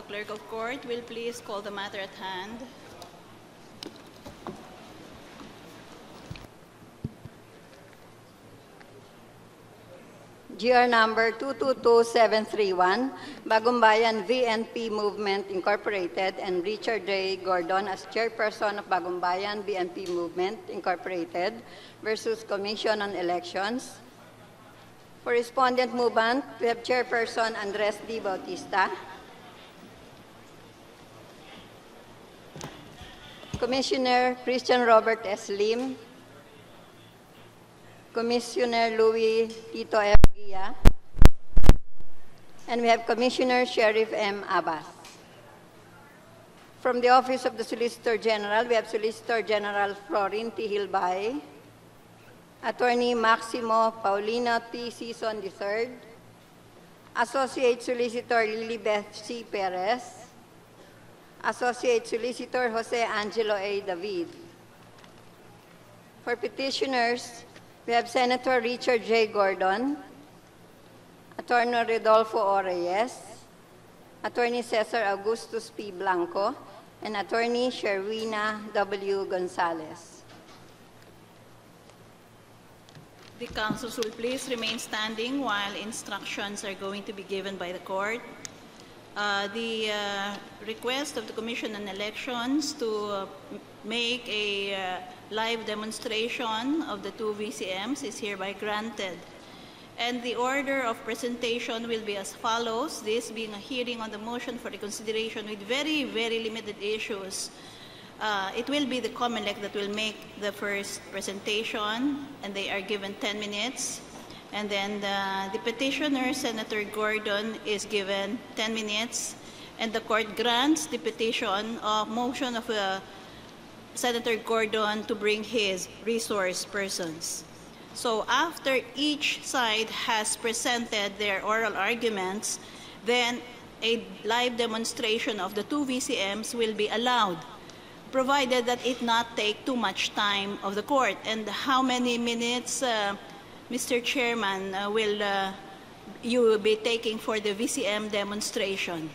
Clerk of Court will please call the matter at hand. GR number 222731, Bagumbayan-VNP Movement Incorporated, and Richard J. Gordon as chairperson of Bagumbayan-VNP Movement Incorporated versus Commission on Elections. For respondent movement, we have chairperson Andres D. Bautista, Commissioner Christian Robert S. Lim, Commissioner Louis Tito F. Guia, and we have Commissioner Sheriff M. Abbas. From the Office of the Solicitor General, we have Solicitor General Florin T. Hilbay, Attorney Maximo Paulino T. Season III, Associate Solicitor Lilibeth C. Perez, Associate Solicitor Jose Angelo A. David. For petitioners, we have Senator Richard J. Gordon, Attorney Rodolfo O. Reyes, Attorney Cesar Augustus P. Blanco, and Attorney Sherwina W. Gonzalez. The councils will please remain standing while instructions are going to be given by the court. The request of the Commission on Elections to make a live demonstration of the two VCMs is hereby granted. And the order of presentation will be as follows, this being a hearing on the motion for reconsideration with very, very limited issues. It will be the Comelec that will make the first presentation, and they are given 10 minutes. And then the petitioner, Senator Gordon, is given 10 minutes, and the court grants the petition of motion of Senator Gordon to bring his resource persons. So after each side has presented their oral arguments, then a live demonstration of the two VCMs will be allowed, provided that it not take too much time of the court. And how many minutes, Mr. Chairman, will you be taking for the VCM demonstration?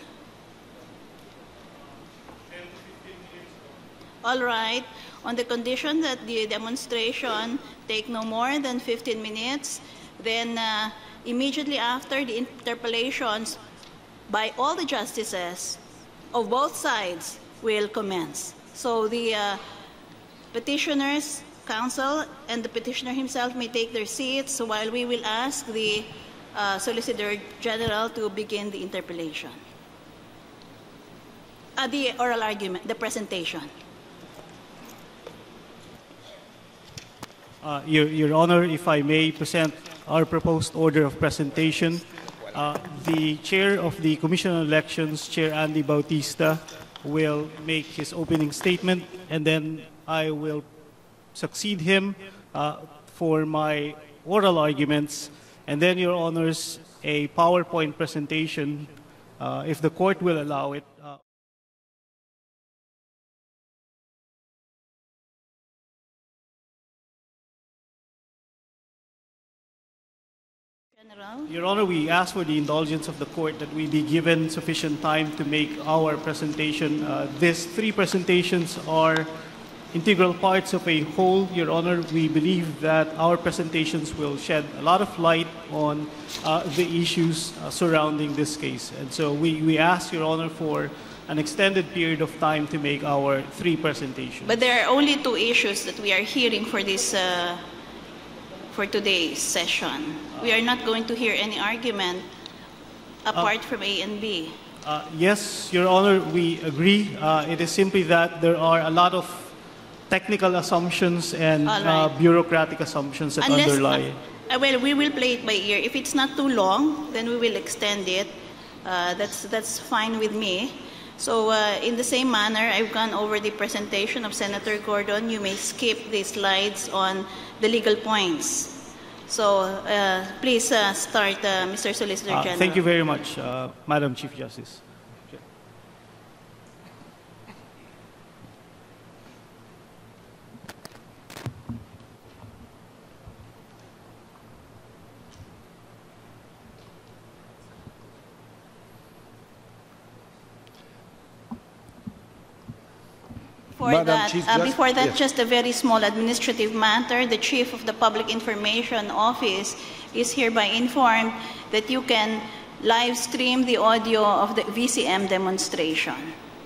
10 to 15 minutes. All right. On the condition that the demonstration take no more than 15 minutes, then immediately after the interpellations by all the justices of both sides will commence. So the petitioners, counsel, and the petitioner himself may take their seats while we will ask the Solicitor General to begin the interpellation. The oral argument, the presentation. Your Honor, if I may present our proposed order of presentation. The Chair of the Commission on Elections, Chair Andy Bautista, will make his opening statement, and then I will succeed him for my oral arguments, and then, Your Honors, a PowerPoint presentation, if the court will allow it. General. Your Honor, we ask for the indulgence of the court that we be given sufficient time to make our presentation. These three presentations are integral parts of a whole. Your Honor, we believe that our presentations will shed a lot of light on the issues surrounding this case. And so we ask, Your Honor, for an extended period of time to make our three presentations. But there are only two issues that we are hearing for this, for today's session. We are not going to hear any argument apart from A and B. Yes, Your Honor, we agree. It is simply that there are a lot of technical assumptions and bureaucratic assumptions that underlie. Well, we will play it by ear. If it's not too long, then we will extend it. That's fine with me. So in the same manner, I've gone over the presentation of Senator Gordon. You may skip the slides on the legal points. So please start, Mr. Solicitor General. Thank you very much, Madam Chief Justice. Madam Chief Justice, before that, yes. just a very small administrative matter. The Chief of the Public Information Office is hereby informed that you can live stream the audio of the VCM demonstration.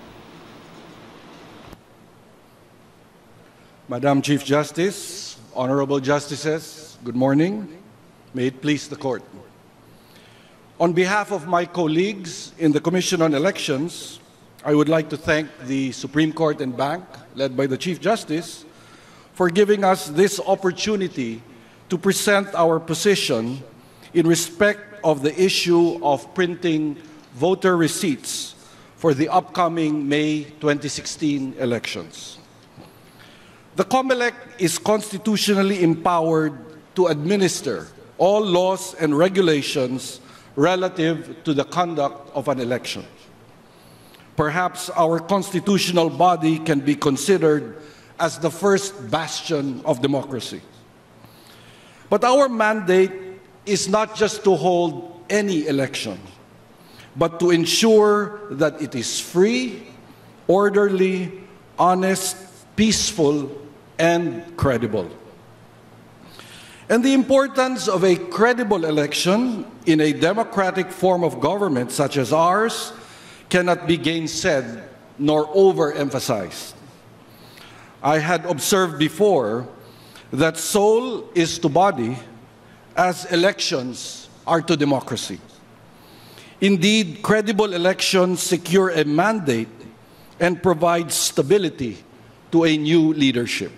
Madam Chief Justice, honorable justices, good morning. May it please the court. On behalf of my colleagues in the Commission on Elections, I would like to thank the Supreme Court and Bank, led by the Chief Justice, for giving us this opportunity to present our position in respect of the issue of printing voter receipts for the upcoming May 2016 elections. The Comelec is constitutionally empowered to administer all laws and regulations relative to the conduct of an election. Perhaps our constitutional body can be considered as the first bastion of democracy. But our mandate is not just to hold any election, but to ensure that it is free, orderly, honest, peaceful, and credible. And the importance of a credible election in a democratic form of government such as ours cannot be gainsaid nor overemphasized. I had observed before that soul is to body as elections are to democracy. Indeed, credible elections secure a mandate and provide stability to a new leadership.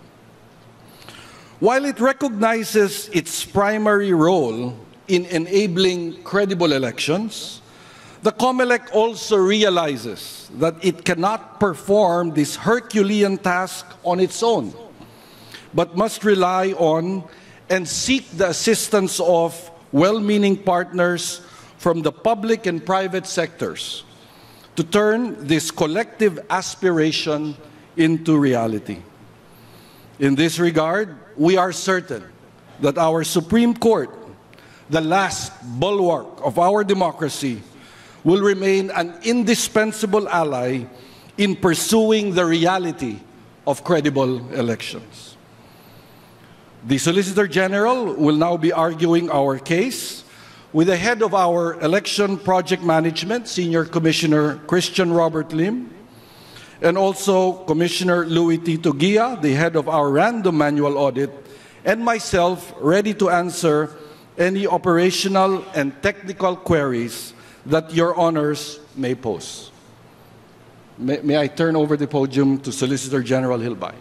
While it recognizes its primary role in enabling credible elections, the Comelec also realizes that it cannot perform this Herculean task on its own, but must rely on and seek the assistance of well-meaning partners from the public and private sectors to turn this collective aspiration into reality. In this regard, we are certain that our Supreme Court, the last bulwark of our democracy, will remain an indispensable ally in pursuing the reality of credible elections. The Solicitor General will now be arguing our case with the head of our Election Project Management, Senior Commissioner Christian Robert Lim, and also Commissioner Louis Tito Guia, the head of our Random Manual Audit, and myself, ready to answer any operational and technical queries that your honors may pose. May I turn over the podium to Solicitor General Hilbay.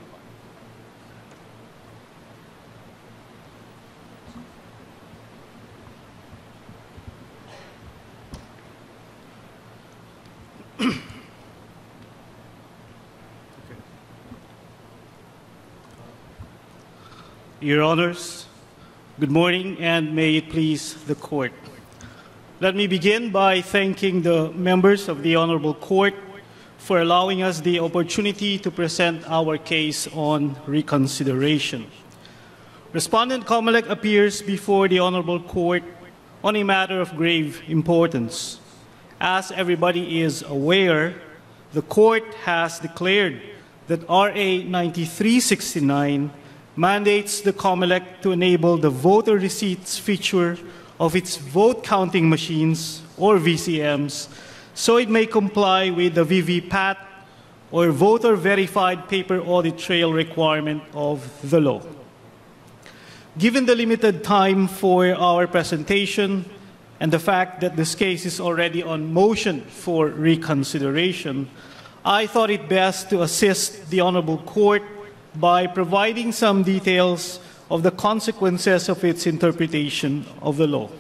Your Honors, good morning, and may it please the Court. Let me begin by thanking the members of the Honorable Court for allowing us the opportunity to present our case on reconsideration. Respondent Comelec appears before the Honorable Court on a matter of grave importance. As everybody is aware, the Court has declared that RA 9369 mandates the Comelec to enable the voter receipts feature of its vote counting machines, or VCMs, so it may comply with the VVPAT, or voter verified paper audit trail requirement of the law. Given the limited time for our presentation and the fact that this case is already on motion for reconsideration, I thought it best to assist the Honorable Court by providing some details of the consequences of its interpretation of the law.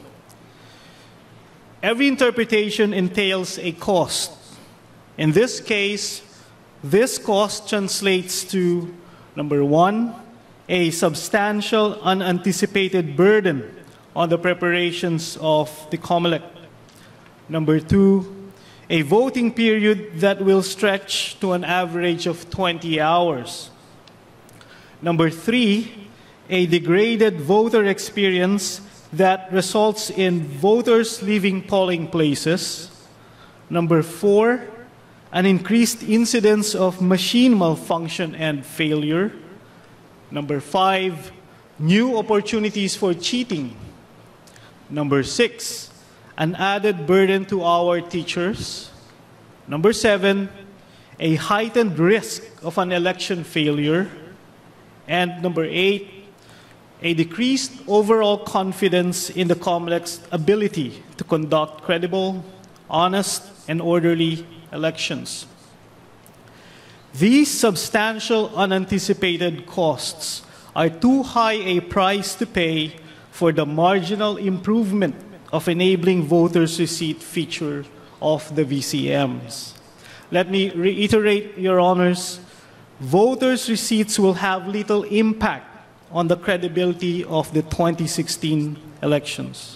Every interpretation entails a cost. In this case, this cost translates to, number one, a substantial unanticipated burden on the preparations of the Comelec. Number two, a voting period that will stretch to an average of 20 hours. Number three, a degraded voter experience that results in voters leaving polling places. Number four, an increased incidence of machine malfunction and failure. Number 5, new opportunities for cheating. Number 6, an added burden to our teachers. Number 7, a heightened risk of an election failure. And number 8, a decreased overall confidence in the Comelec's ability to conduct credible, honest, and orderly elections. These substantial unanticipated costs are too high a price to pay for the marginal improvement of enabling voters' receipt feature of the VCMs. Let me reiterate, Your Honors, voters' receipts will have little impact on the credibility of the 2016 elections.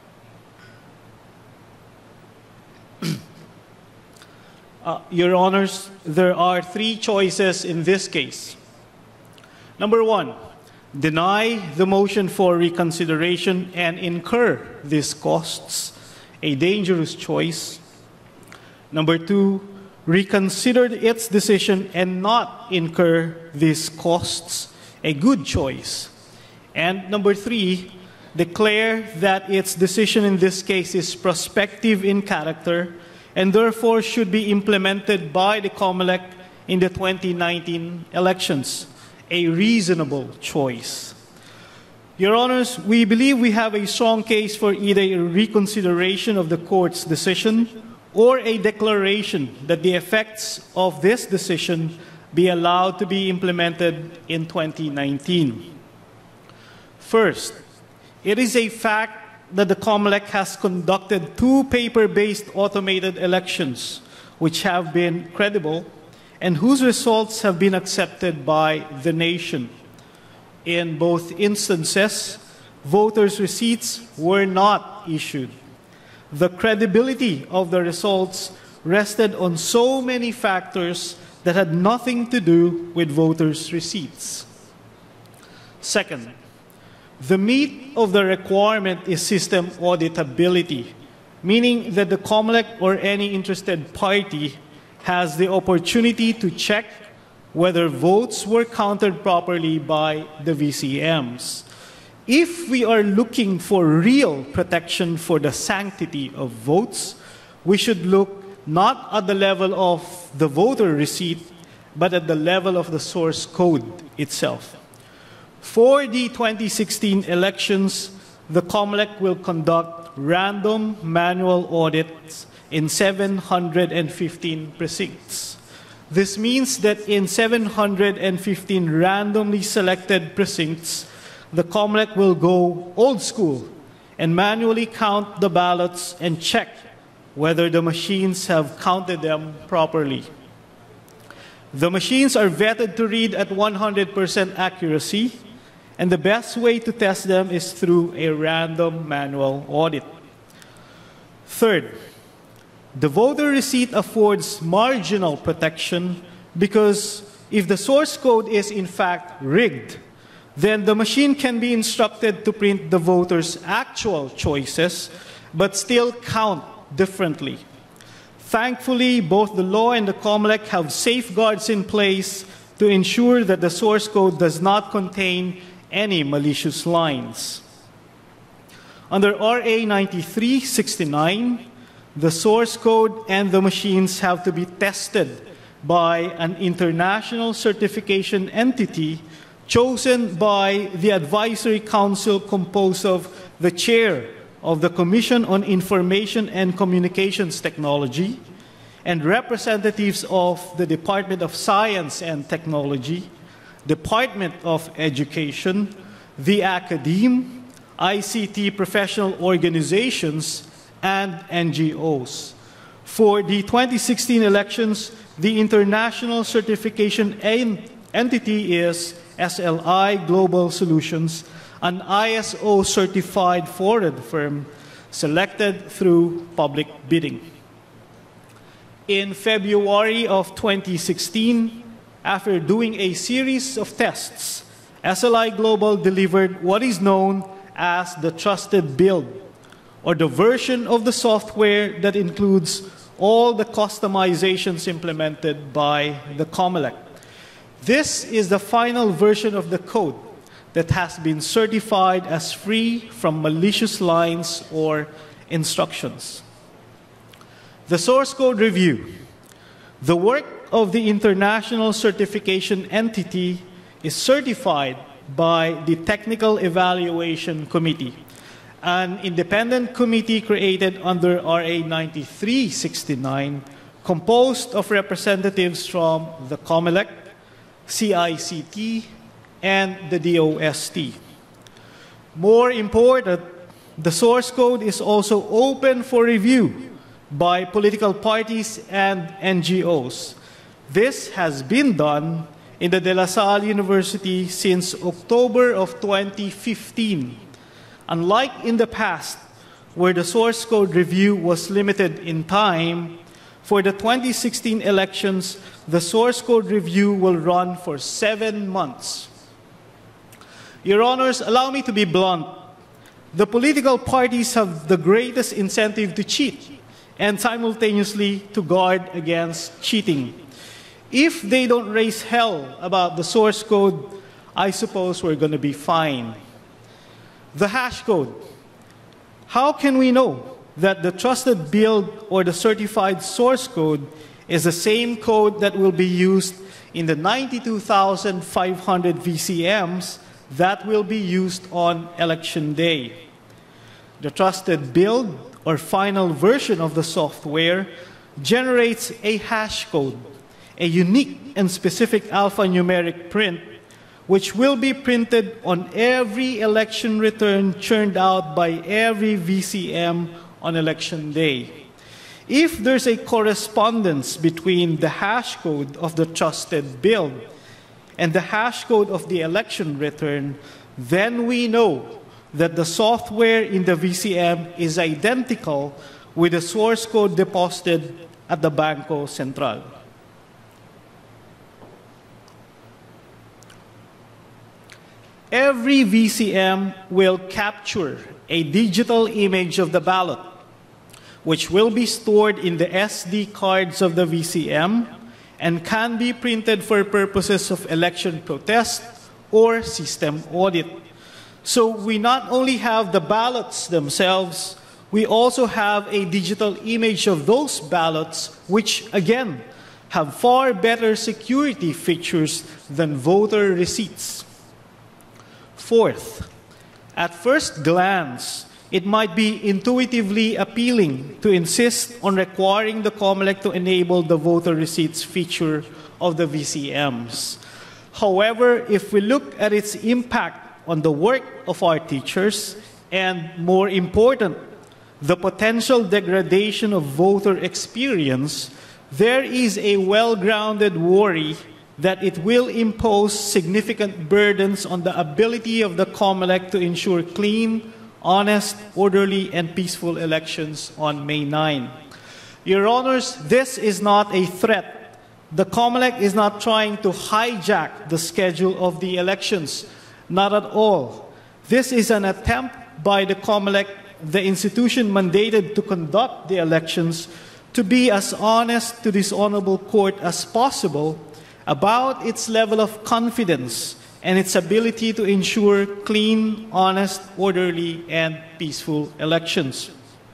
Your Honors, there are 3 choices in this case. Number 1, deny the motion for reconsideration and incur these costs, a dangerous choice. Number 2, reconsider its decision and not incur these costs, a good choice. And number 3, declare that its decision in this case is prospective in character and therefore should be implemented by the Comelec in the 2019 elections, a reasonable choice. Your Honors, we believe we have a strong case for either a reconsideration of the court's decision or a declaration that the effects of this decision be allowed to be implemented in 2019. First, it is a fact that the Comelec has conducted 2 paper-based automated elections which have been credible and whose results have been accepted by the nation. In both instances, voters' receipts were not issued. The credibility of the results rested on so many factors that had nothing to do with voters' receipts. Second, the meat of the requirement is system auditability, meaning that the Comelec or any interested party has the opportunity to check whether votes were counted properly by the VCMs. If we are looking for real protection for the sanctity of votes, we should look not at the level of the voter receipt, but at the level of the source code itself. For the 2016 elections, the Comelec will conduct random manual audits in 715 precincts. This means that in 715 randomly selected precincts, the Comelec will go old school and manually count the ballots and check whether the machines have counted them properly. The machines are vetted to read at 100% accuracy, and the best way to test them is through a random manual audit. Third, the voter receipt affords marginal protection because if the source code is in fact rigged, then the machine can be instructed to print the voter's actual choices, but still count differently. Thankfully, both the law and the Comelec have safeguards in place to ensure that the source code does not contain any malicious lines. Under RA 9369, the source code and the machines have to be tested by an international certification entity chosen by the Advisory Council composed of the Chair of the Commission on Information and Communications Technology and representatives of the Department of Science and Technology, Department of Education, the Academe, ICT professional organizations, and NGOs. For the 2016 elections, the international certification entity is SLI Global Solutions, an ISO-certified foreign firm selected through public bidding. In February of 2016, after doing a series of tests, SLI Global delivered what is known as the trusted build, or the version of the software that includes all the customizations implemented by the Comelec. This is the final version of the code that has been certified as free from malicious lines or instructions. The source code review. The work of the international certification entity is certified by the Technical Evaluation Committee, an independent committee created under RA 9369, composed of representatives from the Comelec, CICT, and the DOST. More important, the source code is also open for review by political parties and NGOs. This has been done in the De La Salle University since October of 2015. Unlike in the past, where the source code review was limited in time, for the 2016 elections, the source code review will run for 7 months. Your Honors, allow me to be blunt. The political parties have the greatest incentive to cheat and simultaneously to guard against cheating. If they don't raise hell about the source code, I suppose we're going to be fine. The hash code. How can we know that the trusted build or the certified source code is the same code that will be used in the 92,500 VCMs that will be used on election day? The trusted build or final version of the software generates a hash code, a unique and specific alphanumeric print, which will be printed on every election return churned out by every VCM on election day. If there's a correspondence between the hash code of the trusted build and the hash code of the election return, then we know that the software in the VCM is identical with the source code deposited at the Banco Central. Every VCM will capture a digital image of the ballot, which will be stored in the SD cards of the VCM and can be printed for purposes of election protest or system audit. So we not only have the ballots themselves, we also have a digital image of those ballots, which again have far better security features than voter receipts. Fourth, at first glance, it might be intuitively appealing to insist on requiring the Comelec to enable the voter receipts feature of the VCMs. However, if we look at its impact on the work of our teachers, and more important, the potential degradation of voter experience, there is a well-grounded worry that it will impose significant burdens on the ability of the Comelec to ensure clean, honest, orderly, and peaceful elections on May 9. Your Honors, this is not a threat. The Comelec is not trying to hijack the schedule of the elections. Not at all. This is an attempt by the Comelec, the institution mandated to conduct the elections, to be as honest to this honorable court as possible about its level of confidence and its ability to ensure clean, honest, orderly, and peaceful elections.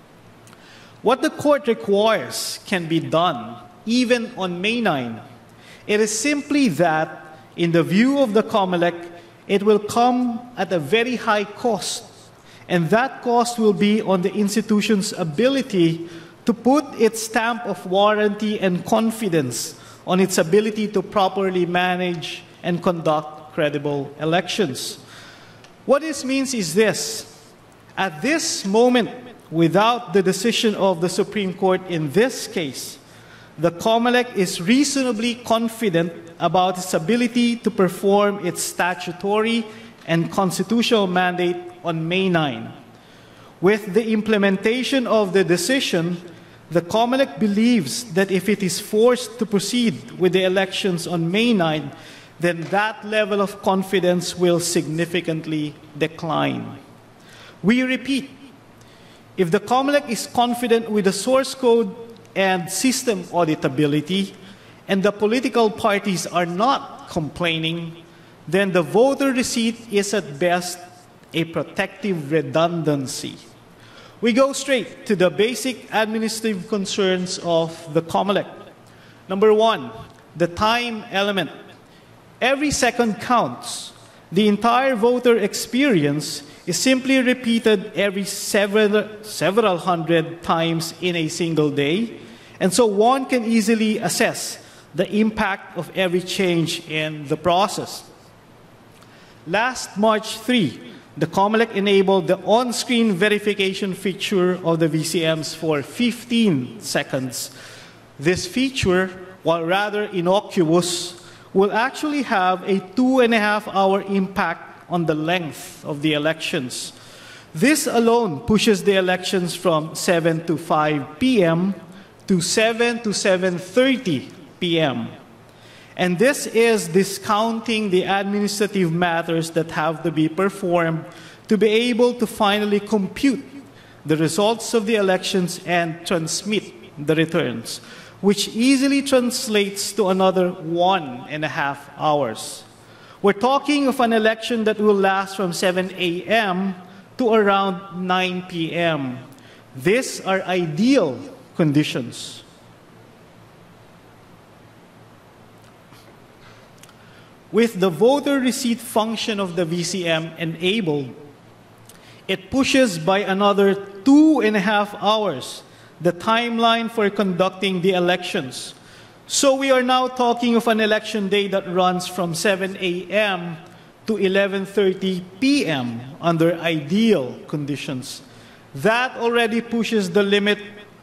What the court requires can be done even on May 9. It is simply that, in the view of the Comelec, it will come at a very high cost, and that cost will be on the institution's ability to put its stamp of warranty and confidence on its ability to properly manage and conduct credible elections. What this means is this: at this moment, without the decision of the Supreme Court in this case, the Comelec is reasonably confident about its ability to perform its statutory and constitutional mandate on May 9. With the implementation of the decision, the Comelec believes that if it is forced to proceed with the elections on May 9, then that level of confidence will significantly decline. We repeat, if the Comelec is confident with the source code, and system auditability, and the political parties are not complaining, then the voter receipt is at best a protective redundancy. We go straight to the basic administrative concerns of the Comelec. Number one, the time element. Every second counts. The entire voter experience is simply repeated every several hundred times in a single day, and so one can easily assess the impact of every change in the process. Last March 3, the Comelec enabled the on-screen verification feature of the VCMs for 15 seconds. This feature, while rather innocuous, will actually have a 2.5-hour impact on the length of the elections. This alone pushes the elections from 7 to 5 p.m. to 7 to 7:30 p.m. And this is discounting the administrative matters that have to be performed to be able to finally compute the results of the elections and transmit the returns, which easily translates to another 1.5 hours. We're talking of an election that will last from 7 a.m. to around 9 p.m. These are ideal conditions. With the voter receipt function of the VCM enabled, it pushes by another 2.5 hours the timeline for conducting the elections. So we are now talking of an election day that runs from 7 a.m. to 11:30 p.m. under ideal conditions. That already pushes the limit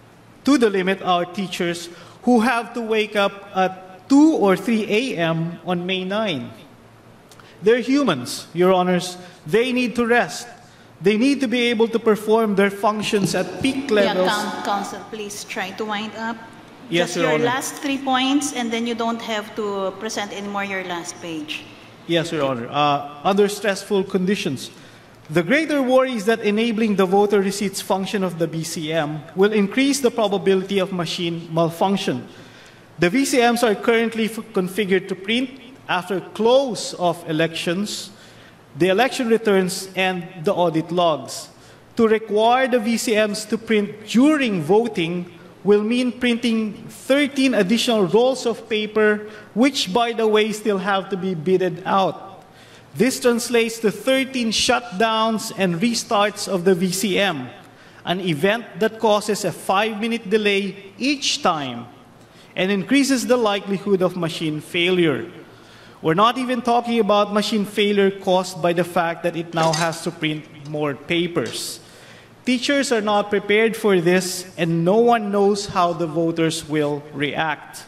our teachers who have to wake up at 2 or 3 a.m. on May 9. They're humans, Your Honors. They need to rest. They need to be able to perform their functions at peak levels. Yeah, Counsel, please try to wind up. Yes, Just Your your Honor. last 3 points, and then you don't have to present anymore your last page. Yes, Your Honor. Under stressful conditions, the greater worry is that enabling the voter receipts function of the VCM will increase the probability of machine malfunction. The VCMs are currently configured to print after close of elections, the election returns, and the audit logs. To require the VCMs to print during voting will mean printing 13 additional rolls of paper, which, by the way, still have to be bidded out. This translates to 13 shutdowns and restarts of the VCM, an event that causes a 5-minute delay each time and increases the likelihood of machine failure. We're not even talking about machine failure caused by the fact that it now has to print more papers. Teachers are not prepared for this, and no one knows how the voters will react.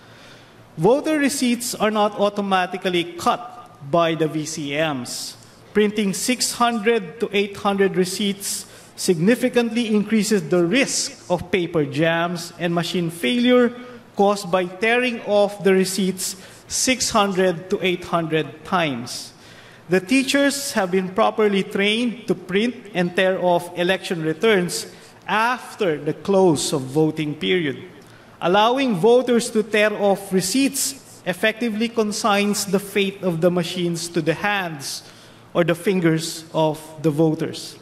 Voter receipts are not automatically cut by the VCMs. Printing 600 to 800 receipts significantly increases the risk of paper jams and machine failure caused by tearing off the receipts 600 to 800 times. The teachers have been properly trained to print and tear off election returns after the close of voting period. Allowing voters to tear off receipts effectively consigns the fate of the machines to the hands or the fingers of the voters.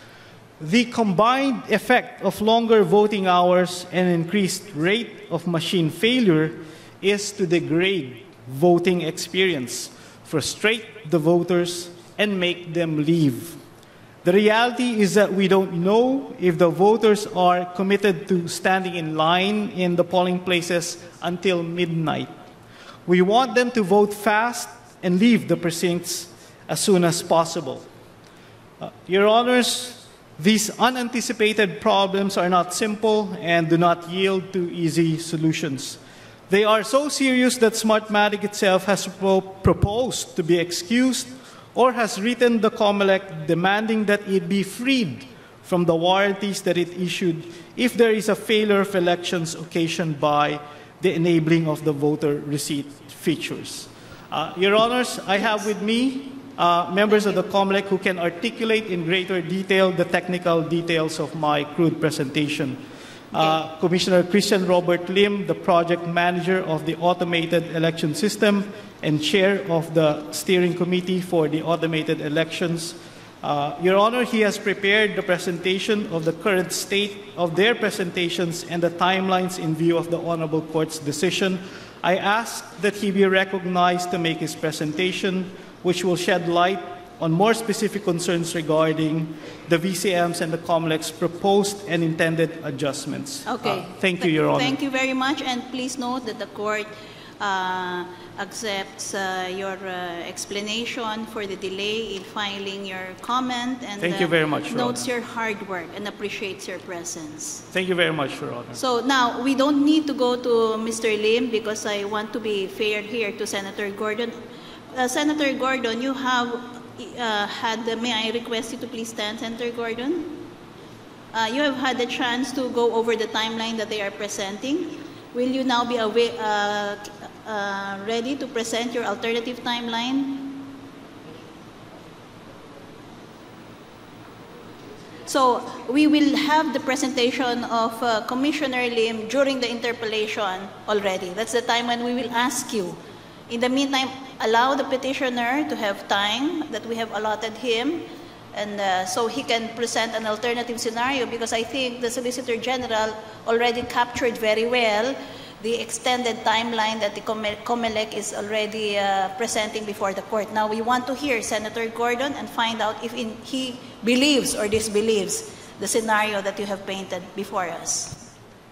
The combined effect of longer voting hours and increased rate of machine failure is to degrade voting experience, frustrate the voters, and make them leave. The reality is that we don't know if the voters are committed to standing in line in the polling places until midnight. We want them to vote fast and leave the precincts as soon as possible. Your Honors, these unanticipated problems are not simple and do not yield to easy solutions. They are so serious that Smartmatic itself has proposed to be excused or has written the Comelec demanding that it be freed from the warranties that it issued if there is a failure of elections occasioned by the enabling of the voter receipt features. Your Honors, I have with me members of the Comelec who can articulate in greater detail the technical details of my crude presentation. Commissioner Christian Robert Lim, the project manager of the automated election system and chair of the steering committee for the automated elections. Your Honor, he has prepared the presentation of the current state of their presentations and the timelines in view of the Honorable Court's decision. I ask that he be recognized to make his presentation, which will shed light on more specific concerns regarding the VCMs and the Comelec's proposed and intended adjustments. Okay. Thank you, Your Honor. Thank you very much, and please note that the court accepts your explanation for the delay in filing your comment, and Thank you very much, Your notes Honor. your hard work and appreciates your presence. Thank you very much, Your Honor. So now, we don't need to go to Mr. Lim because I want to be fair here to Senator Gordon. Senator Gordon, you have may I request you to please stand, Senator Gordon? You have had the chance to go over the timeline that they are presenting. Will you now be ready to present your alternative timeline? So we will have the presentation of Commissioner Lim during the interpellation already. That's the time when we will ask you. In the meantime, allow the petitioner to have time that we have allotted him, and so he can present an alternative scenario, because I think the Solicitor General already captured very well the extended timeline that the Comelec is already presenting before the court. Now we want to hear Senator Gordon and find out if he believes or disbelieves the scenario that you have painted before us.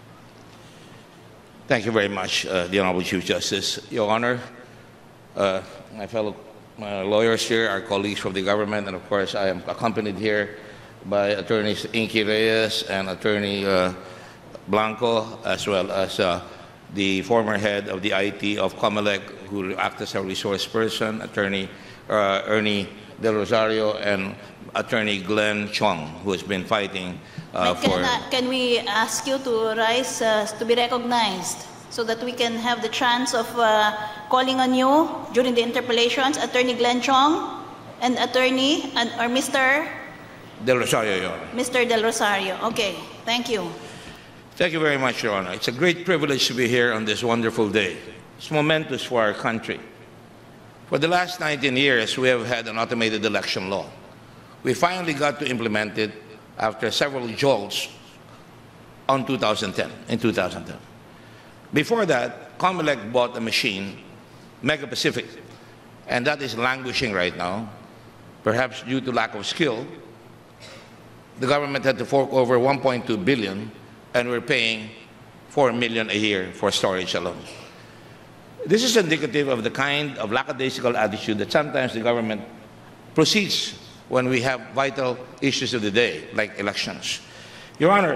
Thank you very much, the Honorable Chief Justice. Your Honor, my fellow lawyers here, our colleagues from the government, and of course I am accompanied here by Attorneys Inky Reyes and Attorney Blanco, as well as the former head of the IT of Comelec, who acted as a resource person, Attorney Ernie Del Rosario, and Attorney Glenn Chong, who has been fighting Can we ask you to rise to be recognized so that we can have the chance of calling on you during the interpellations, Attorney Glenn Chong and or Mr. Del Rosario, Your Honor. Mr. Del Rosario. Okay, thank you. Thank you very much, Your Honor. It's a great privilege to be here on this wonderful day. It's momentous for our country. For the last 19 years, we have had an automated election law. We finally got to implement it after several jolts in 2010. Before that, Comelec bought a machine, Mega Pacific, and that is languishing right now, perhaps due to lack of skill. The government had to fork over 1.2 billion, and we're paying 4 million a year for storage alone. This is indicative of the kind of lackadaisical attitude that sometimes the government proceeds when we have vital issues of the day, like elections. Your Honor,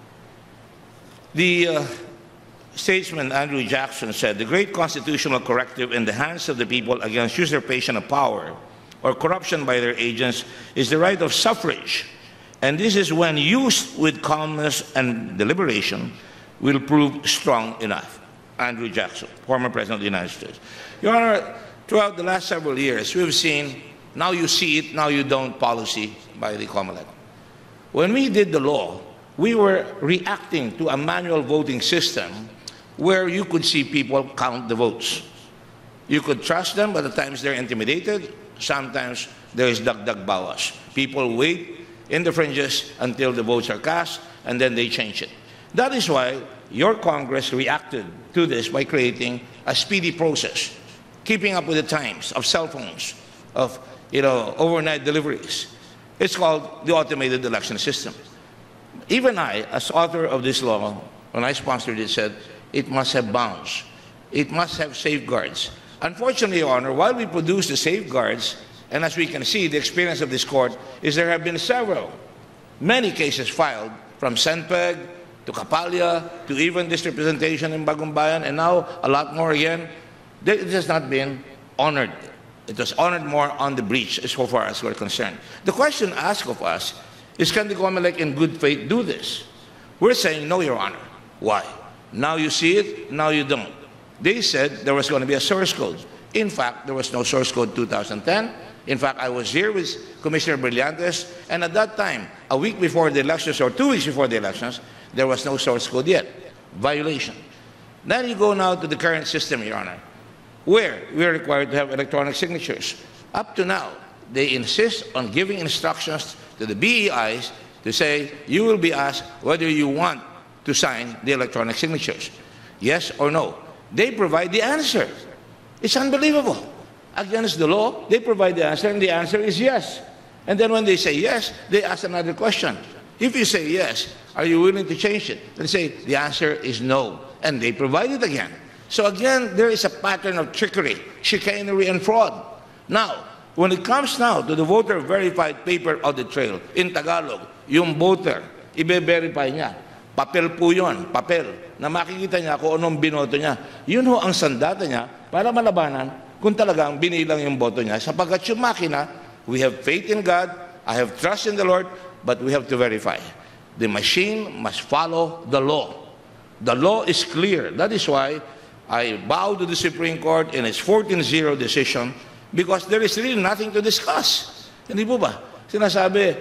the statesman Andrew Jackson said, "The great constitutional corrective in the hands of the people against usurpation of power or corruption by their agents is the right of suffrage. And this is when used with calmness and deliberation will prove strong enough." Andrew Jackson, former President of the United States. Your Honor, throughout the last several years, we've seen now you see it, now you don't policy by the Comelec. When we did the law, we were reacting to a manual voting system where you could see people count the votes. You could trust them, but at times they're intimidated. Sometimes there's dagdag bawas. People wait in the fringes until the votes are cast, and then they change it. That is why your Congress reacted to this by creating a speedy process, keeping up with the times of cell phones, of overnight deliveries. It's called the automated election system. Even I, as author of this law, when I sponsored it, said it must have bounds. It must have safeguards. Unfortunately, Your Honor, while we produce the safeguards, and as we can see, the experience of this court is there have been many cases filed, from Senpeg to Kapalya to even this representation in Bagumbayan, and now a lot more again. It has not been honored. It was honored more on the breach, as far as we're concerned. The question asked of us is, can the Comelec in good faith do this? We're saying no, Your Honor. Why? Now you see it, now you don't. They said there was going to be a source code. In fact, there was no source code 2010. In fact, I was here with Commissioner Brillantes, and at that time, a week before the elections or 2 weeks before the elections, there was no source code yet. Violation. Then you go now to the current system, Your Honor, where we are required to have electronic signatures. Up to now, they insist on giving instructions to the BEIs to say, you will be asked whether you want to sign the electronic signatures. Yes or no. They provide the answer. It's unbelievable. Against the law, they provide the answer, and the answer is yes. And then when they say yes, they ask another question. If you say yes, are you willing to change it? They say the answer is no, and they provide it again. So again, there is a pattern of trickery, chicanery, and fraud. Now, when it comes now to the voter-verified paper audit trail, in Tagalog, yung voter, ibe-verify niya. Papel po yun, papel, na makikita niya kung anong binoto niya. Yun ho ang sandata niya para malabanan kung talagang binilang yung boto niya. Sapagkat yung makina, we have faith in God, I have trust in the Lord, but we have to verify. The machine must follow the law. The law is clear. That is why I bow to the Supreme Court in its 14-0 decision, because there is really nothing to discuss. Hindi po ba? Sinasabi,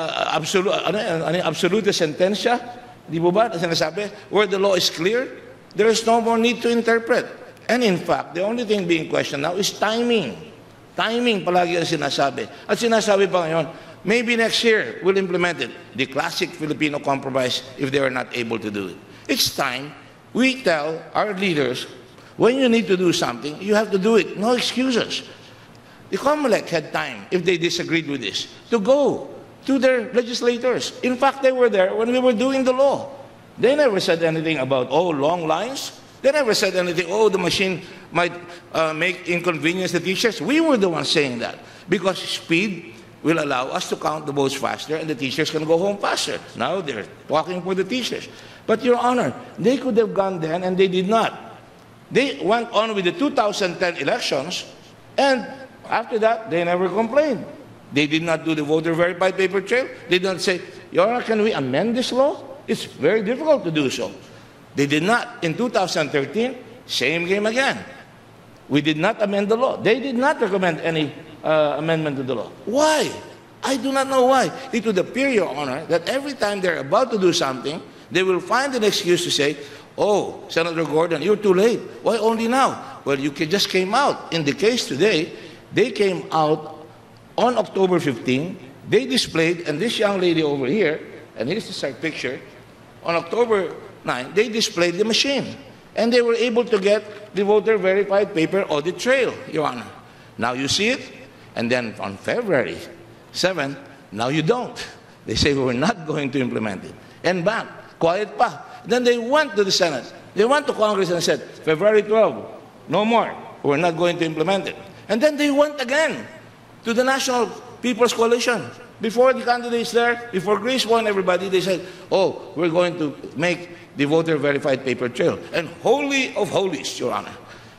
absolute sentensya, hindi po ba? Sinasabi, where the law is clear, there is no more need to interpret. And in fact, the only thing being questioned now is timing. Timing palagi ang sinasabi. At sinasabi pa ngayon, maybe next year we'll implement it. The classic Filipino compromise if they are not able to do it. It's time we tell our leaders, when you need to do something, you have to do it. No excuses. The Comelec had time, if they disagreed with this, to go to their legislators. In fact, they were there when we were doing the law. They never said anything about, oh, long lines. They never said anything, oh, the machine might make inconvenience to teachers. We were the ones saying that, because speed will allow us to count the votes faster and the teachers can go home faster. Now they're talking for the teachers. But, Your Honor, they could have gone then and they did not. They went on with the 2010 elections, and after that, they never complained. They did not do the voter-verified paper trail. They did not say, Your Honor, can we amend this law? It's very difficult to do so. They did not. In 2013, same game again. We did not amend the law. They did not recommend any amendment to the law. Why? I do not know why. It would appear, Your Honor, that every time they're about to do something, they will find an excuse to say, oh, Senator Gordon, you're too late. Why only now? Well, you just came out. In the case today, they came out on October 15. They displayed, and this young lady over here, and here's the picture, on October 9, they displayed the machine. And they were able to get the voter-verified paper audit trail, Your Honor. Now you see it, and then on February 7, now you don't. They say, we're not going to implement it. And back, quiet pa. Then they went to the Senate. They went to Congress and said, February 12, no more. We're not going to implement it. And then they went again to the National People's Coalition. Before the candidates there, before Grace won everybody, they said, oh, we're going to make the voter-verified paper trail. And holy of holies, Your Honor,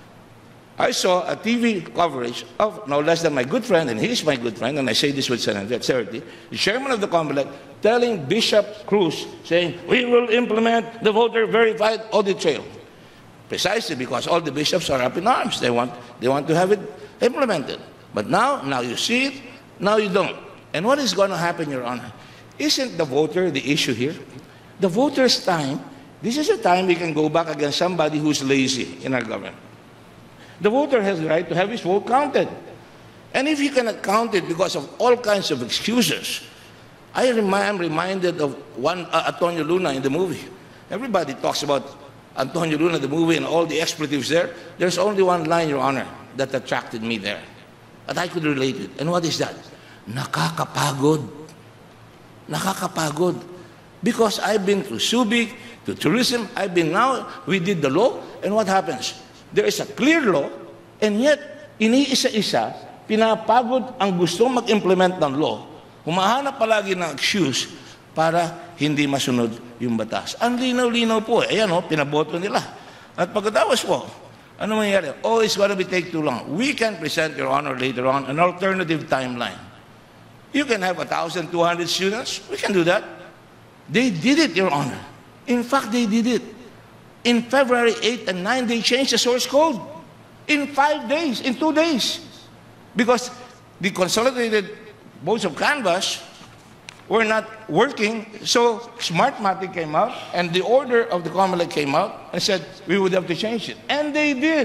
I saw a TV coverage of no less than my good friend, and he's my good friend, and I say this with sincerity, the chairman of the Comelec, telling Bishop Cruz, saying, we will implement the voter-verified audit trail. Precisely because all the bishops are up in arms. They want to have it implemented. But now you see it, now you don't. And what is going to happen, Your Honor? Isn't the voter the issue here? The voter's time, this is a time we can go back against somebody who's lazy in our government. The voter has the right to have his vote counted. And if he cannot count it because of all kinds of excuses, I am reminded of one Antonio Luna in the movie. Everybody talks about Antonio Luna, the movie, and all the expletives there. There's only one line, Your Honor, that attracted me there. And I could relate it. And what is that? Nakakapagod. Nakakapagod. Because I've been to Subic, to tourism, we did the law, and what happens? There is a clear law, and yet, iniisa-isa, pinapagod ang gustong mag-implement ng law, humahanap palagi ng excuse para hindi masunod yung batas. Ang linaw-linaw po, ayan o, pinaboto nila. At pagkatapos po, ano mangyayari? Oh, it's gonna take too long. We can present, Your Honor, later on, an alternative timeline. You can have 1,200 students. We can do that. They did it, Your Honor. In fact, they did it. In February 8 and 9, they changed the source code. in 5 days, in 2 days. Because the consolidated votes of canvass were not working, so Smartmatic came out, and the order of the Comelec came out and said, we would have to change it. And they did.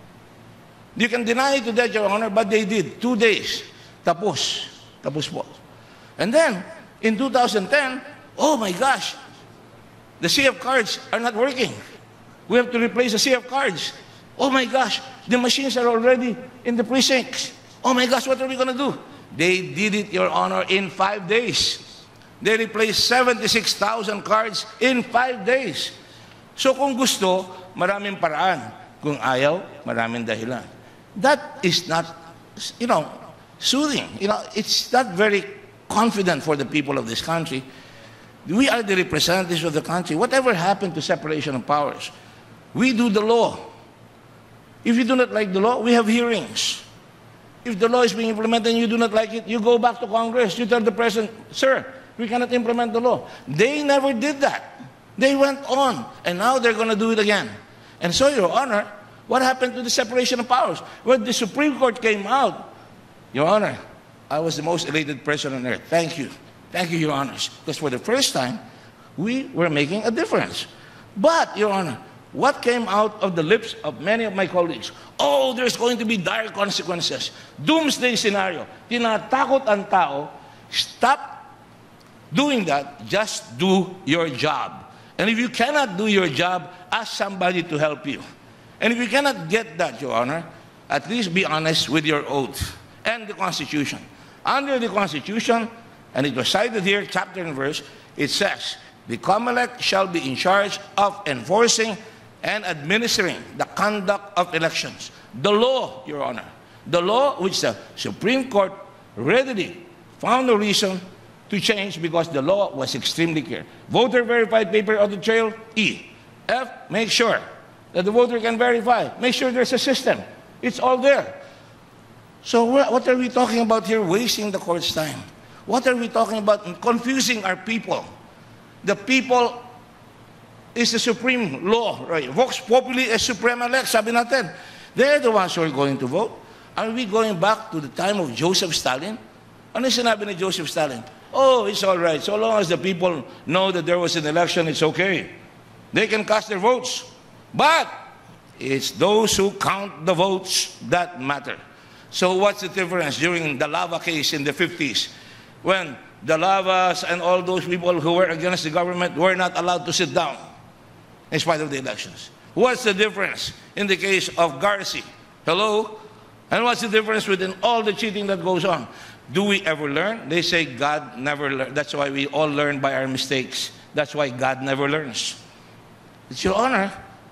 You can deny it to that, Your Honor, but they did. 2 days. Tapos. Tapos po. And then, in 2010, oh my gosh, the sea of cards are not working. We have to replace the sea of cards. Oh my gosh, the machines are already in the precincts. Oh my gosh, what are we going to do? They did it, Your Honor, in 5 days. They replaced 76,000 cards in 5 days. So kung gusto, maraming paraan. Kung ayaw, maraming dahilan. That is not, soothing. It's not very confident for the people of this country. We are the representatives of the country. Whatever happened to separation of powers? We do the law. If you do not like the law, we have hearings. If the law is being implemented and you do not like it, you go back to Congress. You tell the President, sir, we cannot implement the law. They never did that. They went on, and now they're going to do it again. And so, Your Honor, what happened to the separation of powers? When the Supreme Court came out, Your Honor, I was the most elated person on earth. Thank you. Thank you, Your Honors. Because for the first time, we were making a difference. But, Your Honor, what came out of the lips of many of my colleagues? Oh, there's going to be dire consequences. Doomsday scenario. Tinatakot ang tao. Stop doing that. Just do your job. And if you cannot do your job, ask somebody to help you. And if you cannot get that, Your Honor, at least be honest with your oath and the Constitution. Under the Constitution, and it was cited here, chapter and verse, it says, the Comelec shall be in charge of enforcing and administering the conduct of elections. The law, Your Honor, the law which the Supreme Court readily found no reason to change because the law was extremely clear. Voter verified paper audit trail, E. F, make sure that the voter can verify. Make sure there's a system. It's all there. So what are we talking about here? Wasting the court's time. What are we talking about? Confusing our people. The people is the supreme law, right? Vox populi es suprema lex, sabi natin. They're the ones who are going to vote. Are we going back to the time of Joseph Stalin? Ano sinabi ni Joseph Stalin? Oh, it's all right. So long as the people know that there was an election, it's okay. They can cast their votes. But it's those who count the votes that matter. So what's the difference during the Lava case in the 50s when the Lavas and all those people who were against the government were not allowed to sit down in spite of the elections? What's the difference in the case of Garci? Hello? And what's the difference within all the cheating that goes on? Do we ever learn? They say God never learns. That's why we all learn by our mistakes. That's why God never learns. It's Your Honor.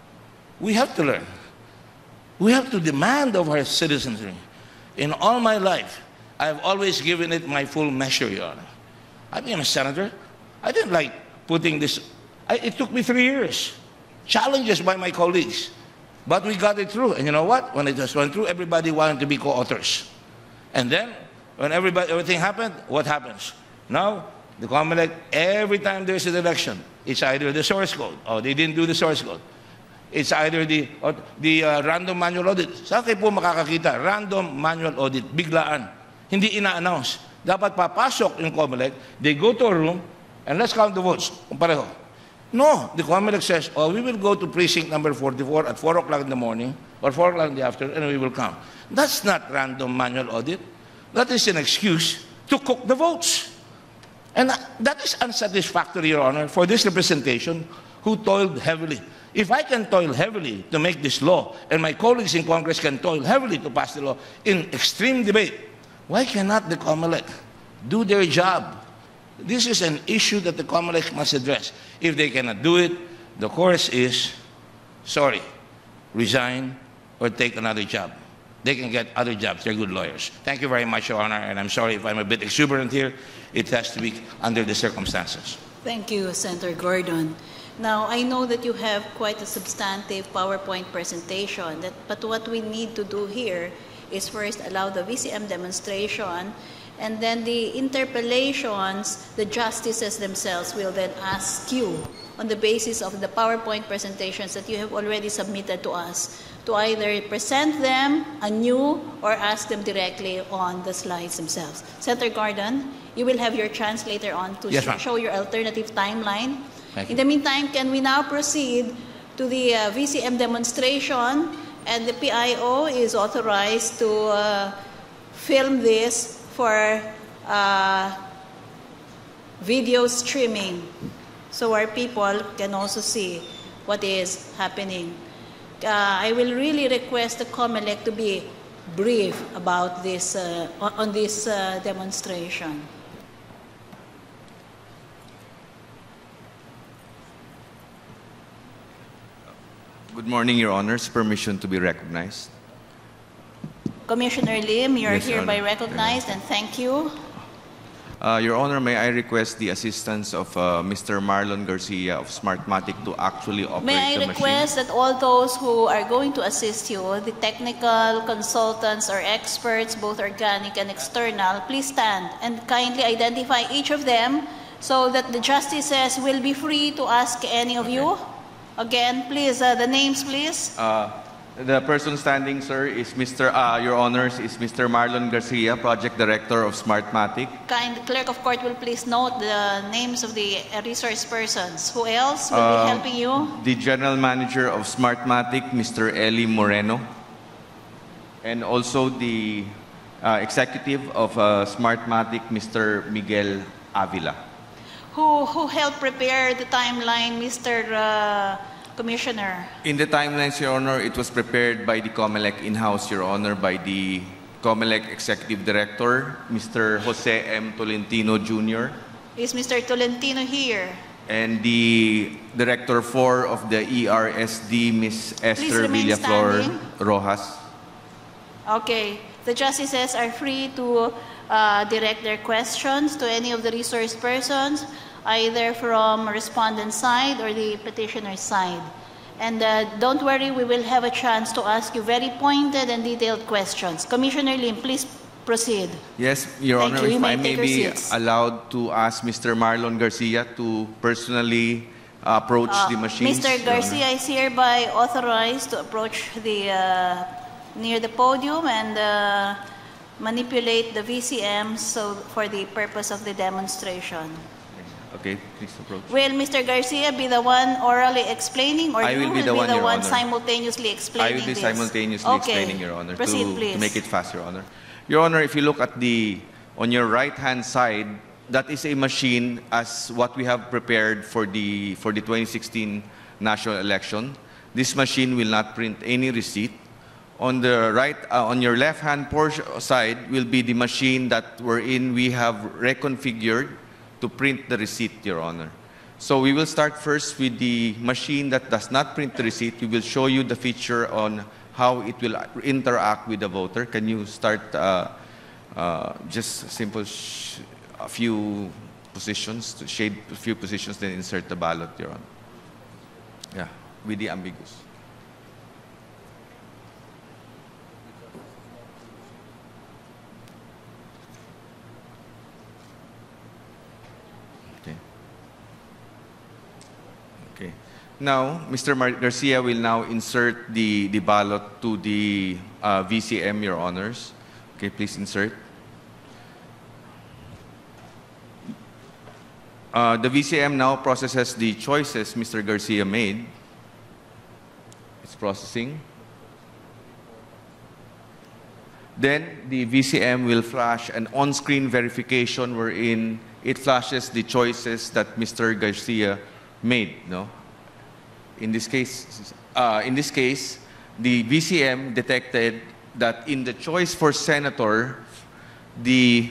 We have to learn. We have to demand of our citizenry. In all my life, I've always given it my full measure, Your Honor. I became a senator. I didn't like putting this. It took me 3 years. Challenges by my colleagues. But we got it through. And you know what? When it just went through, everybody wanted to be co-authors. And then, when everything happened, what happens? Now, the Comelec, every time there's an election, it's either the source code, or they didn't do the source code. It's either the random manual audit. Saan kayo po makakakita? Random manual audit, biglaan. Hindi ina-announce. Dapat papasok yung Comelec, they go to a room, and let's count the votes. Kung pareho. No, the Comelec says, oh, we will go to precinct number 44 at 4 o'clock in the morning, or 4 o'clock in the afternoon, and we will count. That's not random manual audit. That is an excuse to cook the votes. And that is unsatisfactory, Your Honor, for this representation who toiled heavily. If I can toil heavily to make this law, and my colleagues in Congress can toil heavily to pass the law in extreme debate, why cannot the Comelec do their job? This is an issue that the Comelec must address. If they cannot do it, the course is, sorry, resign or take another job. They can get other jobs. They're good lawyers. Thank you very much, Your Honor, and I'm sorry if I'm a bit exuberant here. It has to be under the circumstances. Thank you, Senator Gordon. Now, I know that you have quite a substantive PowerPoint presentation, but what we need to do here is first allow the VCM demonstration, and then the interpellations, the justices themselves will then ask you on the basis of the PowerPoint presentations that you have already submitted to us, to either present them anew or ask them directly on the slides themselves. Senator Gordon, you will have your chance later on to Yes, ma'am. show your alternative timeline. Thank In you. the meantime, can we now proceed to the VCM demonstration, and the PIO is authorized to film this for video streaming so our people can also see what is happening. I will really request the Comelec to be brief about this on this demonstration. Good morning, Your Honors. Permission to be recognized. Commissioner Lim, you are Yes, Your hereby Honor. recognized, and thank you. Your Honor, may I request the assistance of Mr. Marlon Garcia of Smartmatic to actually operate May I the request that all those who are going to assist you, the technical consultants or experts, both organic and external, please stand and kindly identify each of them so that the justices will be free to ask any of you. Again, please, the names, please. machine? The person standing, sir, is Mr. Your Honors, is Mr. Marlon Garcia, Project Director of Smartmatic. Kind clerk of court will please note the names of the resource persons. Who else will be helping you? The General Manager of Smartmatic, Mr. Eli Moreno. And also the Executive of Smartmatic, Mr. Miguel Avila. Who helped prepare the timeline, Mr. Commissioner? In the timelines, Your Honor, it was prepared by the Comelec in-house, Your Honor, by the Comelec Executive Director, Mr. Jose M. Tolentino Jr., Is Mr. Tolentino here? and the Director 4 of the ERSD, Ms. Esther remain Villaflor standing. Rojas. Okay. The justices are free to direct their questions to any of the resource persons, either from respondent side or the petitioner's side. And don't worry, we will have a chance to ask you very pointed and detailed questions. Commissioner Lim, please proceed. Yes, Your Thank Honor, you. You if may I may take your be seats. allowed to ask Mr. Marlon Garcia to personally approach the machines. Mr. Your Honor. Garcia is hereby authorized to approach the near the podium and manipulate the VCM so for the purpose of the demonstration. Okay, please approach. Will Mr. Garcia be the one orally explaining, or I you will be the one, Your Honor. simultaneously I explaining will be this? simultaneously Okay. explaining, Your Honor, Proceed, please. to make it fast, Your Honor. Your Honor, if you look at on your right-hand side, that is a machine as what we have prepared for the 2016 national election. This machine will not print any receipt. On the right, on your left-hand side will be the machine that we have reconfigured to print the receipt, Your Honor. So we will start first with the machine that does not print the receipt. We will show you the feature on how it will interact with the voter. Can you start just simple a few positions, to shade a few positions, then insert the ballot, Your Honor. Yeah, with the ambiguous. Okay. Now, Mr. Garcia will now insert the ballot to the VCM, Your Honors. Okay, please insert. The VCM now processes the choices Mr. Garcia made. It's processing. Then the VCM will flash an on-screen verification wherein it flashes the choices that Mr. Garcia made. No? In this case, the VCM detected that in the choice for senator, the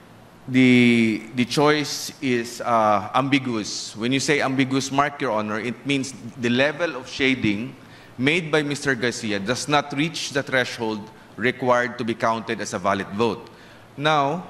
choice is ambiguous. When you say ambiguous, mark, Your Honor, it means the level of shading made by Mr. Garcia does not reach the threshold required to be counted as a valid vote. Now,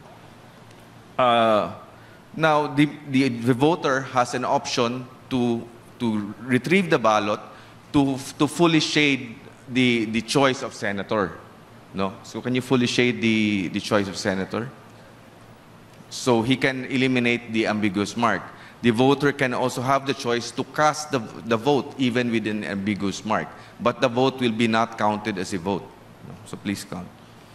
the voter has an option to retrieve the ballot to fully shade the choice of senator. No? So can you fully shade the choice of senator? So he can eliminate the ambiguous mark. the voter can also have the choice to cast the vote even with an ambiguous mark. But the vote will be not counted as a vote. No? So please count.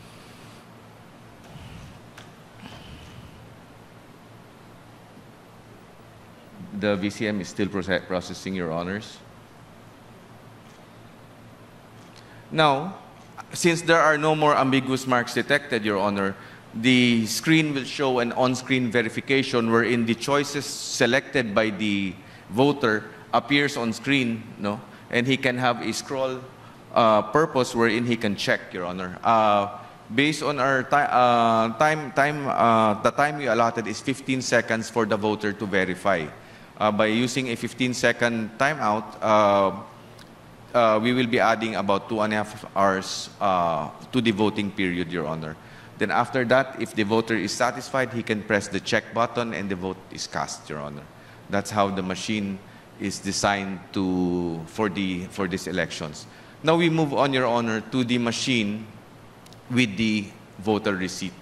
The VCM is still processing, Your Honors. Now, since there are no more ambiguous marks detected, Your Honor, the screen will show an on-screen verification wherein the choices selected by the voter appears on screen, no? And he can have a scroll purpose wherein he can check, Your Honor. Based on our the time we allotted is 15 seconds for the voter to verify. By using a 15-second timeout, we will be adding about 2.5 hours to the voting period, Your Honor. Then after that, if the voter is satisfied, he can press the check button and the vote is cast, Your Honor. That's how the machine is designed for these elections. Now we move on, Your Honor, to the machine with the voter receipt.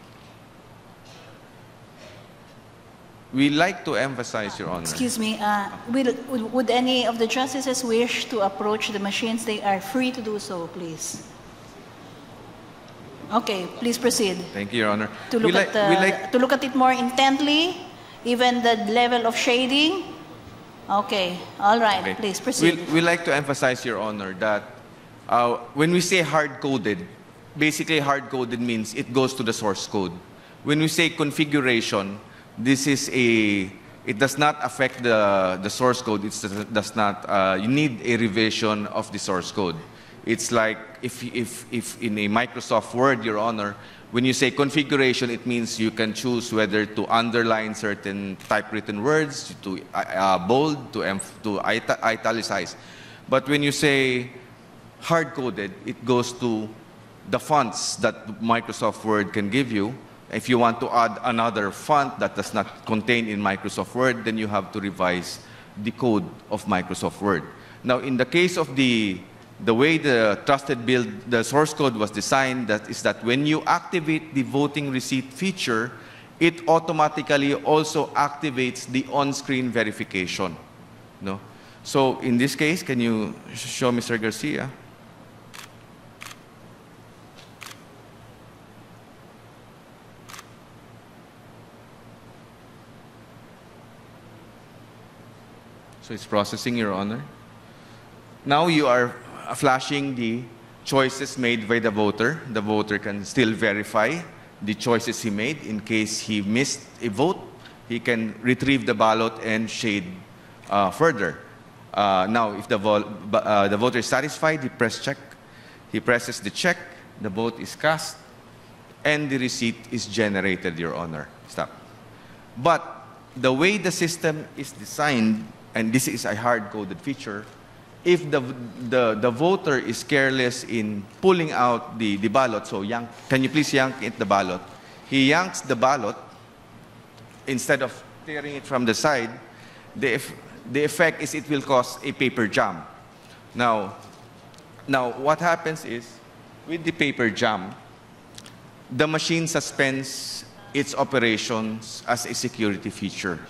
We like to emphasize, Your Honor. Excuse me, would any of the justices wish to approach the machines? They are free to do so, please. Okay, please proceed. Thank you, Your Honor. To look at it more intently, even the level of shading. Okay, all right, Okay. please proceed. We like to emphasize, Your Honor, that when we say hard-coded, basically hard-coded means it goes to the source code. When we say configuration, it does not affect the source code. It does not. You need a revision of the source code. It's like if in a Microsoft Word, Your Honor, when you say configuration, it means you can choose whether to underline certain typewritten words, to bold, to italicize. But when you say hard-coded, it goes to the fonts that Microsoft Word can give you. If you want to add another font that does not contain in Microsoft Word, then you have to revise the code of Microsoft Word. Now, in the case of the way the trusted build, the source code was designed, that is that when you activate the voting receipt feature, it automatically also activates the on-screen verification. No? So in this case, can you show Mr. Garcia? So it's processing, Your Honor. Now you are flashing the choices made by the voter. The voter can still verify the choices he made. In case he missed a vote, he can retrieve the ballot and shade further. Now, if the voter is satisfied, he presses the check, the vote is cast, and the receipt is generated, Your Honor. Stop. But the way the system is designed, and this is a hard-coded feature, if the voter is careless in pulling out the ballot, so can you please yank the ballot? He yanks the ballot, instead of tearing it from the side, the effect is it will cause a paper jam. Now what happens is, with the paper jam, the machine suspends its operations as a security feature.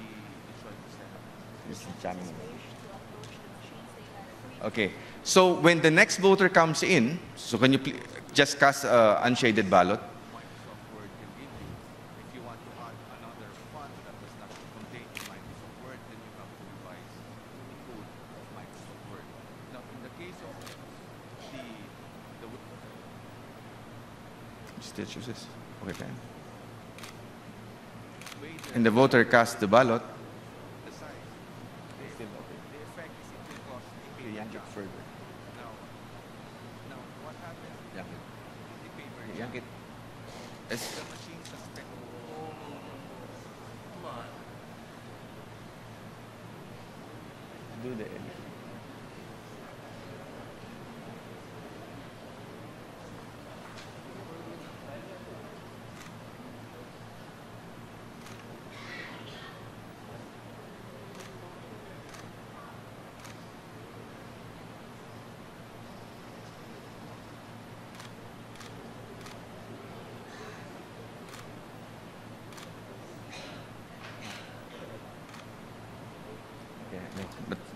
Okay, so when the next voter comes in, so can you just cast an unshaded ballot? If you want to add another font that does not contain Microsoft Word, then you have to revise the code of Microsoft Word. Now, in the case of still chooses. Okay, fine. And the voter casts the ballot. Yank it further. Now, what happens? Yank it. Yank it. As the machine suspects. Come on. Do the edit.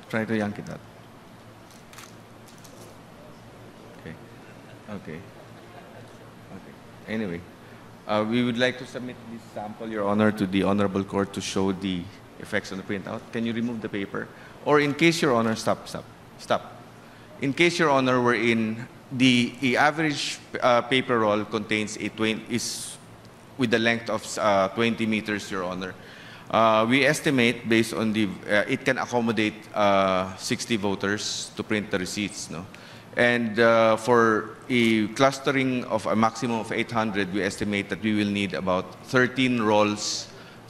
Try to yank it out. Okay. Okay. Okay. Anyway, we would like to submit this sample, Your Honor, to the Honorable Court to show the effects on the printout. Can you remove the paper? Or in case, Your Honor, stop. In case, Your Honor, the average paper roll contains is with the length of 20 meters, Your Honor. We estimate, based on the, it can accommodate 60 voters to print the receipts, no? And for a clustering of a maximum of 800, we estimate that we will need about 13 rolls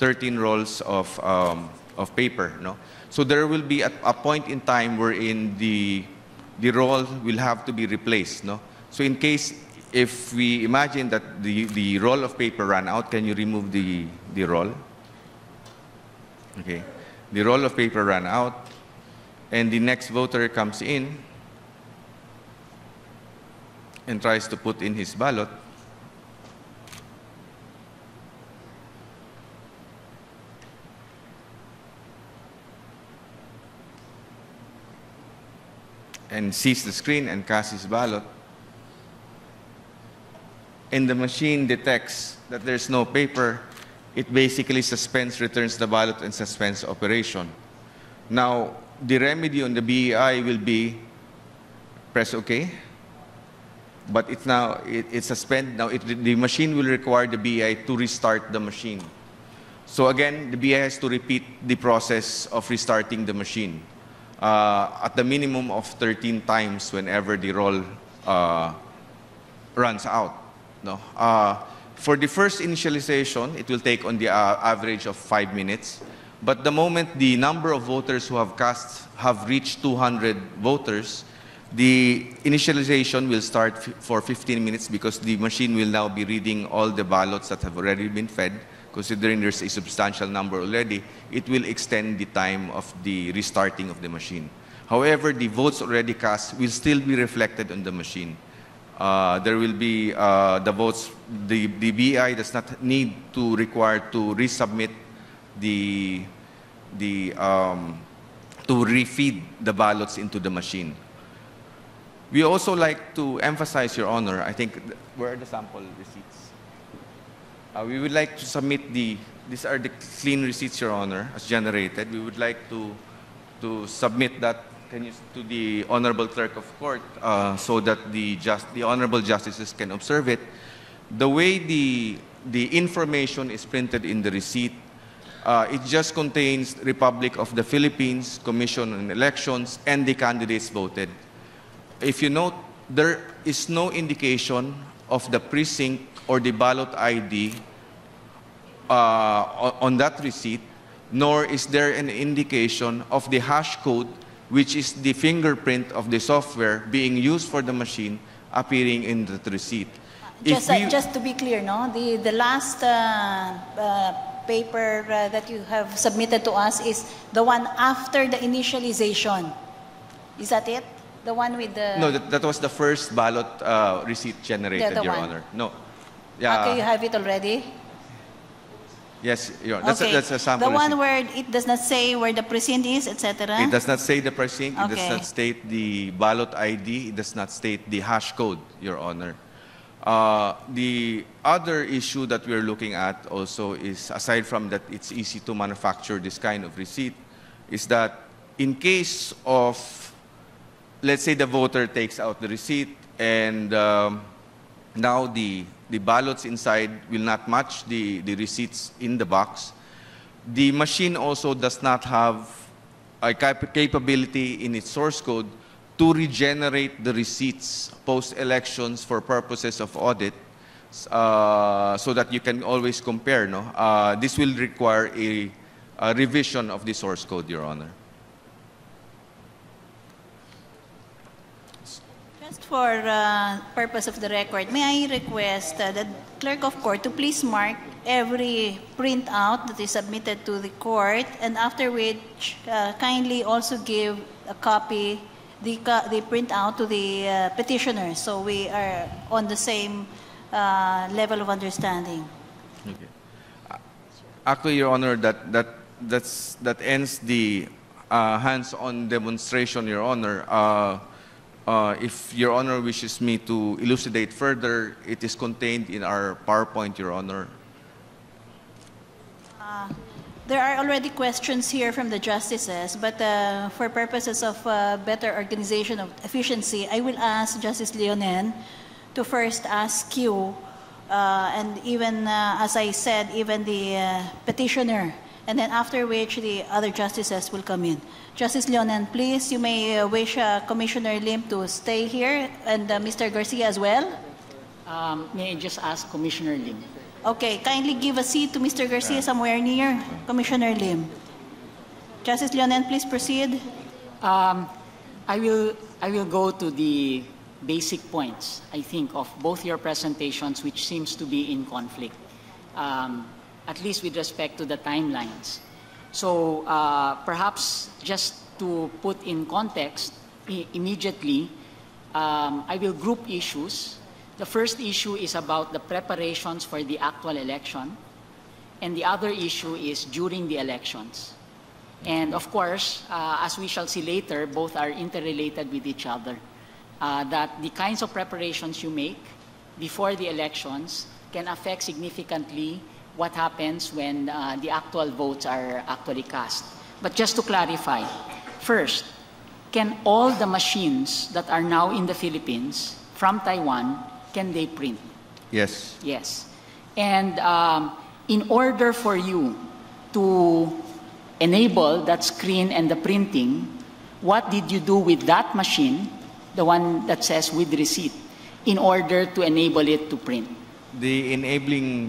of paper, no? So there will be a point in time wherein the roll will have to be replaced, no? So in case, if we imagine that the roll of paper ran out, can you remove the roll? Okay. The roll of paper ran out, and the next voter comes in and tries to put in his ballot. And sees the screen and casts his ballot. And the machine detects that there's no paper. It basically suspends, returns the ballot, and suspends operation. Now, the remedy on the BEI will be press OK. But it's now, it's suspended. Now, the machine will require the BEI to restart the machine. So again, the BEI has to repeat the process of restarting the machine at the minimum of 13 times whenever the roll runs out. No? For the first initialization, it will take on the average of 5 minutes. But the moment the number of voters who have cast have reached 200 voters, the initialization will start for 15 minutes because the machine will now be reading all the ballots that have already been fed. Considering there's a substantial number already, it will extend the time of the restarting of the machine. However, the votes already cast will still be reflected on the machine. There will be the votes, the BI does not need to require to resubmit to refeed the ballots into the machine. We also like to emphasize, Your Honor, I think, where are the sample receipts? We would like to submit these are the clean receipts, Your Honor, as generated. We would like to submit that to the Honorable Clerk of Court so that the Honorable Justices can observe it. The way the information is printed in the receipt, it just contains Republic of the Philippines, Commission on Elections, and the candidates voted. If you note, there is no indication of the precinct or the ballot ID on that receipt, nor is there an indication of the hash code, which is the fingerprint of the software being used for the machine, appearing in the receipt. Just to be clear, no? The last paper that you have submitted to us is the one after the initialization. Is that it? The one with the... No, that was the first ballot receipt generated, Your Honor. No. Yeah. Okay, you have it already? Yes, Your Honor. Okay. That's a sample The one receipt. where it does not say where the precinct is, etc.? It does not say the precinct. It does Okay. not state the ballot ID. It does not state the hash code, Your Honor. The other issue that we're looking at also is, aside from that it's easy to manufacture this kind of receipt, is that in case of, let's say the voter takes out the receipt and now the ballots inside will not match the receipts in the box, the machine also does not have a capability in its source code to regenerate the receipts post-elections for purposes of audit so that you can always compare. No? This will require a revision of the source code, Your Honor. Just for purpose of the record, may I request the Clerk of Court to please mark every printout that is submitted to the court, and after which kindly also give a copy, the printout to the petitioner, so we are on the same level of understanding. Okay. Actually, Your Honor, that ends the hands-on demonstration, Your Honor. If Your Honor wishes me to elucidate further, it is contained in our PowerPoint, Your Honor. There are already questions here from the justices, but for purposes of better organization of efficiency, I will ask Justice Leonen to first ask you, and even, as I said, even the petitioner, and then after which the other justices will come in. Justice Leonen, please, you may wish Commissioner Lim to stay here, and Mr. Garcia as well. May I just ask Commissioner Lim? Okay, kindly give a seat to Mr. Garcia somewhere near Commissioner Lim. Justice Leonen, please proceed. I will go to the basic points, I think, of both your presentations, which seems to be in conflict, at least with respect to the timelines. So perhaps just to put in context immediately, I will group issues. The first issue is about the preparations for the actual election, and the other issue is during the elections. And of course, as we shall see later, both are interrelated with each other. That the kinds of preparations you make before the elections can affect significantly what happens when the actual votes are actually cast. But just to clarify, first, can all the machines that are now in the Philippines from Taiwan, can they print? Yes. Yes. And in order for you to enable that screen and the printing, what did you do with that machine, the one that says with receipt, in order to enable it to print? The enabling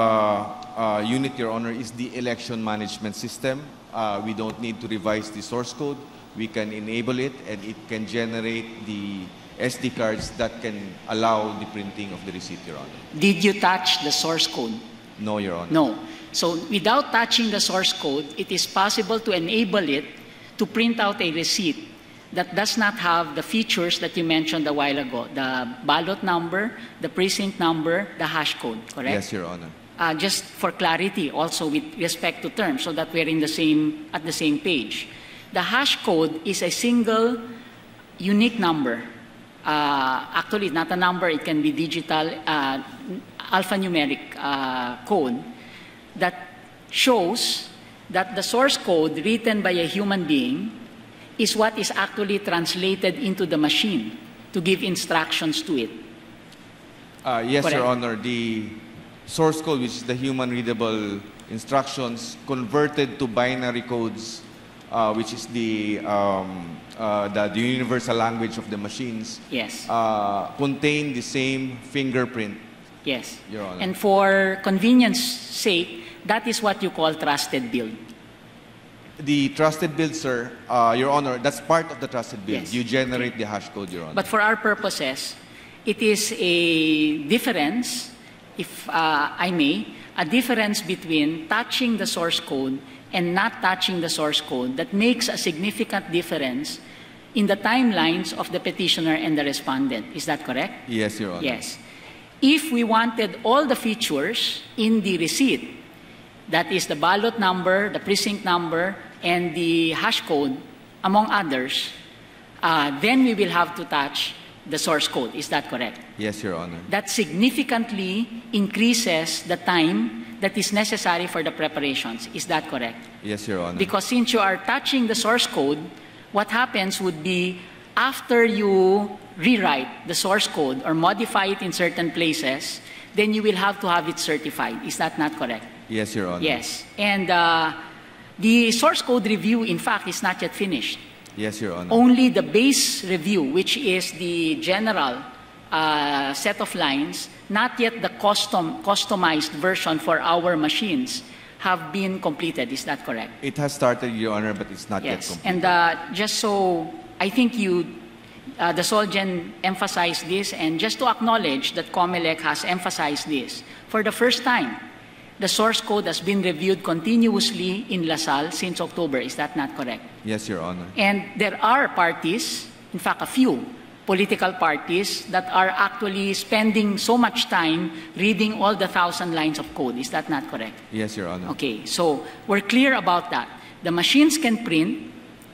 unit, Your Honor, is the election management system. We don't need to revise the source code. We can enable it, and it can generate the SD cards that can allow the printing of the receipt, Your Honor. Did you touch the source code? No, Your Honor. No. So without touching the source code, it is possible to enable it to print out a receipt that does not have the features that you mentioned a while ago, the ballot number, the precinct number, the hash code, correct? Yes, Your Honor. Just for clarity, also with respect to terms, so that we're at the same page. The hash code is a single unique number. Actually, it's not a number, it can be digital, alphanumeric code that shows that the source code written by a human being is what is actually translated into the machine to give instructions to it. Yes, Correct. Your Honor. The source code, which is the human readable instructions, converted to binary codes, which is the universal language of the machines, Yes. contain the same fingerprint. Yes. Your Honor. And for convenience sake, that is what you call trusted build. The trusted build, sir, Your Honor, that's part of the trusted build. Yes. You generate the hash code, Your Honor. But for our purposes, it is a difference, if I may, a difference between touching the source code and not touching the source code that makes a significant difference in the timelines of the petitioner and the respondent. Is that correct? Yes, Your Honor. Yes. If we wanted all the features in the receipt, that is the ballot number, the precinct number, and the hash code, among others, then we will have to touch the source code. Is that correct? Yes, Your Honor. That significantly increases the time that is necessary for the preparations. Is that correct? Yes, Your Honor. Because since you are touching the source code, what happens would be after you rewrite the source code or modify it in certain places, then you will have to have it certified. Is that not correct? Yes, Your Honor. Yes. And the source code review, in fact, is not yet finished. Yes, Your Honor. Only the base review, which is the general set of lines, not yet the customized version for our machines, have been completed. Is that correct? It has started, Your Honor, but it's not yet Yes. complete. And just so, I think you, the Solgen emphasized this, and just to acknowledge that Comelec has emphasized this, for the first time, the source code has been reviewed continuously in LaSalle since October. Is that not correct? Yes, Your Honor. And there are parties, in fact, a few political parties that are actually spending so much time reading all the 1,000 lines of code. Is that not correct? Yes, Your Honor. Okay, so we're clear about that. The machines can print,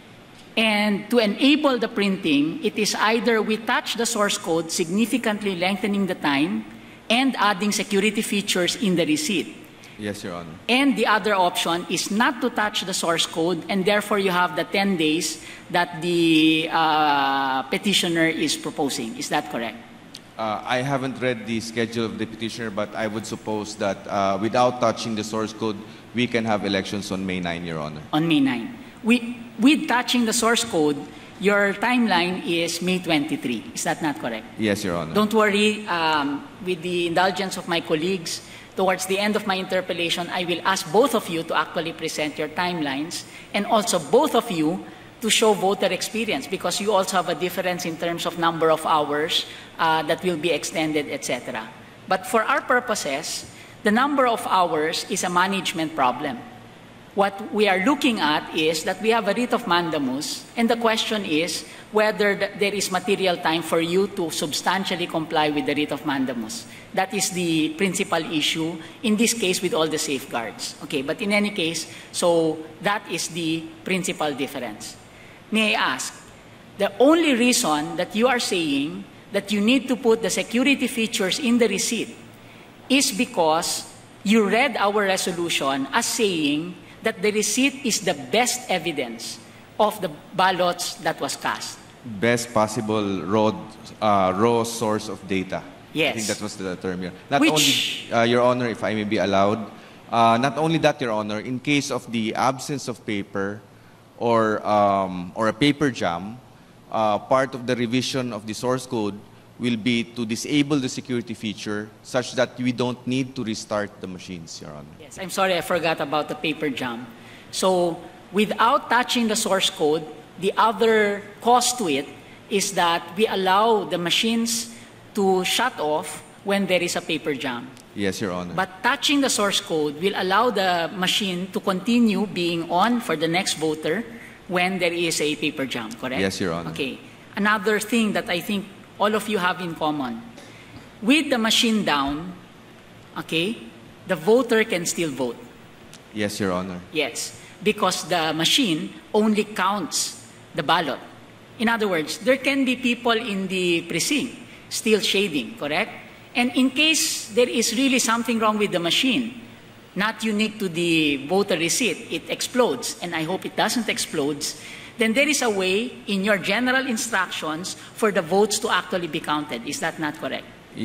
And to enable the printing, it is either we touch the source code, significantly lengthening the time, and adding security features in the receipt. Yes, Your Honor. And the other option is not to touch the source code, and therefore you have the 10 days that the petitioner is proposing. Is that correct? I haven't read the schedule of the petitioner, but I would suppose that without touching the source code, we can have elections on May 9, Your Honor. On May 9. With touching the source code, your timeline is May 23. Is that not correct? Yes, Your Honor. Don't worry, with the indulgence of my colleagues, towards the end of my interpellation, I will ask both of you to actually present your timelines, and also both of you to show voter experience, because you also have a difference in terms of number of hours that will be extended, etc. But for our purposes, the number of hours is a management problem. What we are looking at is that we have a writ of mandamus, and the question is whether there is material time for you to substantially comply with the writ of mandamus. That is the principal issue, in this case with all the safeguards. Okay, but in any case, so that is the principal difference. May I ask, the only reason that you are saying that you need to put the security features in the receipt is because you read our resolution as saying that the receipt is the best evidence of the ballots that was cast. Best possible raw source of data. Yes. I think that was the term here. Not only, Your Honor, if I may be allowed, not only that, Your Honor, in case of the absence of paper or a paper jam, part of the revision of the source code will be to disable the security feature such that we don't need to restart the machines, Your Honor. Yes, I'm sorry, I forgot about the paper jam. So without touching the source code, the other cost to it is that we allow the machines to shut off when there is a paper jam. Yes, Your Honor. But touching the source code will allow the machine to continue being on for the next voter when there is a paper jam, correct? Yes, Your Honor. Okay. Another thing that I think all of you have in common, with the machine down, okay, the voter can still vote. Yes, Your Honor. Yes, because the machine only counts the ballot. In other words, there can be people in the precinct still shading, correct? And in case there is really something wrong with the machine, not unique to the voter receipt, it explodes, and I hope it doesn't explode, then there is a way in your general instructions for the votes to actually be counted. Is that not correct?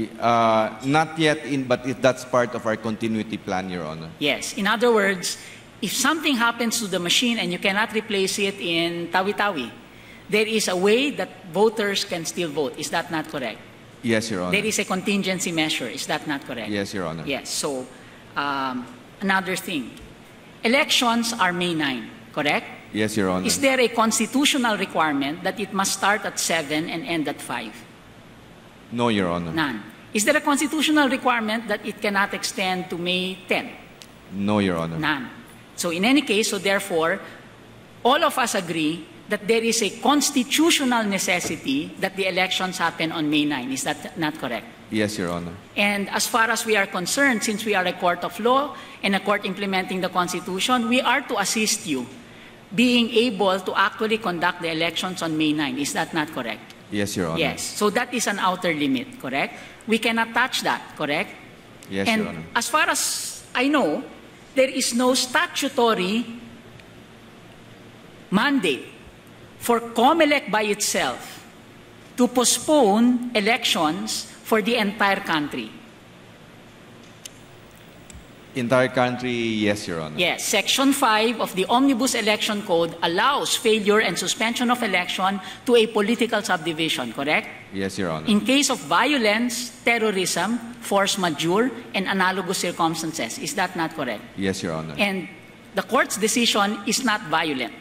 Not yet, but that's part of our continuity plan, Your Honor. Yes. In other words, if something happens to the machine and you cannot replace it in Tawi-Tawi, there is a way that voters can still vote. Is that not correct? Yes, Your Honor. There is a contingency measure. Is that not correct? Yes, Your Honor. Yes. So, another thing. Elections are May 9, correct? Yes, Your Honor. Is there a constitutional requirement that it must start at 7 and end at 5? No, Your Honor. None. Is there a constitutional requirement that it cannot extend to May 10? No, Your Honor. None. So in any case, so therefore, all of us agree that there is a constitutional necessity that the elections happen on May 9. Is that not correct? Yes, Your Honor. And as far as we are concerned, since we are a court of law and a court implementing the Constitution, we are to assist you being able to actually conduct the elections on May 9. Is that not correct? Yes, Your Honor. Yes. So that is an outer limit, correct? We cannot touch that, correct? Yes, and Your Honor. as far as I know, there is no statutory mandate for Comelec by itself to postpone elections for the entire country. Entire country, yes, Your Honor. Yes, Section 5 of the Omnibus Election Code allows failure and suspension of election to a political subdivision, correct? Yes, Your Honor. In case of violence, terrorism, force majeure, and analogous circumstances. Is that not correct? Yes, Your Honor. And the court's decision is not violent.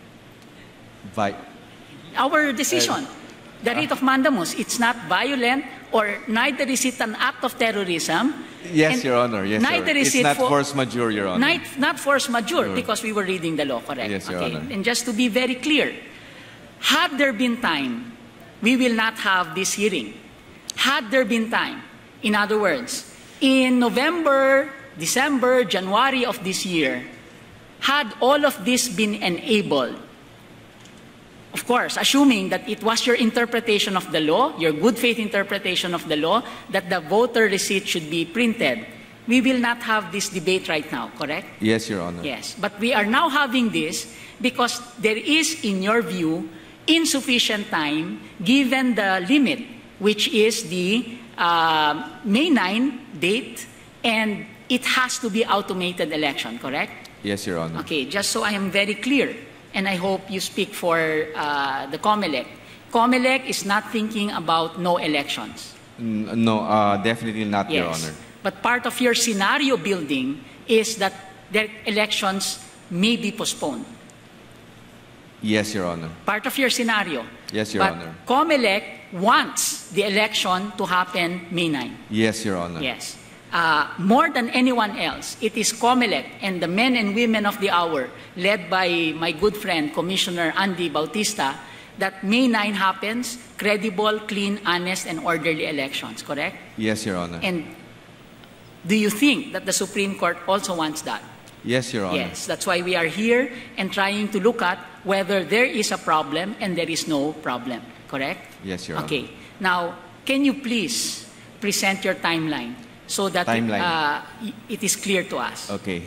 Our decision, the writ of mandamus, it's not violent, or neither is it an act of terrorism. Yes, Your Honor. Yes, neither is it's it not force majeure, Your Honor. Not force majeure, Sure. because we were reading the law, correct? Yes, Your Honor. And just to be very clear, had there been time, we will not have this hearing. Had there been time, in other words, in November, December, January of this year, had all of this been enabled, of course, assuming that it was your interpretation of the law, your good faith interpretation of the law, that the voter receipt should be printed, we will not have this debate right now, correct? Yes, Your Honor. Yes, but we are now having this because there is, in your view, insufficient time given the limit, which is the May 9 date, and it has to be automated election, correct? Yes, Your Honor. Okay, just so I am very clear, and I hope you speak for the Comelec. Comelec is not thinking about no elections. No, definitely not, Yes. Your Honor. But part of your scenario building is that the elections may be postponed. Yes, Your Honor. Part of your scenario. Yes, Your but Honor. Comelec wants the election to happen May 9. Yes, Your Honor. Yes. More than anyone else, it is Comelec and the men and women of the hour, led by my good friend, Commissioner Andy Bautista, that May 9 happens, credible, clean, honest, and orderly elections, correct? Yes, Your Honor. And do you think that the Supreme Court also wants that? Yes, Your Honor. Yes, that's why we are here and trying to look at whether there is a problem and there is no problem, correct? Yes, Your Honor. Okay. Now, can you please present your timeline so that it is clear to us? Okay.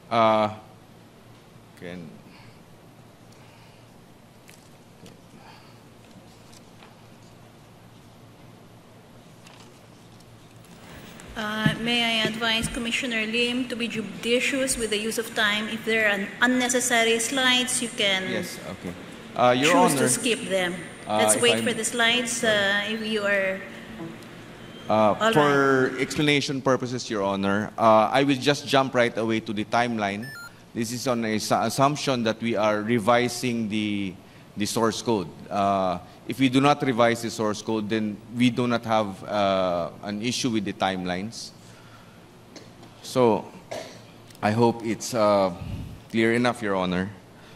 May I advise Commissioner Lim to be judicious with the use of time. If there are unnecessary slides, you can Yes, okay. Your choose Honor, to skip them. Let's if wait I'm- for the slides if you are... for explanation purposes, Your Honor, I will just jump right away to the timeline. This is on an assumption that we are revising the source code. If we do not revise the source code, then we do not have an issue with the timelines. So, I hope it's clear enough, Your Honor.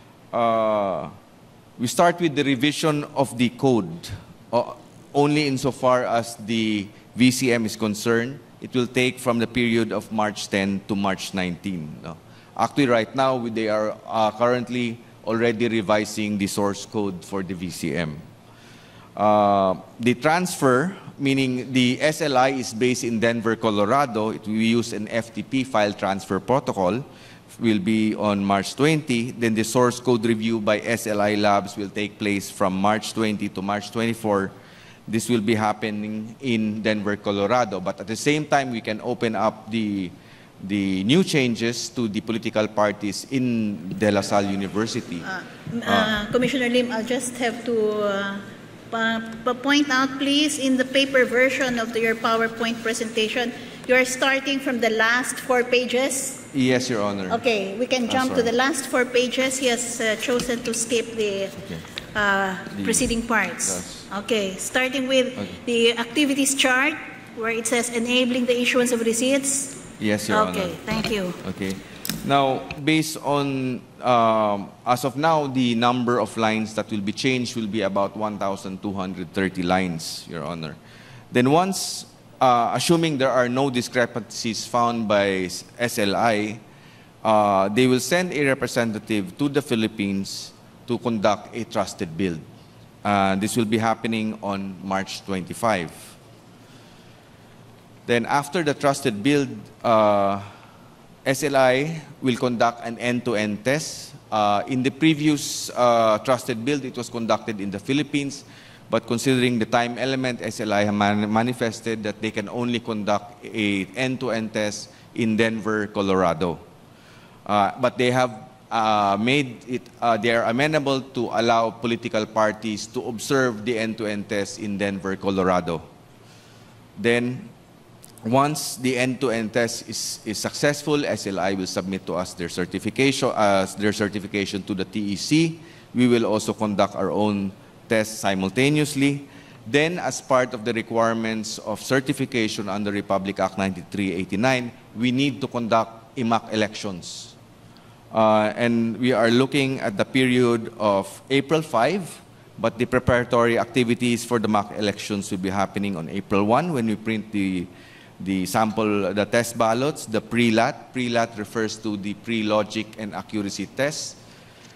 We start with the revision of the code. Only insofar as the VCM is concerned, it will take from the period of March 10 to March 19. No? Actually, right now, they are currently already revising the source code for the VCM. The transfer, meaning the SLI is based in Denver, Colorado. We use an FTP, file transfer protocol, will be on March 20. Then the source code review by SLI Labs will take place from March 20 to March 24. This will be happening in Denver, Colorado. But at the same time, we can open up the new changes to the political parties in De La Salle University. Commissioner Lim, I'll just have to point out, please, in the paper version of your PowerPoint presentation, you're starting from the last 4 pages. Yes, Your Honor. Okay, we can jump to sorry. the last 4 pages. He has chosen to skip the preceding parts. Yes. Okay, starting with the activities chart, where it says enabling the issuance of receipts. Yes, Your Honor. Okay, thank you. Okay. Now, based on, as of now, the number of lines that will be changed will be about 1,230 lines, Your Honor. Then once, assuming there are no discrepancies found by SLI, they will send a representative to the Philippines to conduct a trusted build. This will be happening on March 25. Then after the trusted build, SLI will conduct an end-to-end test. In the previous trusted build, it was conducted in the Philippines, but considering the time element, SLI manifested that they can only conduct an end-to-end test in Denver, Colorado. But they have made it, they are amenable to allow political parties to observe the end-to-end test in Denver, Colorado. Then, once the end-to-end test is successful, SLI will submit to us their certification to the TEC. We will also conduct our own tests simultaneously. Then, as part of the requirements of certification under Republic Act 9389, we need to conduct IMAC elections. And we are looking at the period of April 5, but the preparatory activities for the MAC elections will be happening on April 1 when we print the sample, the test ballots, the pre-lat. Pre-lat refers to the pre-logic and accuracy tests.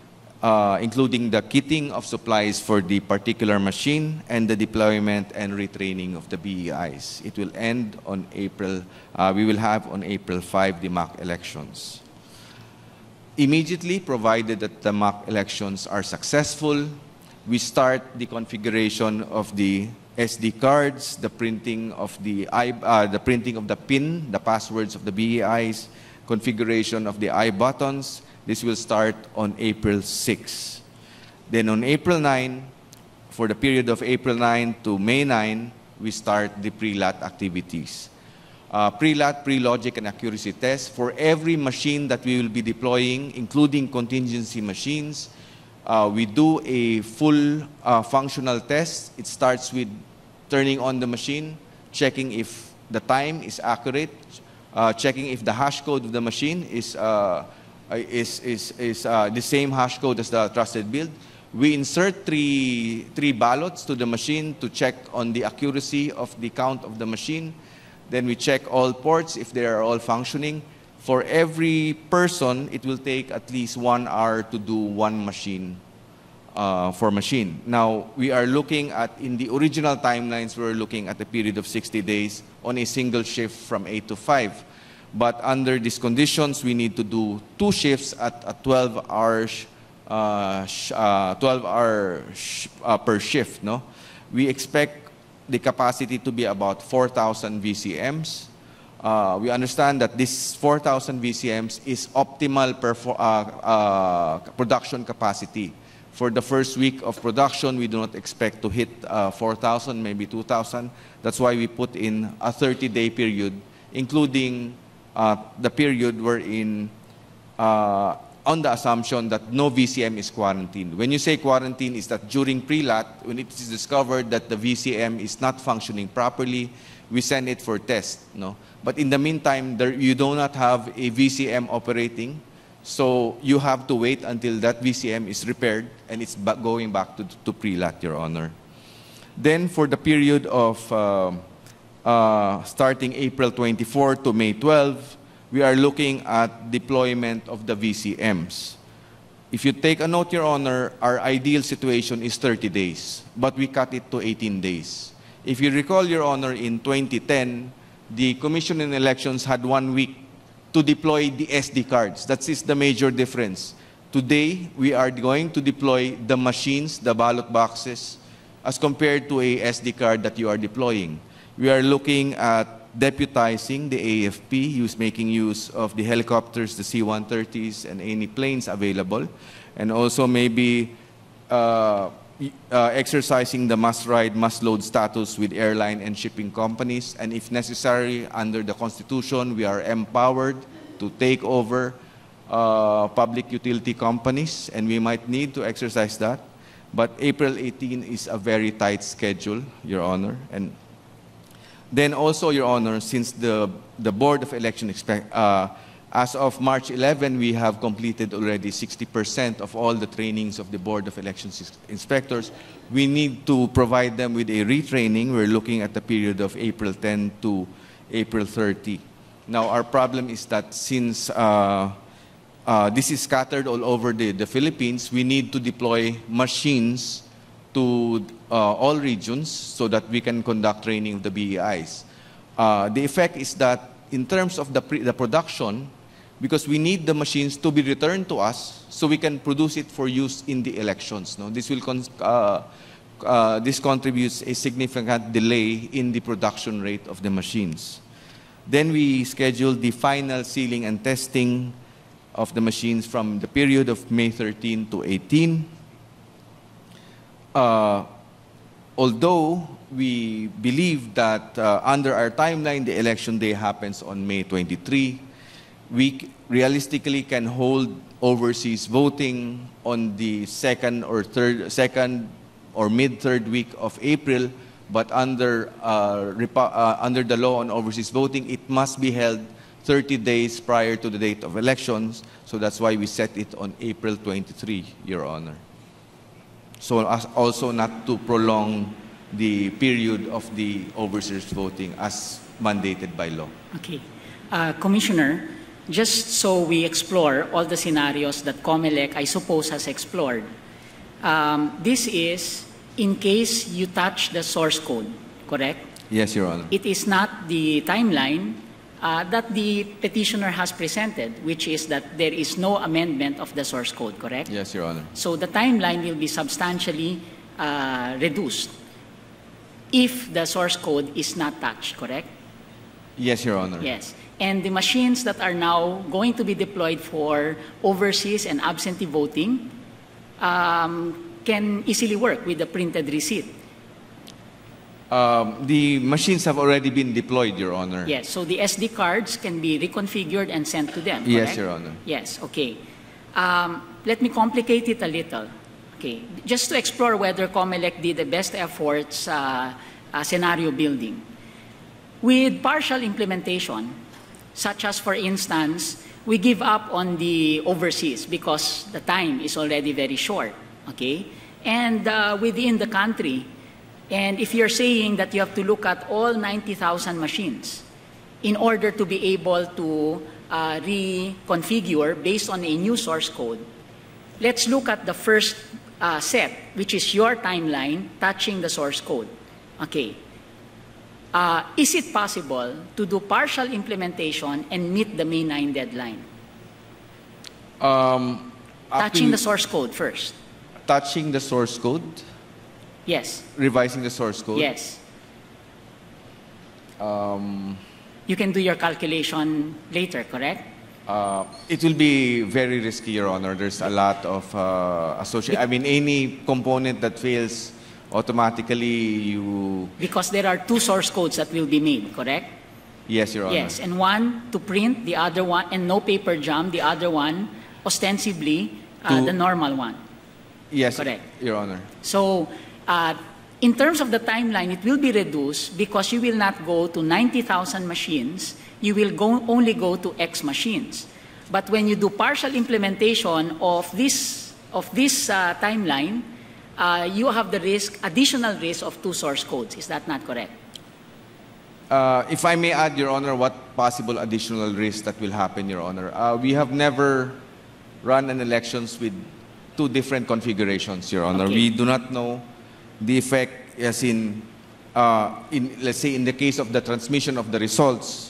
including the kitting of supplies for the particular machine and the deployment and retraining of the BEIs. It will end on April, we will have on April 5 the mock elections. Immediately, provided that the mock elections are successful, we start the configuration of the SD cards, the printing of the PIN, the passwords of the BEIs, configuration of the I buttons. This will start on April 6. Then on April 9, for the period of April 9 to May 9, we start the pre-LAT activities. Pre-LAT, pre-logic and accuracy tests for every machine that we will be deploying, including contingency machines. We do a full functional test. It starts with turning on the machine, checking if the time is accurate, checking if the hash code of the machine is the same hash code as the trusted build. We insert three ballots to the machine to check on the accuracy of the count of the machine. Then we check all ports if they are all functioning. For every person, it will take at least 1 hour to do one machine for machine. Now, we are looking at, in the original timelines, we're looking at a period of 60 days on a single shift from 8 to 5. But under these conditions, we need to do 2 shifts at a 12 hours, 12 hours per shift. No? We expect the capacity to be about 4,000 VCMs. We understand that this 4,000 VCMs is optimal production capacity. For the first week of production, we do not expect to hit 4,000, maybe 2,000. That's why we put in a 30-day period, including the period wherein, on the assumption that no VCM is quarantined. When you say quarantine, is that during pre-LAT, when it is discovered that the VCM is not functioning properly, we send it for test. No? But in the meantime, you do not have a VCM operating, so you have to wait until that VCM is repaired and it's going back to pre-LAT, Your Honor. Then for the period of starting April 24 to May 12, we are looking at deployment of the VCMs. If you take a note, Your Honor, our ideal situation is 30 days, but we cut it to 18 days. If you recall, Your Honor, in 2010, the Commission on Elections had 1 week to deploy the SD cards. That is the major difference. Today, we are going to deploy the machines, the ballot boxes, as compared to a SD card that you are deploying. We are looking at deputizing the AFP, making use of the helicopters, the C-130s, and any planes available, and also maybe exercising the must-ride, must-load status with airline and shipping companies, and if necessary, under the Constitution, we are empowered to take over public utility companies, and we might need to exercise that. But April 18 is a very tight schedule, Your Honor. And then also, Your Honor, since the Board of Election as of March 11, we have completed already 60% of all the trainings of the Board of Elections Inspectors. We need to provide them with a retraining. We're looking at the period of April 10 to April 30. Now, our problem is that since this is scattered all over the Philippines, we need to deploy machines to all regions so that we can conduct training of the BEIs. The effect is that in terms of the production, because we need the machines to be returned to us so we can produce it for use in the elections. No? This contributes a significant delay in the production rate of the machines. Then we schedule the final sealing and testing of the machines from the period of May 13 to 18. Although we believe that under our timeline, the election day happens on May 23, we realistically can hold overseas voting on the second or mid-third week of April, but under the law on overseas voting, it must be held 30 days prior to the date of elections. So that's why we set it on April 23, Your Honor. So as also not to prolong the period of the overseas voting as mandated by law. Okay. Commissioner, just so we explore all the scenarios that Comelec, I suppose, has explored. This is in case you touch the source code, correct? Yes, Your Honor. It is not the timeline that the petitioner has presented, which is that there is no amendment of the source code, correct? Yes, Your Honor. So the timeline will be substantially reduced if the source code is not touched, correct? Yes, Your Honor. Yes. And the machines that are now going to be deployed for overseas and absentee voting can easily work with the printed receipt. The machines have already been deployed, Your Honor. Yes, so the SD cards can be reconfigured and sent to them, correct? Yes, Your Honor. Yes, okay. Let me complicate it a little. Okay, just to explore whether Comelec did the best efforts scenario building. With partial implementation, such as, for instance, we give up on the overseas because the time is already very short, okay? And within the country, and if you're saying that you have to look at all 90,000 machines in order to be able to reconfigure based on a new source code, let's look at the first set, which is your timeline touching the source code. Okay. Is it possible to do partial implementation and meet the May 9 deadline? Touching the source code first. Touching the source code? Yes. Revising the source code? Yes. You can do your calculation later, correct? It will be very risky, Your Honor. There's a lot of associated. I mean, any component that fails, automatically you... Because there are two source codes that will be made, correct? Yes, Your Honor. Yes, and one to print, the other one, and no paper jam, the other one, ostensibly, the normal one. Yes, correct. Your Honor. So, in terms of the timeline, it will be reduced because you will not go to 90,000 machines, you will only go to X machines. But when you do partial implementation of this timeline, you have the additional risk of two source codes. Is that not correct? If I may add, Your Honor, what possible additional risk that will happen, Your Honor. We have never run an elections with two different configurations, Your Honor. Okay. We do not know the effect as let's say, in the case of the transmission of the results.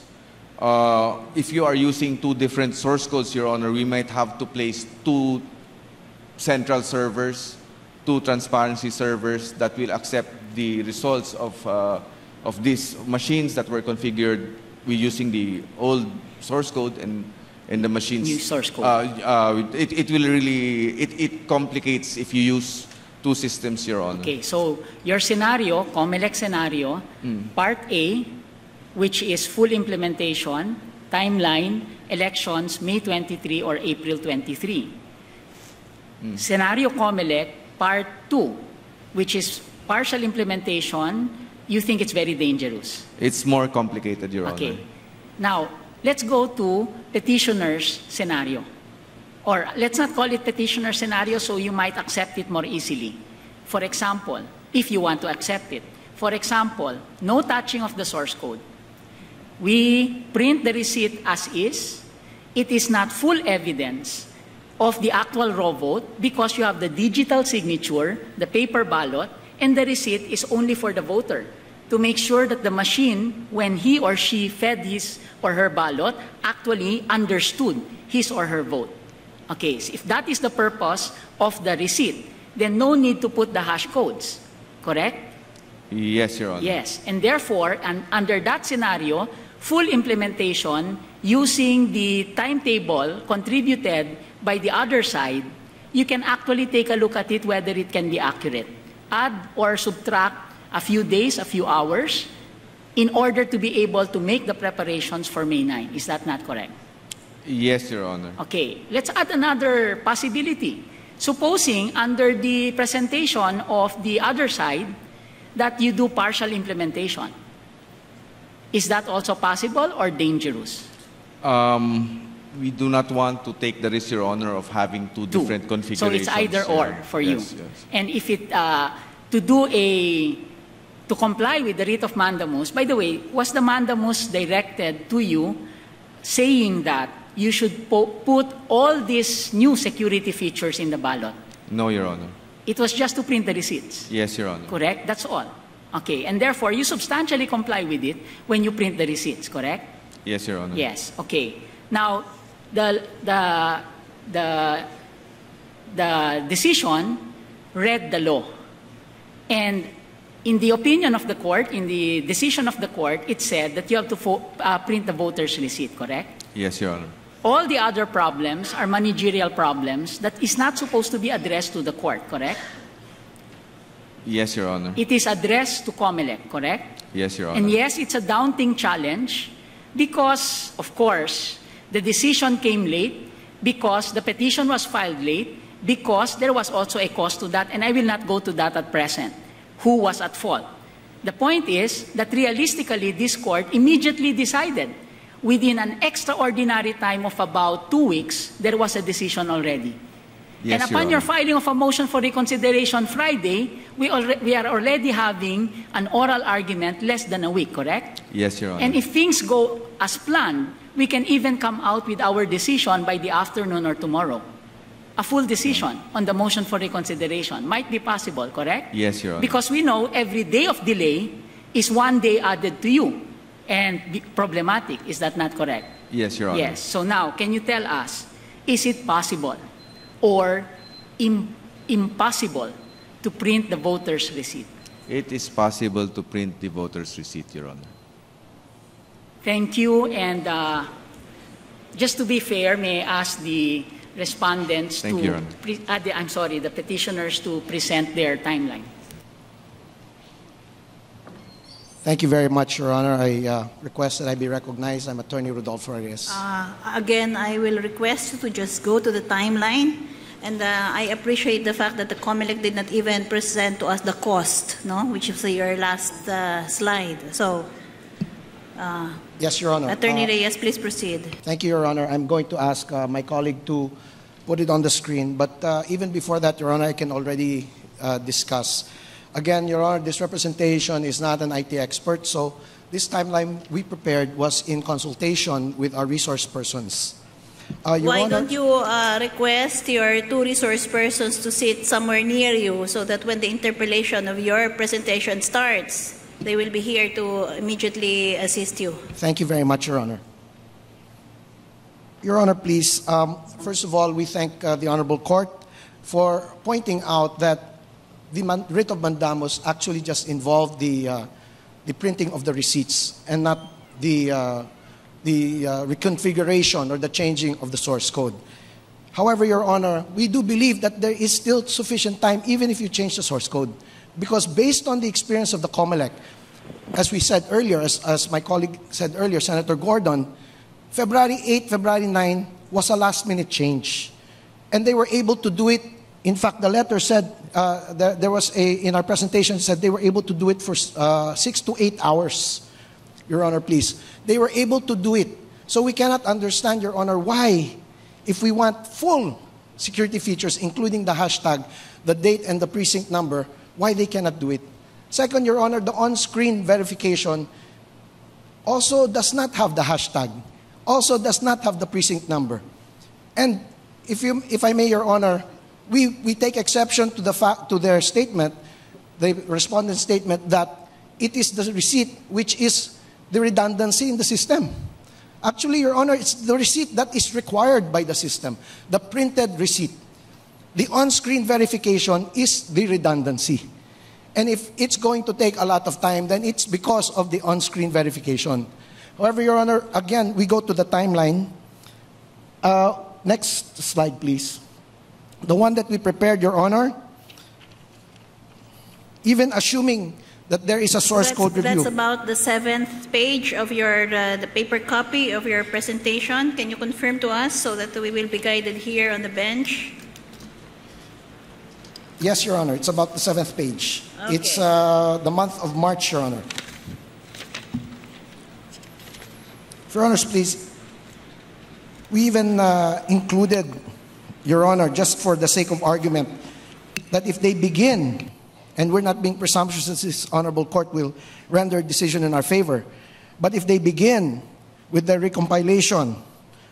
If you are using two different source codes, Your Honor, we might have to place two central servers, two transparency servers that will accept the results of these machines that were configured using the old source code and the machines. New source code. It will really, it complicates if you use two systems, Your Honor. Okay, so your scenario, Comelec scenario, Part A, which is full implementation, timeline, elections, May 23 or April 23. Scenario Comelec, Part 2, which is partial implementation, you think it's very dangerous. It's more complicated, Your Honor. Okay. Now, let's go to petitioner's scenario. Or let's not call it petitioner scenario so you might accept it more easily. For example, if you want to accept it. For example, no touching of the source code. We print the receipt as is. It is not full evidence of the actual raw vote because you have the digital signature, the paper ballot, and the receipt is only for the voter to make sure that the machine, when he or she fed his or her ballot, actually understood his or her vote. Okay, so if that is the purpose of the receipt, then no need to put the hash codes, correct? Yes, Your Honor. Yes, and therefore, under that scenario, full implementation using the timetable contributed by the other side, you can actually take a look at it whether it can be accurate. Add or subtract a few days, a few hours, in order to be able to make the preparations for May 9. Is that not correct? Yes, Your Honor. Okay, let's add another possibility. Supposing under the presentation of the other side that you do partial implementation. Is that also possible or dangerous? We do not want to take the risk, Your Honor, of having two different configurations. So it's either or for you. Yes, yes. And if it, to comply with the writ of mandamus, by the way, was the mandamus directed to you saying that you should put all these new security features in the ballot? No, Your Honor. It was just to print the receipts. Yes, Your Honor. Correct? That's all. Okay. And therefore, you substantially comply with it when you print the receipts, correct? Yes, Your Honor. Yes. Okay. Now, the decision read the law. And in the opinion of the court, in the decision of the court, it said that you have to print the voter's receipt, correct? Yes, Your Honor. All the other problems are managerial problems that is not supposed to be addressed to the court, correct? Yes, Your Honor. It is addressed to Comelec, correct? Yes, Your Honor. And yes, it's a daunting challenge because, of course, the decision came late, because the petition was filed late, because there was also a cost to that, and I will not go to that at present. Who was at fault? The point is that realistically, this court immediately decided. Within an extraordinary time of about 2 weeks, there was a decision already. Yes, and upon Your your filing of a motion for reconsideration Friday, we are already having an oral argument less than a week, correct? Yes, Your Honor. And if things go as planned, we can even come out with our decision by the afternoon or tomorrow. A full decision on the motion for reconsideration might be possible, correct? Yes, Your Honor. Because we know every day of delay is 1 day added to you and problematic. Is that not correct? Yes, Your Honor. Yes. So now, can you tell us, is it possible or impossible to print the voter's receipt? It is possible to print the voter's receipt, Your Honor. Thank you. And just to be fair, may I ask the respondents Thank you, Your Honor. the petitioners to present their timeline. Thank you very much, Your Honor. I request that I be recognized. I'm Attorney Rodolfo Reyes. Again, I will request you to just go to the timeline. And I appreciate the fact that the Comelec did not even present to us the cost, no, which is your last slide. So, yes, Your Honor. Attorney Reyes, please proceed. Thank you, Your Honor. I'm going to ask my colleague to put it on the screen. But even before that, Your Honor, I can already discuss. Again, Your Honor, this representation is not an IT expert. So this timeline we prepared was in consultation with our resource persons. Why don't you request your 2 resource persons to sit somewhere near you so that when the interpellation of your presentation starts, they will be here to immediately assist you? Thank you very much, Your Honor. Your Honor, please, first of all, we thank the Honorable Court for pointing out that the writ of mandamus actually just involved the printing of the receipts and not the reconfiguration or the changing of the source code. However, Your Honor, we do believe that there is still sufficient time even if you change the source code. Because based on the experience of the Comelec, as we said earlier, as my colleague said earlier, Senator Gordon, February 8, February 9 was a last-minute change. And they were able to do it. In fact, the letter said, there was in our presentation, said they were able to do it for 6 to 8 hours. Your Honor, please. They were able to do it. So we cannot understand, Your Honor, why, if we want full security features, including the hashtag, the date, and the precinct number, why they cannot do it. Second, Your Honor, the on-screen verification also does not have the hashtag, also does not have the precinct number. And if I may, Your Honor, we take exception to their statement, the respondent's statement, that it is the receipt which is the redundancy in the system. Actually, Your Honor, it's the receipt that is required by the system, the printed receipt. The on-screen verification is the redundancy. And if it's going to take a lot of time, then it's because of the on-screen verification. However, Your Honor, again, we go to the timeline. Next slide, please. The one that we prepared, Your Honor, even assuming that there is a source code review. That's about the 7th page of your the paper copy of your presentation. Can you confirm to us so that we will be guided here on the bench? Yes, Your Honor. It's about the 7th page. Okay. It's the month of March, Your Honor. Your Honors, please. We even included, Your Honor, just for the sake of argument, that if they begin, and we're not being presumptuous as this Honorable Court will render a decision in our favor, but if they begin with the recompilation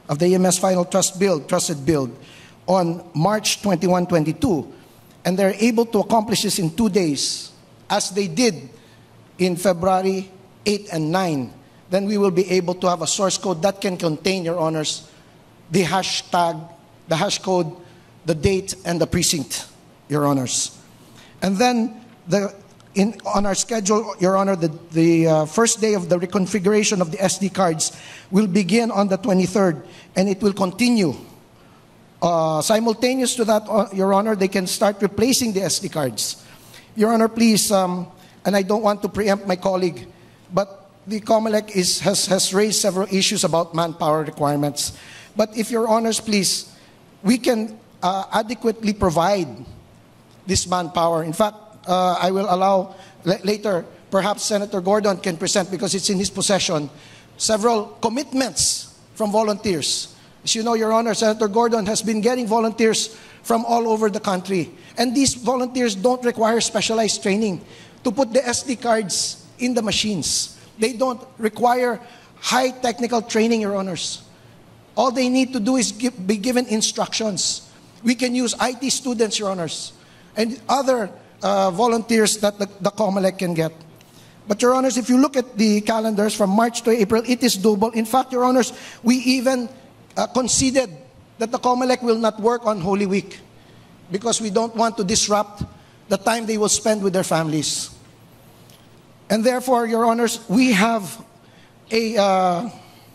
of the EMS Final Trusted Build on March 21, 22, and they're able to accomplish this in 2 days, as they did in February 8 and 9, then we will be able to have a source code that can contain, Your Honors, the hashtag, the hash code, the date, and the precinct, Your Honors. And then on our schedule, Your Honor, the first day of the reconfiguration of the SD cards will begin on the 23rd, and it will continue. Simultaneous to that, Your Honor, they can start replacing the SD cards. Your Honor, please, and I don't want to preempt my colleague, but the Comelec has raised several issues about manpower requirements. But if Your Honors, please, we can adequately provide this manpower. In fact, I will allow later, perhaps Senator Gordon can present, because it's in his possession, several commitments from volunteers. As you know, Your Honor, Senator Gordon has been getting volunteers from all over the country. And these volunteers don't require specialized training to put the SD cards in the machines. They don't require high technical training, Your Honors. All they need to do is be given instructions. We can use IT students, Your Honors, and other volunteers that the Comelec can get. But, Your Honors, if you look at the calendars from March to April, it is doable. In fact, Your Honors, we even conceded that the Comelec will not work on Holy Week because we don't want to disrupt the time they will spend with their families. And therefore, Your Honors, we have a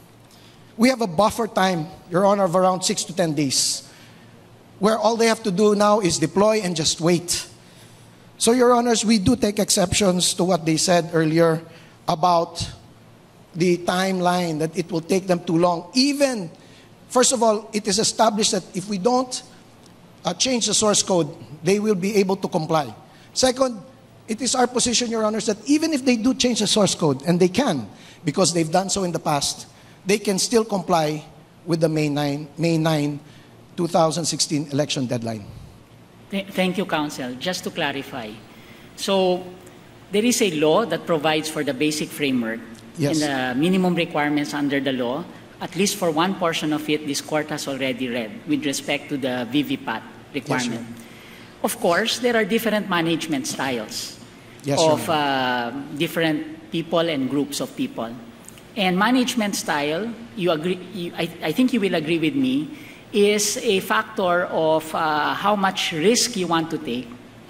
buffer time, Your Honor, of around 6 to 10 days, where all they have to do now is deploy and just wait. So, Your Honors, we do take exceptions to what they said earlier about the timeline, that it will take them too long. Even, first of all, it is established that if we don't change the source code, they will be able to comply. Second, it is our position, Your Honors, that even if they do change the source code, and they can, because they've done so in the past, they can still comply with the May 9, 2016 election deadline. Thank you, Counsel. Just to clarify, so there is a law that provides for the basic framework, yes, and the minimum requirements under the law. At least for one portion of it, this court has already read with respect to the VVPAT requirement. Yes, of course, there are different management styles, yes, of different people and groups of people. And management style, I think you will agree with me, is a factor of how much risk you want to take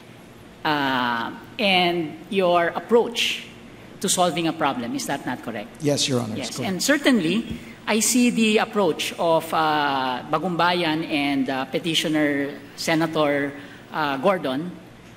and your approach to solving a problem. Is that not correct? Yes, Your Honor. Yes, and certainly, I see the approach of Bagumbayan and petitioner Senator Gordon,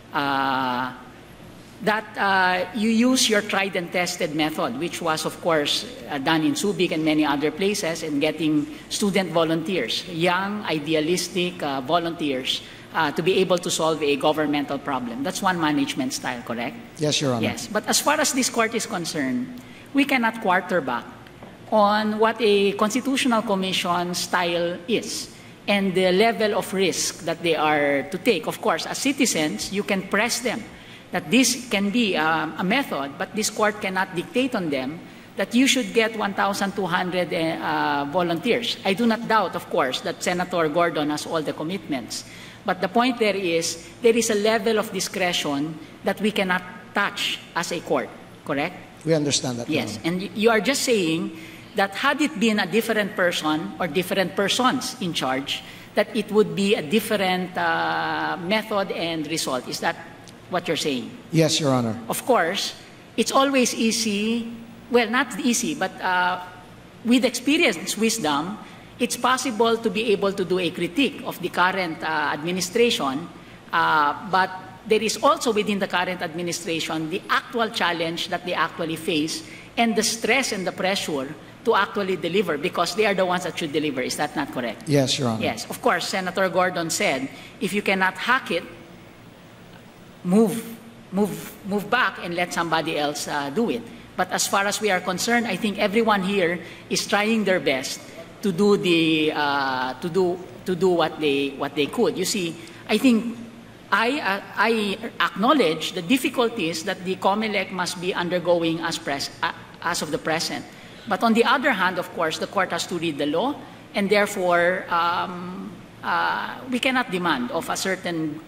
that you use your tried and tested method, which was, of course, done in Subic and many other places, in getting student volunteers, young, idealistic volunteers, to be able to solve a governmental problem. That's one management style, correct? Yes, Your Honor. Yes, but as far as this court is concerned, we cannot quarterback on what a constitutional commission style is and the level of risk that they are to take. Of course, as citizens, you can press them that this can be a method, but this court cannot dictate on them that you should get 1,200 volunteers. I do not doubt, of course, that Senator Gordon has all the commitments. But the point there is a level of discretion that we cannot touch as a court, correct? We understand that. Yes, and you are just saying that had it been a different person or different persons in charge, that it would be a different method and result. Is that what you're saying? Yes, Your Honor. Of course, it's always easy, well, not easy, but with experience, wisdom, it's possible to be able to do a critique of the current administration, but there is also within the current administration the actual challenge that they actually face and the stress and the pressure to actually deliver, because they are the ones that should deliver. Is that not correct? Yes, Your Honor. Yes. Of course, Senator Gordon said, if you cannot hack it, move back and let somebody else do it. But as far as we are concerned, I think everyone here is trying their best to do what they could. You see, I think I acknowledge the difficulties that the Comelec must be undergoing as of the present. But on the other hand, of course, the court has to read the law and therefore we cannot demand of a certain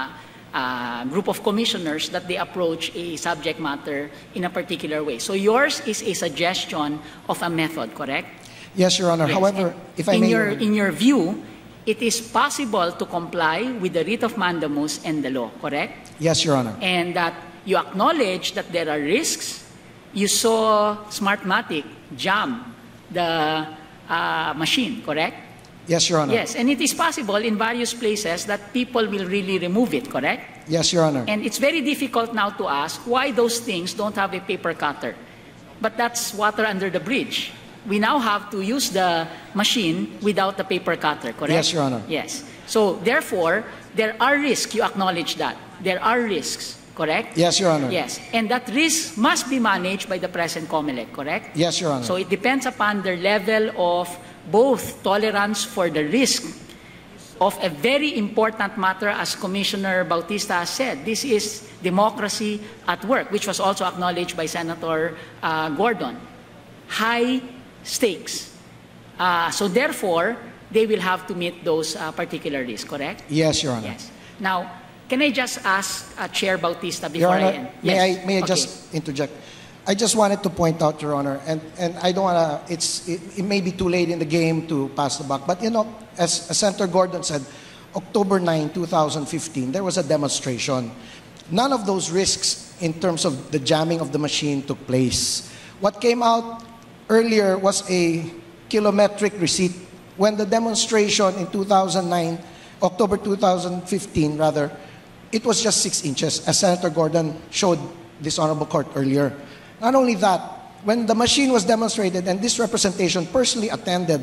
group of commissioners that they approach a subject matter in a particular way. So yours is a suggestion of a method, correct? Yes, Your Honor. Yes. However, if I in may... in your view, it is possible to comply with the writ of mandamus and the law, correct? Yes, Your Honor. And that you acknowledge that there are risks. You saw Smartmatic jam the machine, correct? Yes, Your Honor. Yes, and it is possible in various places that people will really remove it, correct? Yes, Your Honor. And it's very difficult now to ask why those things don't have a paper cutter. But that's water under the bridge. We now have to use the machine without the paper cutter, correct? Yes, Your Honor. Yes. So therefore, there are risks. You acknowledge that. There are risks, correct? Yes, Your Honor. Yes. And that risk must be managed by the present Comelec, correct? Yes, Your Honor. So it depends upon their level of both tolerance for the risk of a very important matter, as Commissioner Bautista has said. This is democracy at work, which was also acknowledged by Senator Gordon. High stakes. So therefore, they will have to meet those particular risks, correct? Yes, Your Honor. Yes. Now, can I just ask Chair Bautista Your before I Honor, end? may I Okay. just interject? I just wanted to point out, Your Honor, and I don't want to, it may be too late in the game to pass the buck, but you know, as Senator Gordon said, October 9, 2015, there was a demonstration. None of those risks in terms of the jamming of the machine took place. What came out earlier was a kilometric receipt. When the demonstration in 2009, October 2015 rather, it was just 6 inches, as Senator Gordon showed this honorable court earlier. Not only that, when the machine was demonstrated, and this representation personally attended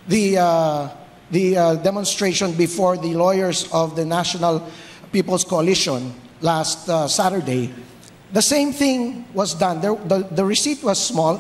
the demonstration before the lawyers of the National People's Coalition last Saturday, the same thing was done. The receipt was small.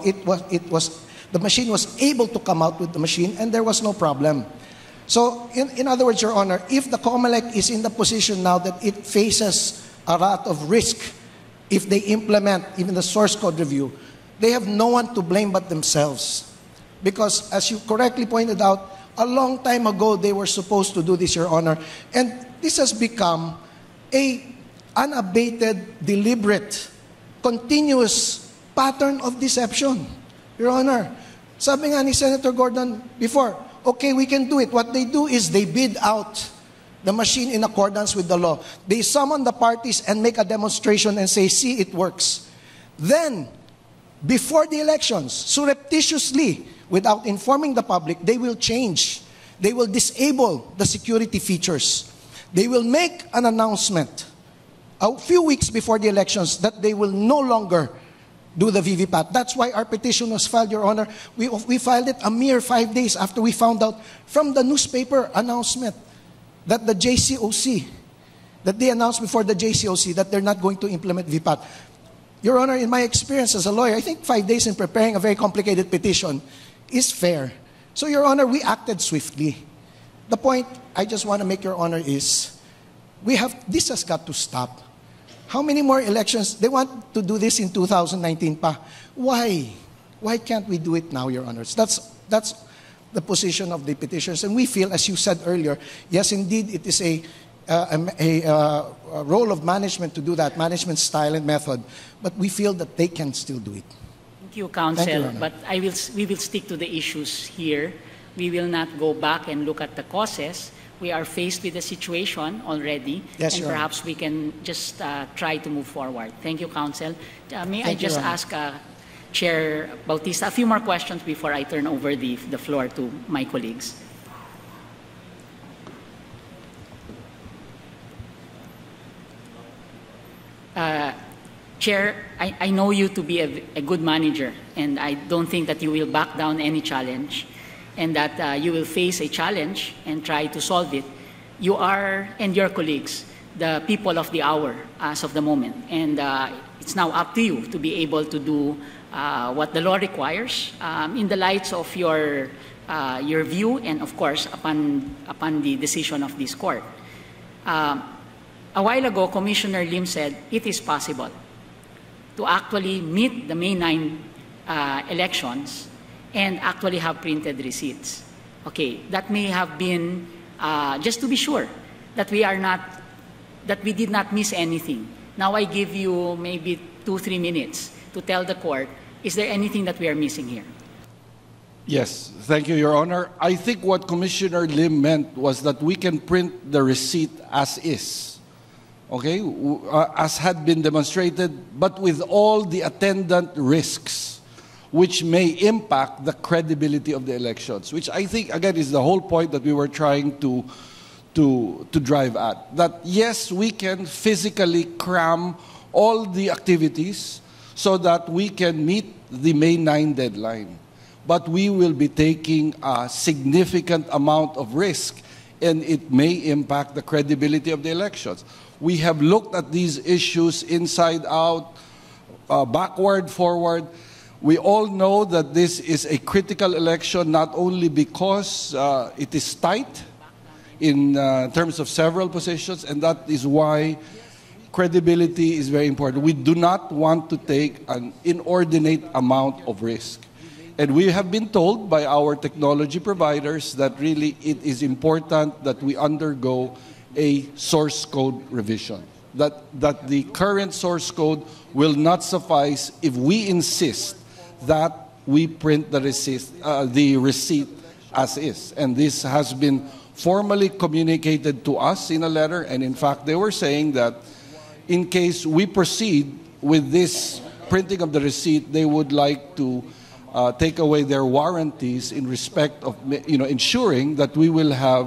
The machine was able to come out with the machine, and there was no problem. So, in other words, Your Honor, if the Comelec is in the position now that it faces a lot of risk, if they implement even the source code review, they have no one to blame but themselves. Because, as you correctly pointed out, a long time ago they were supposed to do this, Your Honor. And this has become a unabated, deliberate, continuous pattern of deception. Your Honor, sabi nga ni Senator Gordon before, okay, we can do it. What they do is they bid out the machine in accordance with the law. They summon the parties and make a demonstration and say, see, it works. Then, before the elections, surreptitiously, without informing the public, they will change. They will disable the security features. They will make an announcement a few weeks before the elections that they will no longer do the VVPAT. That's why our petition was filed, Your Honor. We filed it a mere 5 days after we found out from the newspaper announcement that the JCOC, that they announced before the JCOC that they're not going to implement VPAT. Your Honor, in my experience as a lawyer, I think 5 days in preparing a very complicated petition is fair. So, Your Honor, we acted swiftly. The point I just want to make, Your Honor, is this has got to stop. How many more elections? They want to do this in 2019 pa. Why? Why can't we do it now, Your Honors? That's the position of the petitioners. And we feel, as you said earlier, yes, indeed, it is a role of management to do that, management style and method. But we feel that they can still do it. Thank you, Counsel. Thank you, Your Honor. But we will stick to the issues here. We will not go back and look at the causes. We are faced with a situation already, Yes, and Your Honor. perhaps we can just try to move forward. Thank you, Counsel. May I Thank you, just Your Honor. ask Chair Bautista a few more questions before I turn over the floor to my colleagues? Chair, I know you to be a good manager, and I don't think that you will back down any challenge, and that you will face a challenge and try to solve it. You are, and your colleagues, the people of the hour as of the moment, and it's now up to you to be able to do what the law requires in the lights of your view and, of course, upon the decision of this court. A while ago, Commissioner Lim said it is possible to actually meet the May 9 elections and actually have printed receipts. Okay, that may have been just to be sure that we did not miss anything. Now I give you maybe 2-3 minutes to tell the court, is there anything that we are missing here? Yes, thank you, Your Honor. I think what Commissioner Lim meant was that we can print the receipt as is, okay, as had been demonstrated, but with all the attendant risks which may impact the credibility of the elections, which I think, again, is the whole point that we were trying to drive at. That, yes, we can physically cram all the activities so that we can meet the May 9 deadline. But we will be taking a significant amount of risk, and it may impact the credibility of the elections. We have looked at these issues inside out, backward, forward. We all know that this is a critical election, not only because it is tight in terms of several positions, and that is why credibility is very important. We do not want to take an inordinate amount of risk. And we have been told by our technology providers that really it is important that we undergo a source code revision. That the current source code will not suffice if we insist that we print the receipt as is. And this has been formally communicated to us in a letter, and in fact they were saying that in case we proceed with this printing of the receipt, they would like to take away their warranties in respect of ensuring that we will have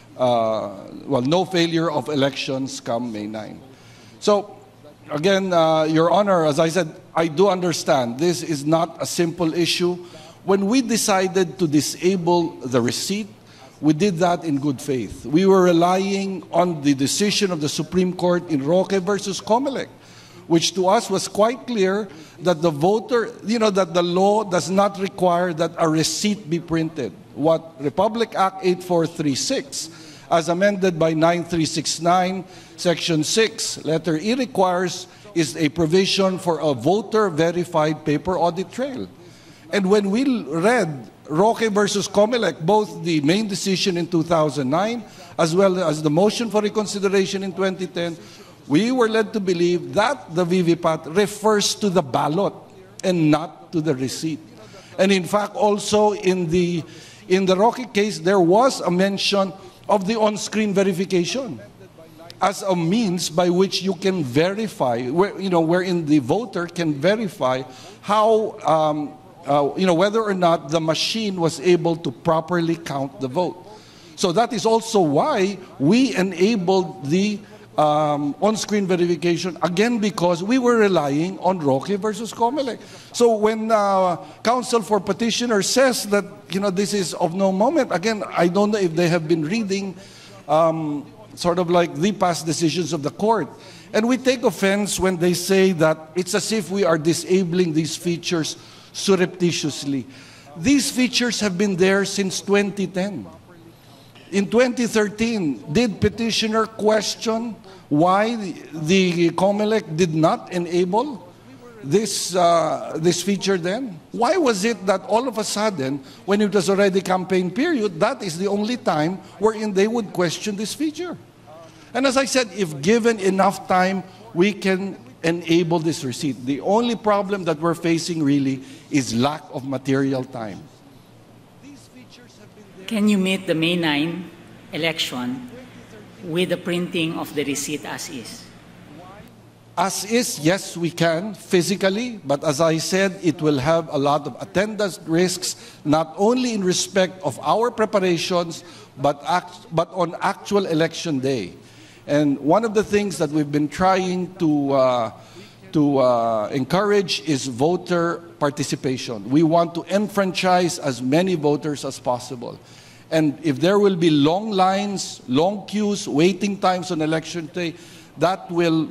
no failure of elections come May 9. So again, Your Honor, as I said, I do understand this is not a simple issue. When we decided to disable the receipt, we did that in good faith. We were relying on the decision of the Supreme Court in Roque versus Comelec, which to us was quite clear that the voter, that the law does not require that a receipt be printed. What Republic Act 8436, as amended by 9369, Section 6, letter E requires is a provision for a voter-verified paper audit trail. And when we read Roque versus Comelec, both the main decision in 2009 as well as the motion for reconsideration in 2010, we were led to believe that the VVPAT refers to the ballot and not to the receipt. And in fact, also in the Roque case, there was a mention of the on-screen verification as a means by which you can verify, wherein the voter can verify how, whether or not the machine was able to properly count the vote. So that is also why we enabled the on-screen verification, again, because we were relying on Roque versus Comelec. So when counsel for petitioner says that, this is of no moment, again, I don't know if they have been reading sort of like the past decisions of the court. And we take offense when they say that it's as if we are disabling these features surreptitiously. These features have been there since 2010. In 2013, did petitioner question why the Comelec did not enable this feature then? Why was it that all of a sudden, when it was already campaign period, that is the only time wherein they would question this feature? And as I said, if given enough time, we can enable this receipt. The only problem that we're facing really is lack of material time. Can you meet the May 9 election with the printing of the receipt as is? As is, yes, we can physically, but as I said, it will have a lot of attendance risks, not only in respect of our preparations, but on actual election day. And one of the things that we've been trying to encourage is voter participation. We want to enfranchise as many voters as possible. And if there will be long lines, long queues, waiting times on election day, that will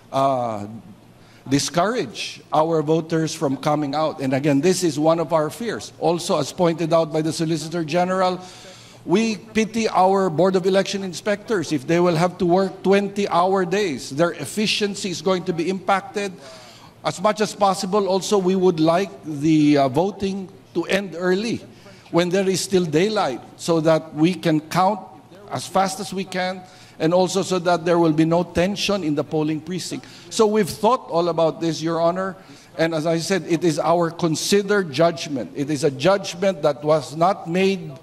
discourage our voters from coming out. And again, this is one of our fears. Also, as pointed out by the Solicitor General, we pity our Board of Election Inspectors if they will have to work 20-hour days. Their efficiency is going to be impacted. As much as possible, also, we would like the voting to end early. when there is still daylight, so that we can count as fast as we can, and also so that there will be no tension in the polling precinct. So we've thought all about this, Your Honor, and as I said, it is our considered judgment. It is a judgment that was not made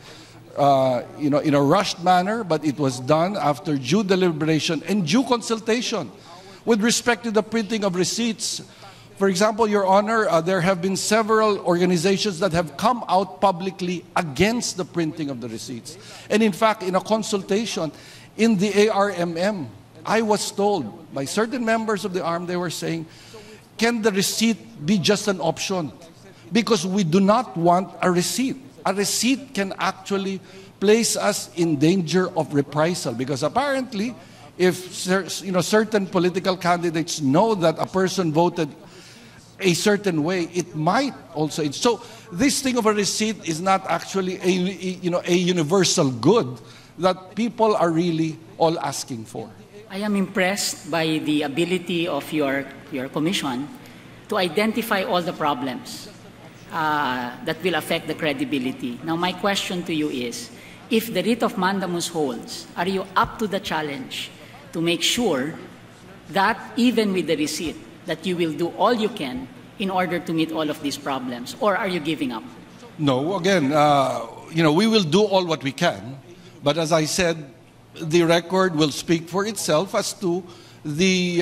in a rushed manner, but it was done after due deliberation and due consultation. With respect to the printing of receipts, for example, Your Honor, there have been several organizations that have come out publicly against the printing of the receipts. And in fact, in a consultation in the ARMM, I was told by certain members of the ARM, they were saying, can the receipt be just an option? Because we do not want a receipt. A receipt can actually place us in danger of reprisal, because apparently, if certain political candidates know that a person voted a certain way, it might also. So this thing of a receipt is not actually a universal good that people are really all asking for. I am impressed by the ability of your commission to identify all the problems that will affect the credibility. Now, my question to you is, if the writ of mandamus holds, are you up to the challenge to make sure that even with the receipt, that you will do all you can in order to meet all of these problems? Or are you giving up? No, again, we will do all what we can. But as I said, the record will speak for itself as to the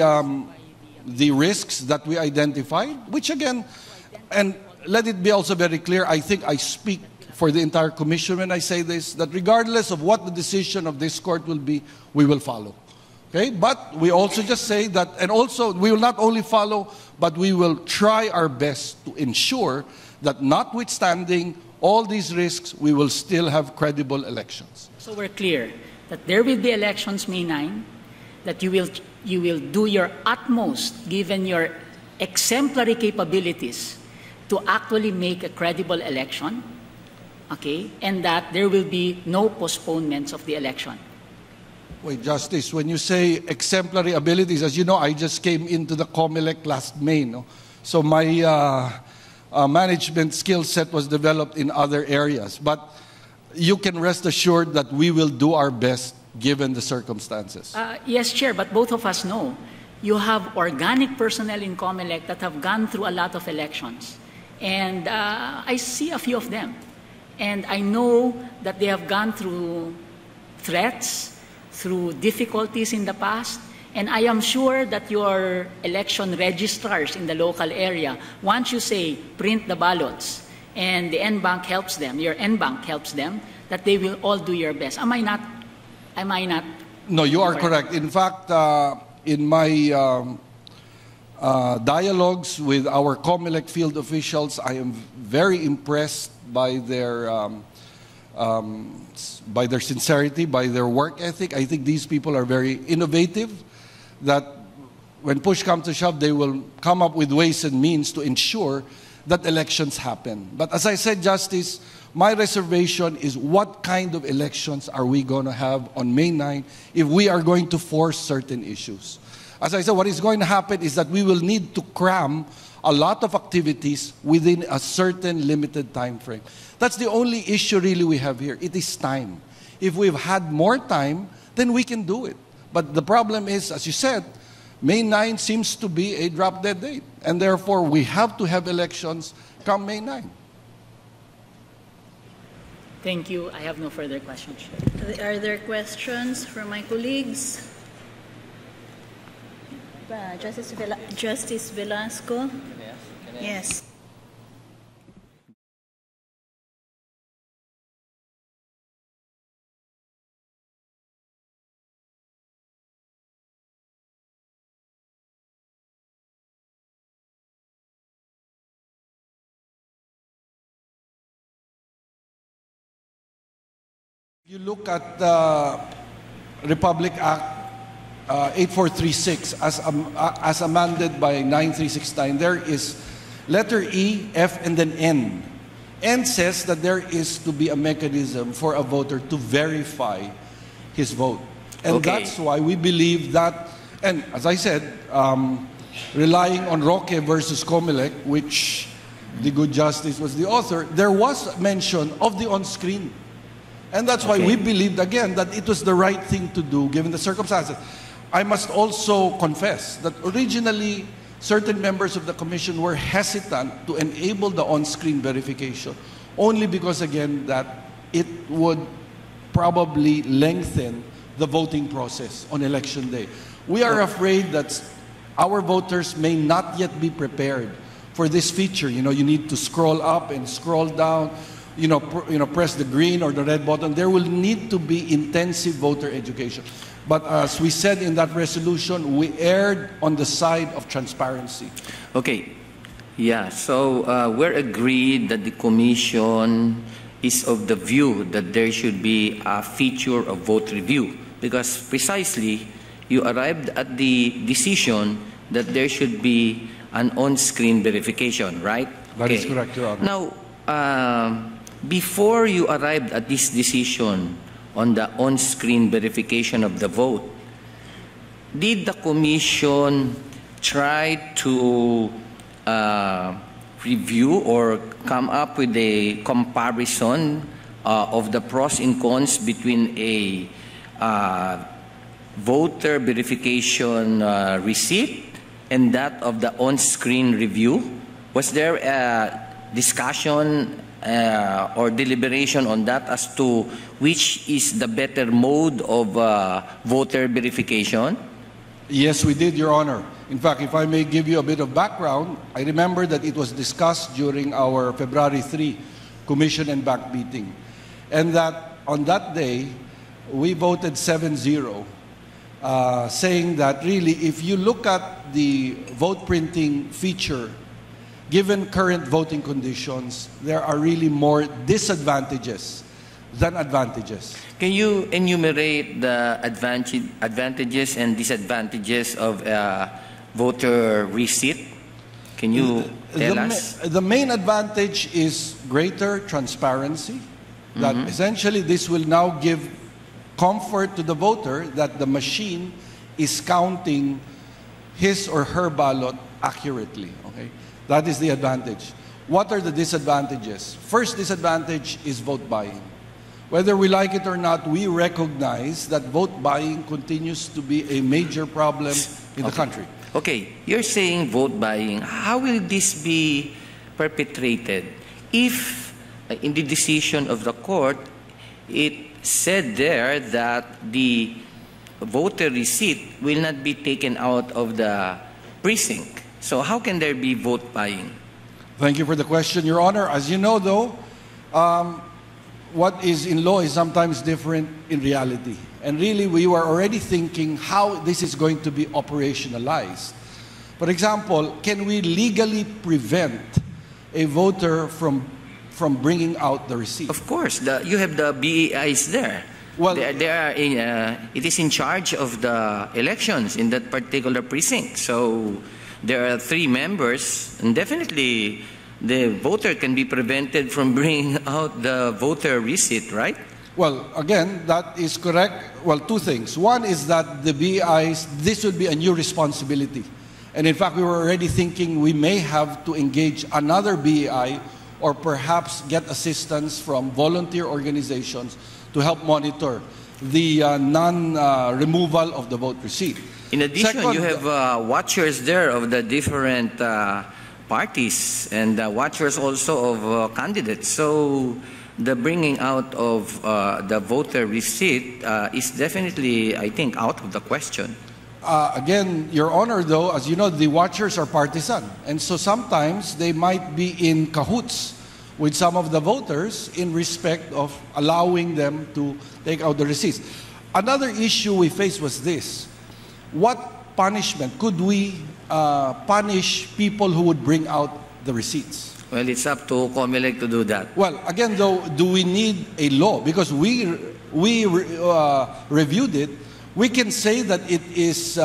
risks that we identified, which again, and let it be also very clear, I think I speak for the entire commission when I say this, that regardless of what the decision of this court will be, we will follow. Okay? But we also just say that, and also we will not only follow, but we will try our best to ensure that notwithstanding all these risks, we will still have credible elections. So we're clear that there will be elections May 9, that you will do your utmost, given your exemplary capabilities, to actually make a credible election, okay, and that there will be no postponements of the election. Wait, Justice, when you say exemplary abilities, as you know, I just came into the Comelec last May, no? So my management skill set was developed in other areas. But you can rest assured that we will do our best given the circumstances. Yes, Chair, but both of us know you have organic personnel in Comelec that have gone through a lot of elections. And I see a few of them. And I know that they have gone through threats, through difficulties in the past. And I am sure that your election registrars in the local area, once you say print the ballots and the NBank helps them, your NBank helps them, that they will all do your best. Am I not? No, you are correct. In fact, in my dialogues with our Comelec field officials, I am very impressed by their sincerity, by their work ethic. I think these people are very innovative, that when push comes to shove, they will come up with ways and means to ensure that elections happen. But as I said, Justice, my reservation is what kind of elections are we going to have on May 9 if we are going to force certain issues. As I said, what is going to happen is that we will need to cram a lot of activities within a certain limited time frame. That's the only issue really we have here. It is time. If we've had more time, then we can do it. But the problem is, as you said, May 9 seems to be a drop-dead date. And therefore, we have to have elections come May 9. Thank you. I have no further questions. Are there questions from my colleagues? Justice Velasco? Yes. You look at Republic Act 8436 as amended by 9369, there is letter E, F, and then N. N says that there is to be a mechanism for a voter to verify his vote. And that's why we believe that, and as I said, relying on Roque versus Comelec, which the good justice was the author, there was mention of the on-screen. And that's why we believed, again, that it was the right thing to do given the circumstances. I must also confess that originally certain members of the commission were hesitant to enable the on-screen verification, only because, again, that it would probably lengthen the voting process on election day. We are afraid that our voters may not yet be prepared for this feature. You know, you need to scroll up and scroll down, press the green or the red button. There will need to be intensive voter education. But as we said in that resolution, we erred on the side of transparency. Okay. Yeah, so we're agreed that the Commission is of the view that there should be a feature of vote review, because precisely you arrived at the decision that there should be an on-screen verification, right? That is correct, Your Honor. Now, before you arrived at this decision on the on-screen verification of the vote, did the Commission try to review or come up with a comparison of the pros and cons between a voter verification receipt and that of the on-screen review? Was there a discussion or deliberation on that as to which is the better mode of voter verification? Yes, we did, Your Honor. In fact, if I may give you a bit of background, I remember that it was discussed during our February 3 Commission and Back meeting. And that on that day, we voted 7-0, saying that really, if you look at the vote printing feature, given current voting conditions, there are really more disadvantages than advantages. Can you enumerate the advantages and disadvantages of voter receipt? Can you tell us? The main advantage is greater transparency, that essentially this will now give comfort to the voter that the machine is counting his or her ballot accurately. Okay? That is the advantage. What are the disadvantages? First disadvantage is vote buying. Whether we like it or not, we recognize that vote buying continues to be a major problem in the country. Okay, you're saying vote buying. How will this be perpetrated if in the decision of the court it said there that the voter receipt will not be taken out of the precinct? So how can there be vote buying? Thank you for the question, Your Honor. As you know, though, what is in law is sometimes different in reality. And really, we were already thinking how this is going to be operationalized. For example, can we legally prevent a voter from bringing out the receipt? Of course. You have the BEIs there. Well, they are it is in charge of the elections in that particular precinct. So there are 3 members, and definitely the voter can be prevented from bringing out the voter receipt, right? Well, again, that is correct. Well, 2 things. One is that the BIs, this would be a new responsibility. And in fact, we were already thinking we may have to engage another BI or perhaps get assistance from volunteer organizations to help monitor the non-removal of the vote receipt. In addition, Second, you have watchers there of the different parties and watchers also of candidates. So the bringing out of the voter receipt is definitely, I think, out of the question. Again, Your Honor, though, as you know, the watchers are partisan. And so sometimes they might be in cahoots with some of the voters in respect of allowing them to take out the receipts. Another issue we faced was this. What punishment could we punish people who would bring out the receipts? Well, it's up to Comelec to do that. Well, again, though, do we need a law? Because we reviewed it. We can say that it is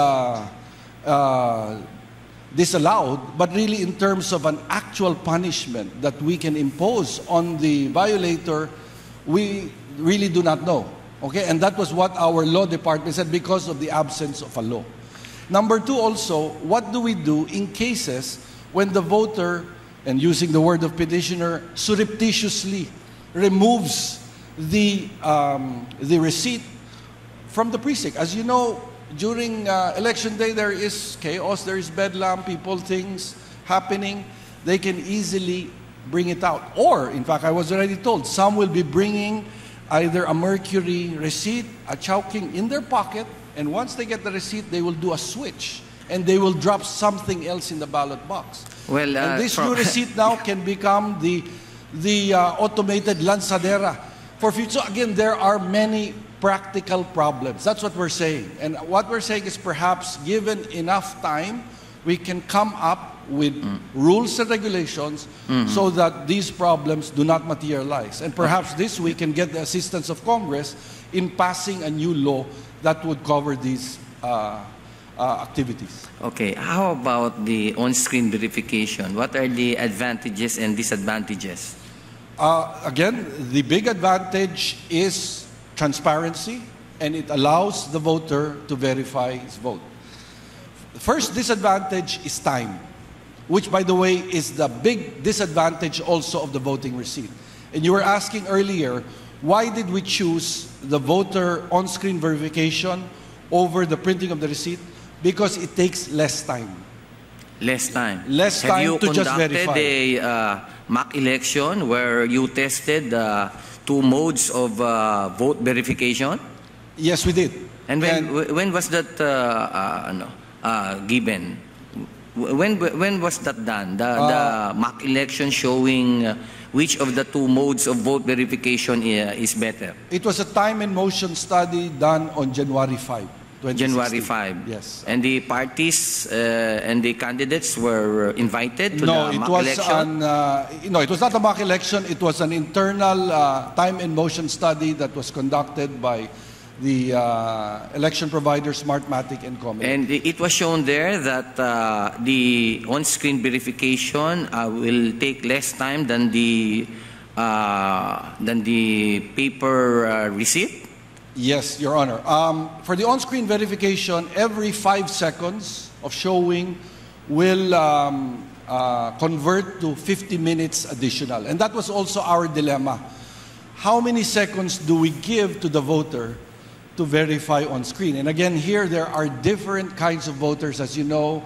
disallowed, but really in terms of an actual punishment that we can impose on the violator, we really do not know. Okay, and that was what our law department said because of the absence of a law. Number 2 also, what do we do in cases when the voter and using the word of petitioner, surreptitiously removes the receipt from the precinct. As you know, during election day, there is chaos, there is bedlam, people, things happening. They can easily bring it out. Or, in fact, I was already told, some will be bringing either a mercury receipt, a chowking in their pocket, and once they get the receipt, they will do a switch, and they will drop something else in the ballot box. Well, and this new receipt now can become the automated lanzadera for future. So again, there are many practical problems. That's what we're saying. And what we're saying is perhaps given enough time, we can come up with rules and regulations so that these problems do not materialize. And perhaps this we can get the assistance of Congress in passing a new law that would cover these activities. Okay, how about the on-screen verification? What are the advantages and disadvantages? Again, the big advantage is transparency, and it allows the voter to verify his vote. The first disadvantage is time, which, by the way, is the big disadvantage also of the voting receipt. And you were asking earlier, why did we choose the voter on-screen verification over the printing of the receipt? Because it takes less time. Less time. Less time to just verify. Have you conducted a mock election where you tested two modes of vote verification? Yes, we did. And when was that given? When was that done? The mock election showing which of the two modes of vote verification is better? It was a time and motion study done on January 5, 2016. January 5. Yes. And the parties and the candidates were invited to the mock election? No, it was not a mock election. It was an internal time and motion study that was conducted by the election providers, Smartmatic and Comelec. And it was shown there that the on-screen verification will take less time than the paper receipt? Yes, Your Honor. For the on-screen verification, every 5 seconds of showing will convert to 50 minutes additional. And that was also our dilemma. How many seconds do we give to the voter to verify on screen? And again, here there are different kinds of voters. As you know,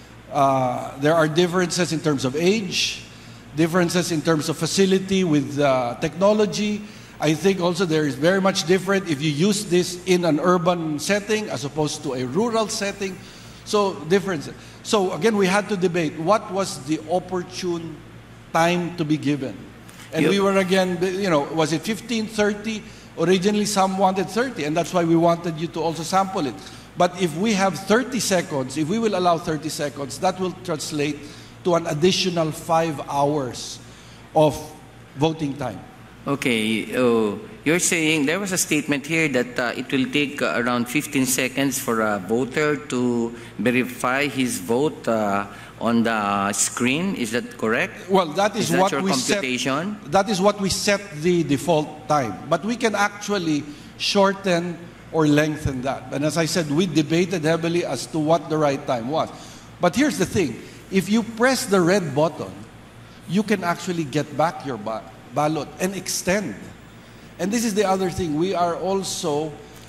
there are differences in terms of age, differences in terms of facility with technology. I think also there is very much different if you use this in an urban setting as opposed to a rural setting. So difference. So again, we had to debate what was the opportune time to be given. And we were again, was it 15, 30? Originally, some wanted 30, and that's why we wanted you to also sample it. But if we have 30 seconds, if we will allow 30 seconds, that will translate to an additional 5 hours of voting time. Okay, you're saying there was a statement here that it will take around 15 seconds for a voter to verify his vote on the screen. Is that correct? Well, that is what your we computation? set. That is what we set the default time. But we can actually shorten or lengthen that. And as I said, we debated heavily as to what the right time was. But here's the thing: if you press the red button, you can actually get back your ballot and extend. And this is the other thing. We are also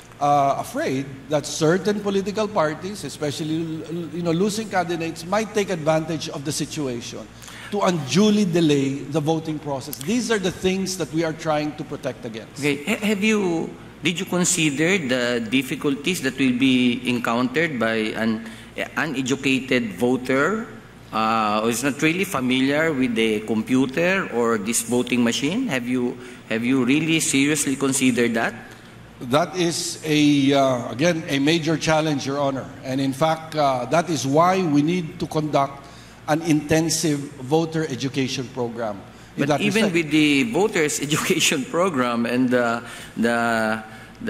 afraid that certain political parties, especially losing candidates, might take advantage of the situation to unduly delay the voting process. These are the things that we are trying to protect against. Okay, did you consider the difficulties that will be encountered by an uneducated voter who is not really familiar with the computer or this voting machine? Have you really seriously considered that? That is again a major challenge, Your Honor. And in fact, that is why we need to conduct an intensive voter education program. But even with the voters education program and the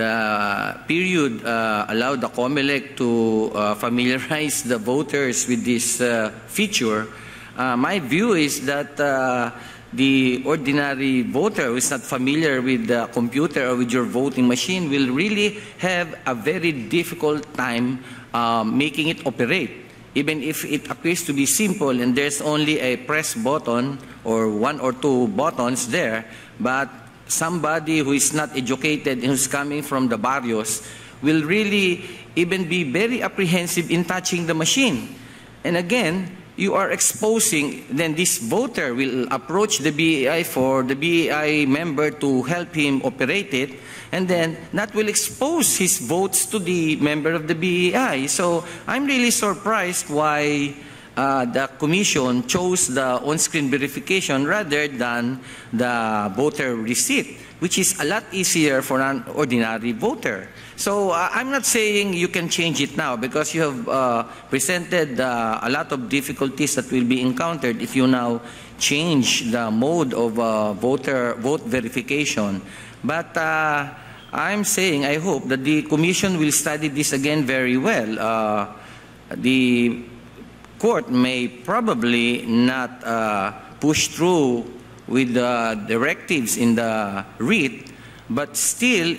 period allowed the Comelec to familiarize the voters with this feature, my view is that the ordinary voter who is not familiar with the computer or with your voting machine will really have a very difficult time making it operate. even if it appears to be simple and there's only a press button or one or two buttons there, but somebody who is not educated and who's coming from the barrios will really even be very apprehensive in touching the machine. And again, you are exposing, then this voter will approach the BEI for the BEI member to help him operate it, and then that will expose his votes to the member of the BEI. So I'm really surprised why the Commission chose the on-screen verification rather than the voter receipt, which is a lot easier for an ordinary voter. So I'm not saying you can change it now because you have presented a lot of difficulties that will be encountered if you now change the mode of vote verification. But I'm saying, I hope that the Commission will study this again very well. The Court may probably not push through with the directives in the writ, but still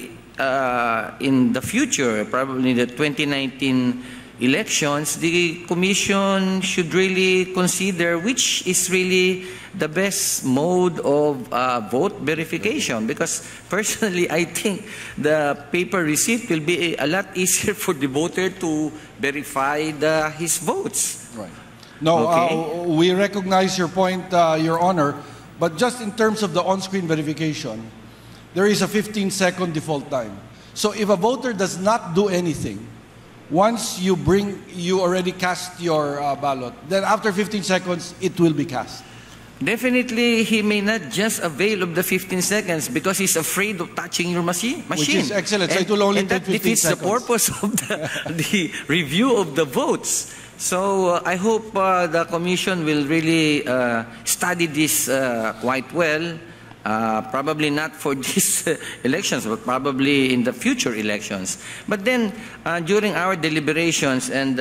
in the future, probably the 2019 elections, the Commission should really consider which is really the best mode of vote verification. Because personally, I think the paper receipt will be a lot easier for the voter to verify his votes. Right. No, okay. We recognize your point, Your Honor, but just in terms of the on-screen verification, there is a 15-second default time. So if a voter does not do anything, once you already cast your ballot, then after 15 seconds, it will be cast. Definitely, he may not just avail of the 15 seconds because he's afraid of touching your machine. Which is excellent. So it will only take 15 seconds. And that defeats the purpose of the review of the votes. So I hope the Commission will really study this quite well. Probably not for these elections, but probably in the future elections. But then, during our deliberations, and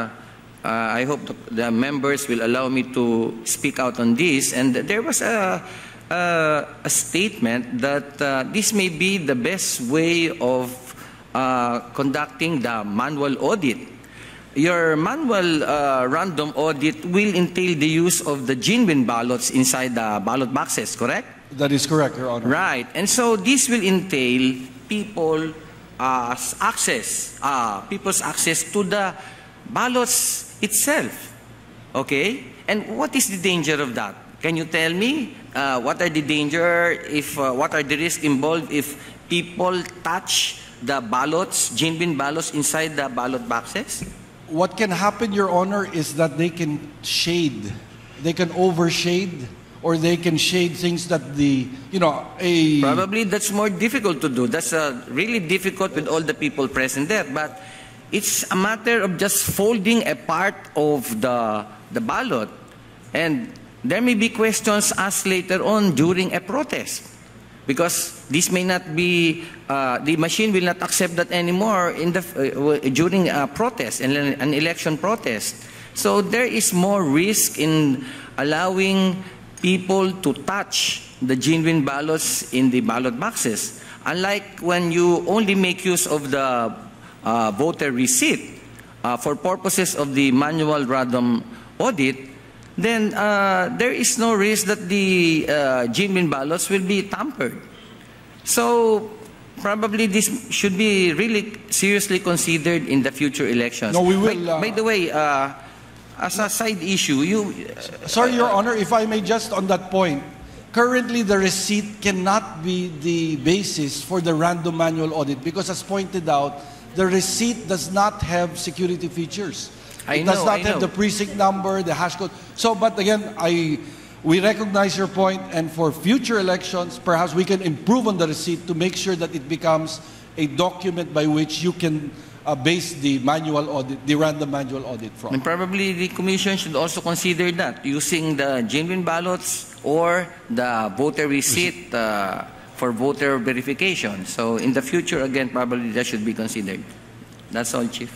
I hope the members will allow me to speak out on this, and there was a statement that this may be the best way of conducting the manual audit. Your manual random audit will entail the use of the genuine ballots inside the ballot boxes, correct? That is correct, Your Honor. Right. And so this will entail people's access to the ballots itself. Okay? And what is the danger of that? Can you tell me what are the danger what are the risks involved if people touch the ballots, genuine ballots inside the ballot boxes? What can happen, Your Honor, is that they can shade, they can overshade, or they can shade things that Probably that's more difficult to do. That's really difficult with all the people present there. But it's a matter of just folding a part of the ballot. And there may be questions asked later on during a protest. Because this may not be, the machine will not accept that anymore during a protest, an election protest. So there is more risk in allowing people to touch the genuine ballots in the ballot boxes. Unlike when you only make use of the voter receipt for purposes of the manual random audit, then there is no risk that the genuine ballots will be tampered. So probably this should be really seriously considered in the future elections. No, we will. By the way, as a side issue, Sorry, Your Honor, if I may just on that point, currently the receipt cannot be the basis for the random manual audit because, as pointed out, the receipt does not have security features. It does not have the precinct number, the hash code. So, but again, we recognize your point, and for future elections, perhaps we can improve on the receipt to make sure that it becomes a document by which you can base the manual audit, the random manual audit from. And probably the Commission should also consider that, using the genuine ballots or the voter receipt for voter verification. So in the future, again, probably that should be considered. That's all, Chief.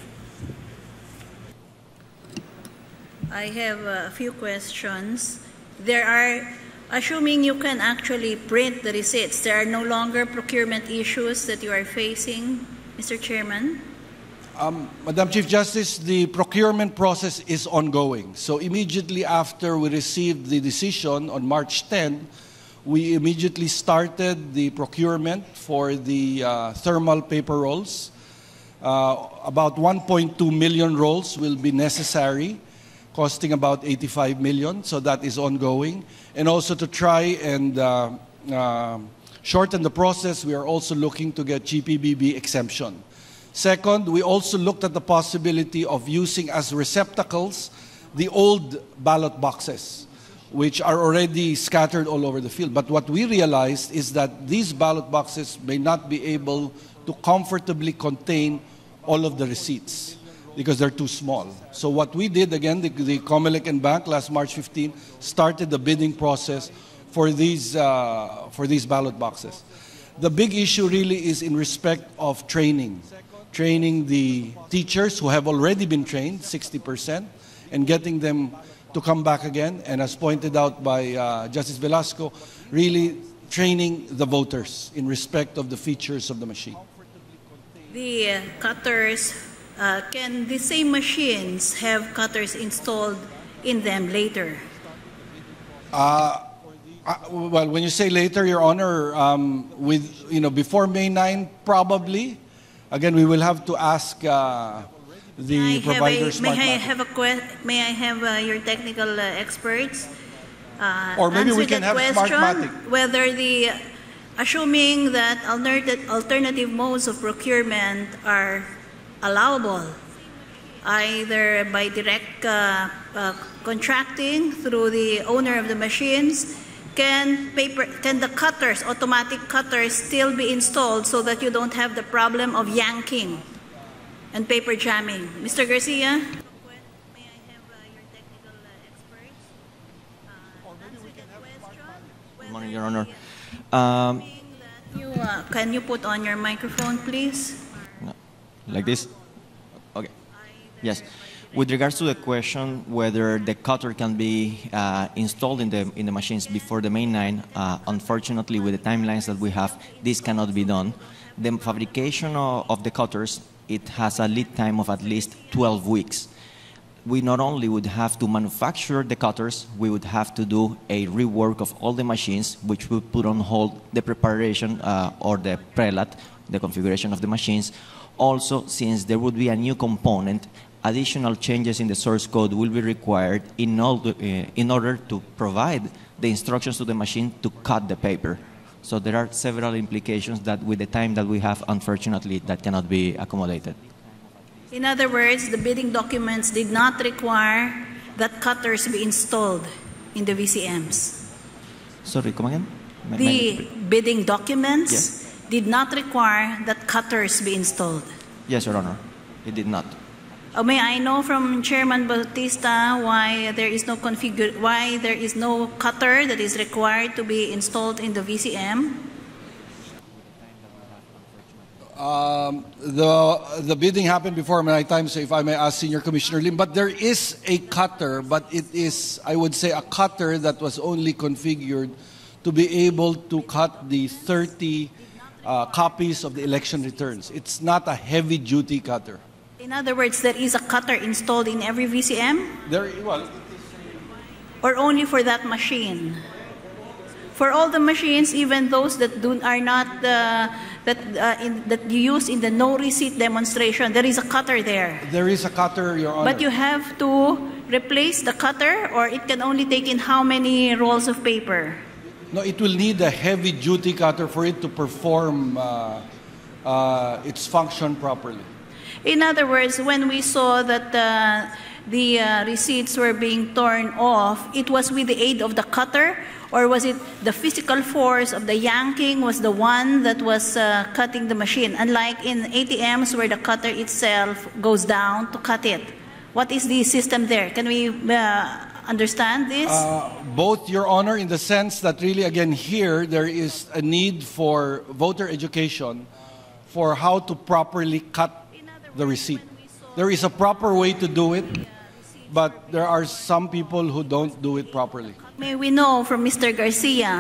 I have a few questions. There are, assuming you can actually print the receipts, there are no longer procurement issues that you are facing, Mr. Chairman? Madam Chief Justice, the procurement process is ongoing. So immediately after we received the decision on March 10, we immediately started the procurement for the thermal paper rolls. About 1.2 million rolls will be necessary, costing about 85 million, so that is ongoing. And also to try and shorten the process, we are also looking to get GPBB exemption. Second, we also looked at the possibility of using as receptacles the old ballot boxes, which are already scattered all over the field. But what we realized is that these ballot boxes may not be able to comfortably contain all of the receipts because they're too small. So what we did, again, the Comelec and Bank last March 15 started the bidding process for these ballot boxes. The big issue really is in respect of training the teachers who have already been trained, 60%, and getting them to come back again. And as pointed out by Justice Velasco, really training the voters in respect of the features of the machine. The cutters, can the same machines have cutters installed in them later? Well, when you say later, Your Honor, before May 9, probably. Again, we will have to ask the providers. May I have your technical experts or maybe we can have Smartmatic. Whether assuming that alternative modes of procurement are allowable, either by direct contracting through the owner of the machines, can the cutters, automatic cutters, still be installed so that you don't have the problem of yanking and paper jamming? Mr. Garcia? May I have your technical experts answer that question? Good morning, Your Honor. Can you put on your microphone, please? Like this? Okay. Yes. With regards to the question whether the cutter can be installed in the machines before the May 9, unfortunately, with the timelines that we have, this cannot be done. The fabrication of the cutters, it has a lead time of at least 12 weeks. We not only would have to manufacture the cutters, we would have to do a rework of all the machines, which would put on hold the preparation or the prelat, the configuration of the machines. Also, since there would be a new component, additional changes in the source code will be required in order to provide the instructions to the machine to cut the paper. So there are several implications that with the time that we have, unfortunately, that cannot be accommodated. In other words, the bidding documents did not require that cutters be installed in the VCMs. Sorry, come again? The bidding documents Yes. did not require that cutters be installed. Yes, Your Honor. It did not. May I know from Chairman Bautista why there is no cutter that is required to be installed in the VCM? The bidding happened before my time, so if I may ask Senior Commissioner Lim, but there is a cutter, but it is, I would say, a cutter that was only configured to be able to cut the 30 copies of the election returns. It's not a heavy-duty cutter. In other words, there is a cutter installed in every VCM? Or only for that machine? For all the machines, even those that are not that you use in the no receipt demonstration, there is a cutter there. There is a cutter, Your Honor. But you have to replace the cutter, or it can only take in how many rolls of paper? No, it will need a heavy-duty cutter for it to perform its function properly. In other words, when we saw that the receipts were being torn off, it was with the aid of the cutter, or was it the physical force of the yanking was the one that was cutting the machine, unlike in ATMs where the cutter itself goes down to cut it? What is the system there? Can we understand this? Both, Your Honor, in the sense that really, again, here there is a need for voter education for how to properly cut the receipt. There is a proper way to do it, but there are some people who don't do it properly. May we know from Mr. Garcia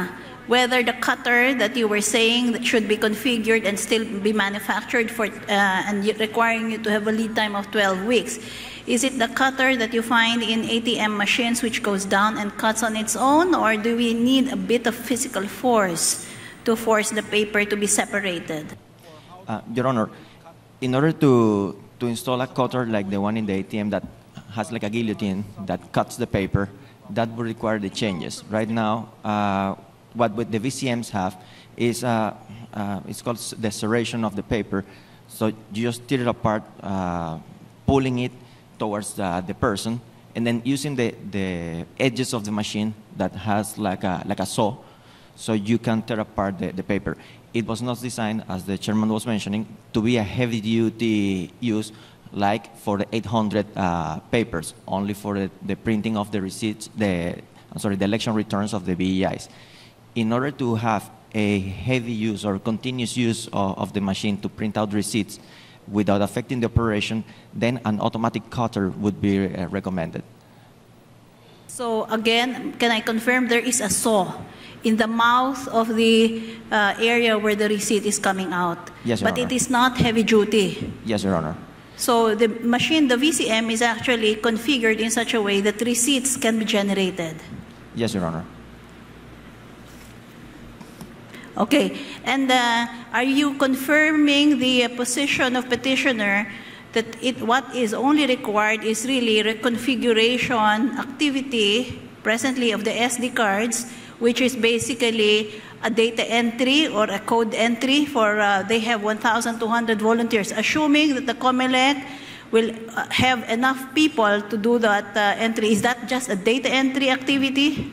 whether the cutter that you were saying that should be configured and still be manufactured for and requiring you to have a lead time of 12 weeks. Is it the cutter that you find in ATM machines which goes down and cuts on its own, or do we need a bit of physical force to force the paper to be separated? Your Honor, in order to install a cutter like the one in the ATM that has like a guillotine that cuts the paper, that would require the changes. Right now, what the VCMs have is it's called the serration of the paper. So you just tear it apart, pulling it towards the person, and then using the edges of the machine that has like a saw, so you can tear apart the paper. It was not designed, as the chairman was mentioning, to be a heavy-duty use like for the 800 papers, only for the printing of the receipts, the election returns of the BEIs. In order to have a heavy use or continuous use of the machine to print out receipts without affecting the operation, then an automatic cutter would be recommended. So again, can I confirm there is a saw in the mouth of the area where the receipt is coming out? Yes, Your But Honor. it is not heavy duty. Yes, Your Honor. So the machine, the VCM, is actually configured in such a way that receipts can be generated. Yes, Your Honor. Okay, and are you confirming the position of petitioner that what is only required is really reconfiguration activity presently of the SD cards, which is basically a data entry or a code entry for, they have 1,200 volunteers, assuming that the Comelec will have enough people to do that entry. Is that just a data entry activity?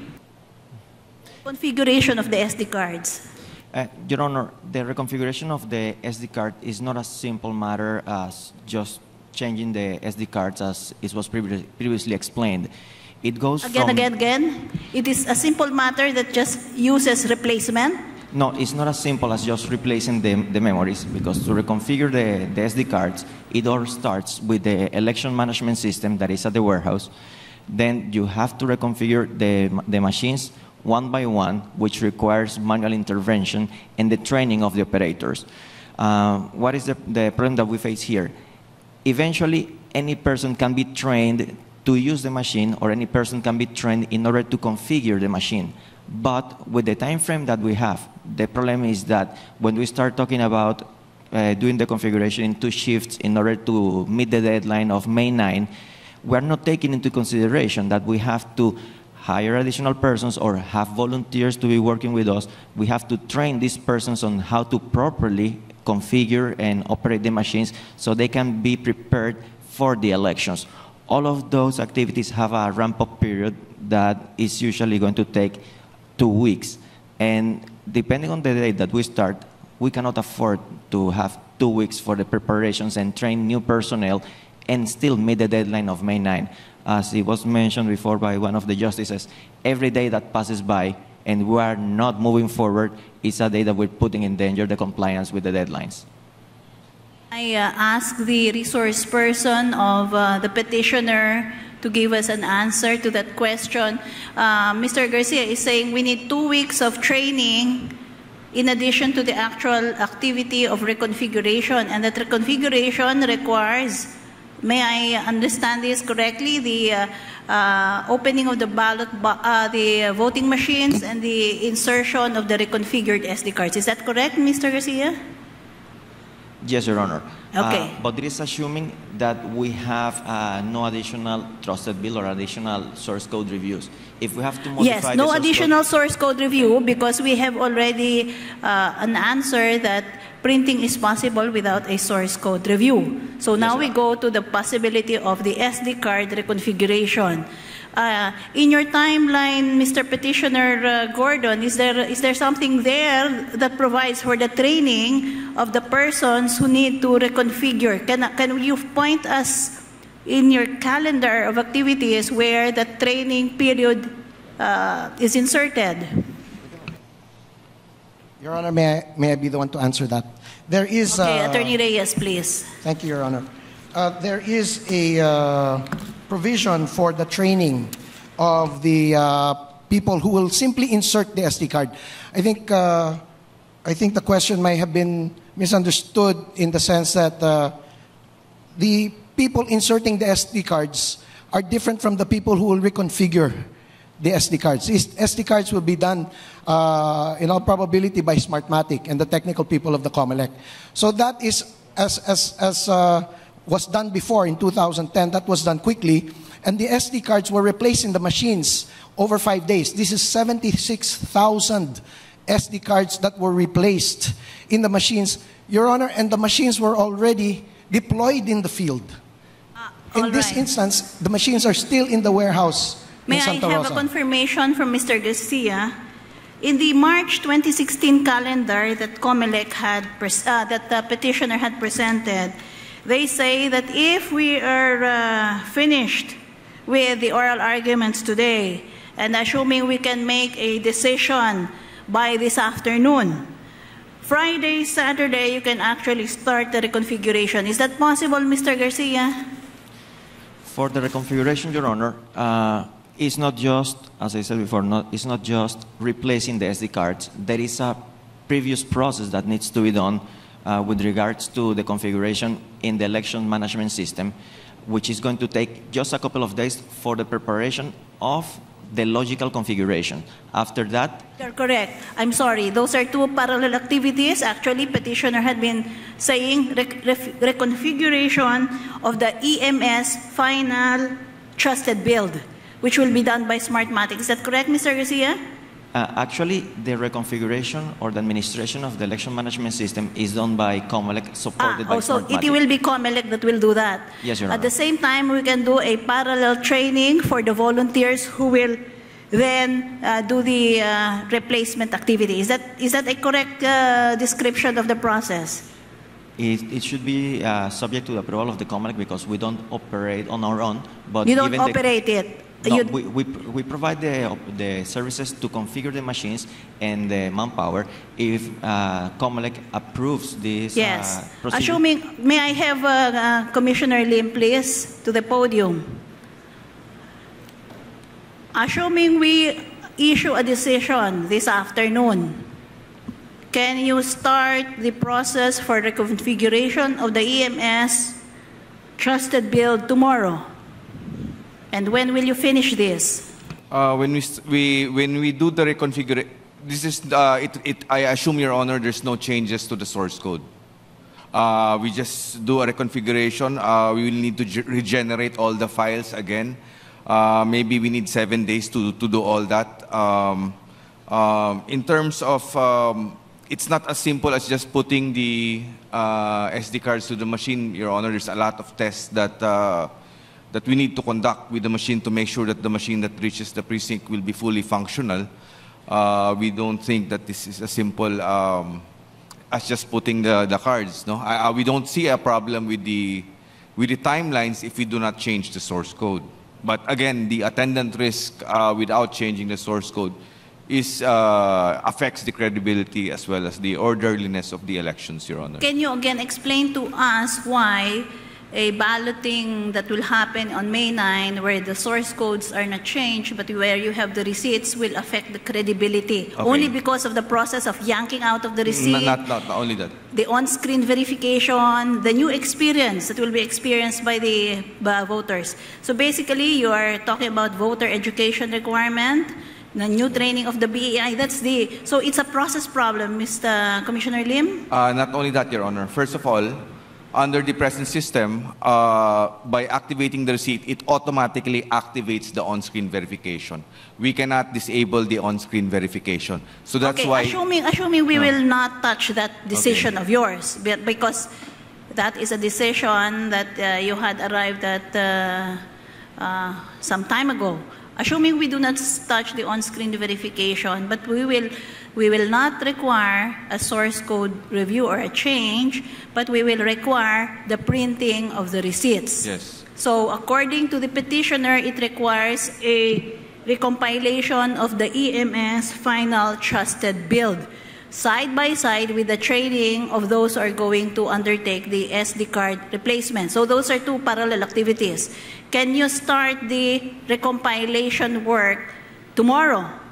Configuration of the SD cards. Your Honor, the reconfiguration of the SD card is not a simple matter as just changing the SD cards as it was previously explained. It goes Again. It is a simple matter that just uses replacement? No, it's not as simple as just replacing the memories, because to reconfigure the SD cards, it all starts with the election management system that is at the warehouse. Then you have to reconfigure the machines one by one, which requires manual intervention and the training of the operators. What is the problem that we face here? Eventually, any person can be trained to use the machine, or any person can be trained in order to configure the machine. But with the time frame that we have, the problem is that when we start talking about doing the configuration in 2 shifts in order to meet the deadline of May 9, we're not taking into consideration that we have to hire additional persons or have volunteers to be working with us. We have to train these persons on how to properly configure and operate the machines so they can be prepared for the elections. All of those activities have a ramp-up period that is usually going to take 2 weeks. And depending on the date that we start, we cannot afford to have 2 weeks for the preparations and train new personnel and still meet the deadline of May 9. As it was mentioned before by one of the justices, every day that passes by and we are not moving forward is a day that we're putting in danger the compliance with the deadlines. I ask the resource person of the petitioner to give us an answer to that question. Mr. Garcia is saying we need 2 weeks of training in addition to the actual activity of reconfiguration, and that reconfiguration requires, may I understand this correctly, the opening of the the voting machines and the insertion of the reconfigured SD cards. Is that correct, Mr. Garcia? Yes, Your Honor. Okay. But it is assuming that we have no additional trusted bill or additional source code reviews. If we have to modify Yes, no additional source code review, because we have already an answer that printing is possible without a source code review. So now we go to the possibility of the SD card reconfiguration. In your timeline, Mr. Petitioner Gordon, is there something there that provides for the training of the persons who need to reconfigure? Can you point us in your calendar of activities where the training period is inserted? Your Honor, may I be the one to answer that? There is... Okay, Attorney Reyes, please. Thank you, Your Honor. There is a provision for the training of the people who will simply insert the SD card. I think the question may have been misunderstood in the sense that the people inserting the SD cards are different from the people who will reconfigure the SD cards. These SD cards will be done in all probability by Smartmatic and the technical people of the Comelec. So that is, as was done before in 2010, that was done quickly, and the SD cards were replaced in the machines over 5 days. This is 76,000 SD cards that were replaced in the machines, Your Honor, and the machines were already deployed in the field. In this instance, the machines are still in the warehouse in Santa Rosa. May I have a confirmation from Mr. Garcia? In the March 2016 calendar that Comelec had, that the petitioner had presented, they say that if we are finished with the oral arguments today, and assuming we can make a decision by this afternoon, Friday, Saturday, you can actually start the reconfiguration. Is that possible, Mr. Garcia? For the reconfiguration, Your Honor, it's not just, as I said before, it's not just replacing the SD cards. There is a previous process that needs to be done with regards to the configuration in the election management system, which is going to take just a couple of days for the preparation of the logical configuration. After that... You're correct. I'm sorry. Those are two parallel activities. Actually, petitioner had been saying reconfiguration of the EMS final trusted build, which will be done by Smartmatic. Is that correct, Mr. Garcia? Actually, the reconfiguration or the administration of the election management system is done by Comelec, supported by also, Smartmatic. it will be Comelec that will do that. Yes, Your Honor. At the same time, we can do a parallel training for the volunteers who will then do the replacement activity. Is that a correct description of the process? It should be subject to the approval of the Comelec because we don't operate on our own. But you don't operate it? No, we provide the services to configure the machines and the manpower if Comelec approves this procedure. Assuming, may I have Commissioner Lim, please, to the podium. Assuming we issue a decision this afternoon, can you start the process for the configuration of the EMS trusted build tomorrow? And when will you finish this? When we do the reconfiguration, this is I assume, Your Honor, there's no changes to the source code. We just do a reconfiguration. We will need to regenerate all the files again. Maybe we need 7 days to do all that. In terms of, it's not as simple as just putting the SD cards to the machine, Your Honor. There's a lot of tests that we need to conduct with the machine to make sure that the machine that reaches the precinct will be fully functional. We don't think that this is as simple as just putting the cards. No, we don't see a problem with the timelines if we do not change the source code. But again, the attendant risk without changing the source code affects the credibility as well as the orderliness of the elections, Your Honor. Can you again explain to us why a balloting that will happen on May 9, where the source codes are not changed, but where you have the receipts, will affect the credibility? Okay. Only because of the process of yanking out of the receipt? Not only that. The on-screen verification, the new experience that will be experienced by the voters. So basically, you are talking about voter education requirement, the new training of the BEI. So it's a process problem, Mr. Commissioner Lim? Not only that, Your Honor. First of all, under the present system, by activating the receipt, it automatically activates the on-screen verification. We cannot disable the on-screen verification. So that's why... Assuming we will not touch that decision of yours, because that is a decision that you had arrived at some time ago. Assuming we do not touch the on-screen verification, but we will not require a source code review or a change, but we will require the printing of the receipts. Yes. So according to the petitioner, it requires a recompilation of the EMS final trusted build, side by side with the training of those who are going to undertake the SD card replacement. So those are two parallel activities. Can you start the recompilation work tomorrow?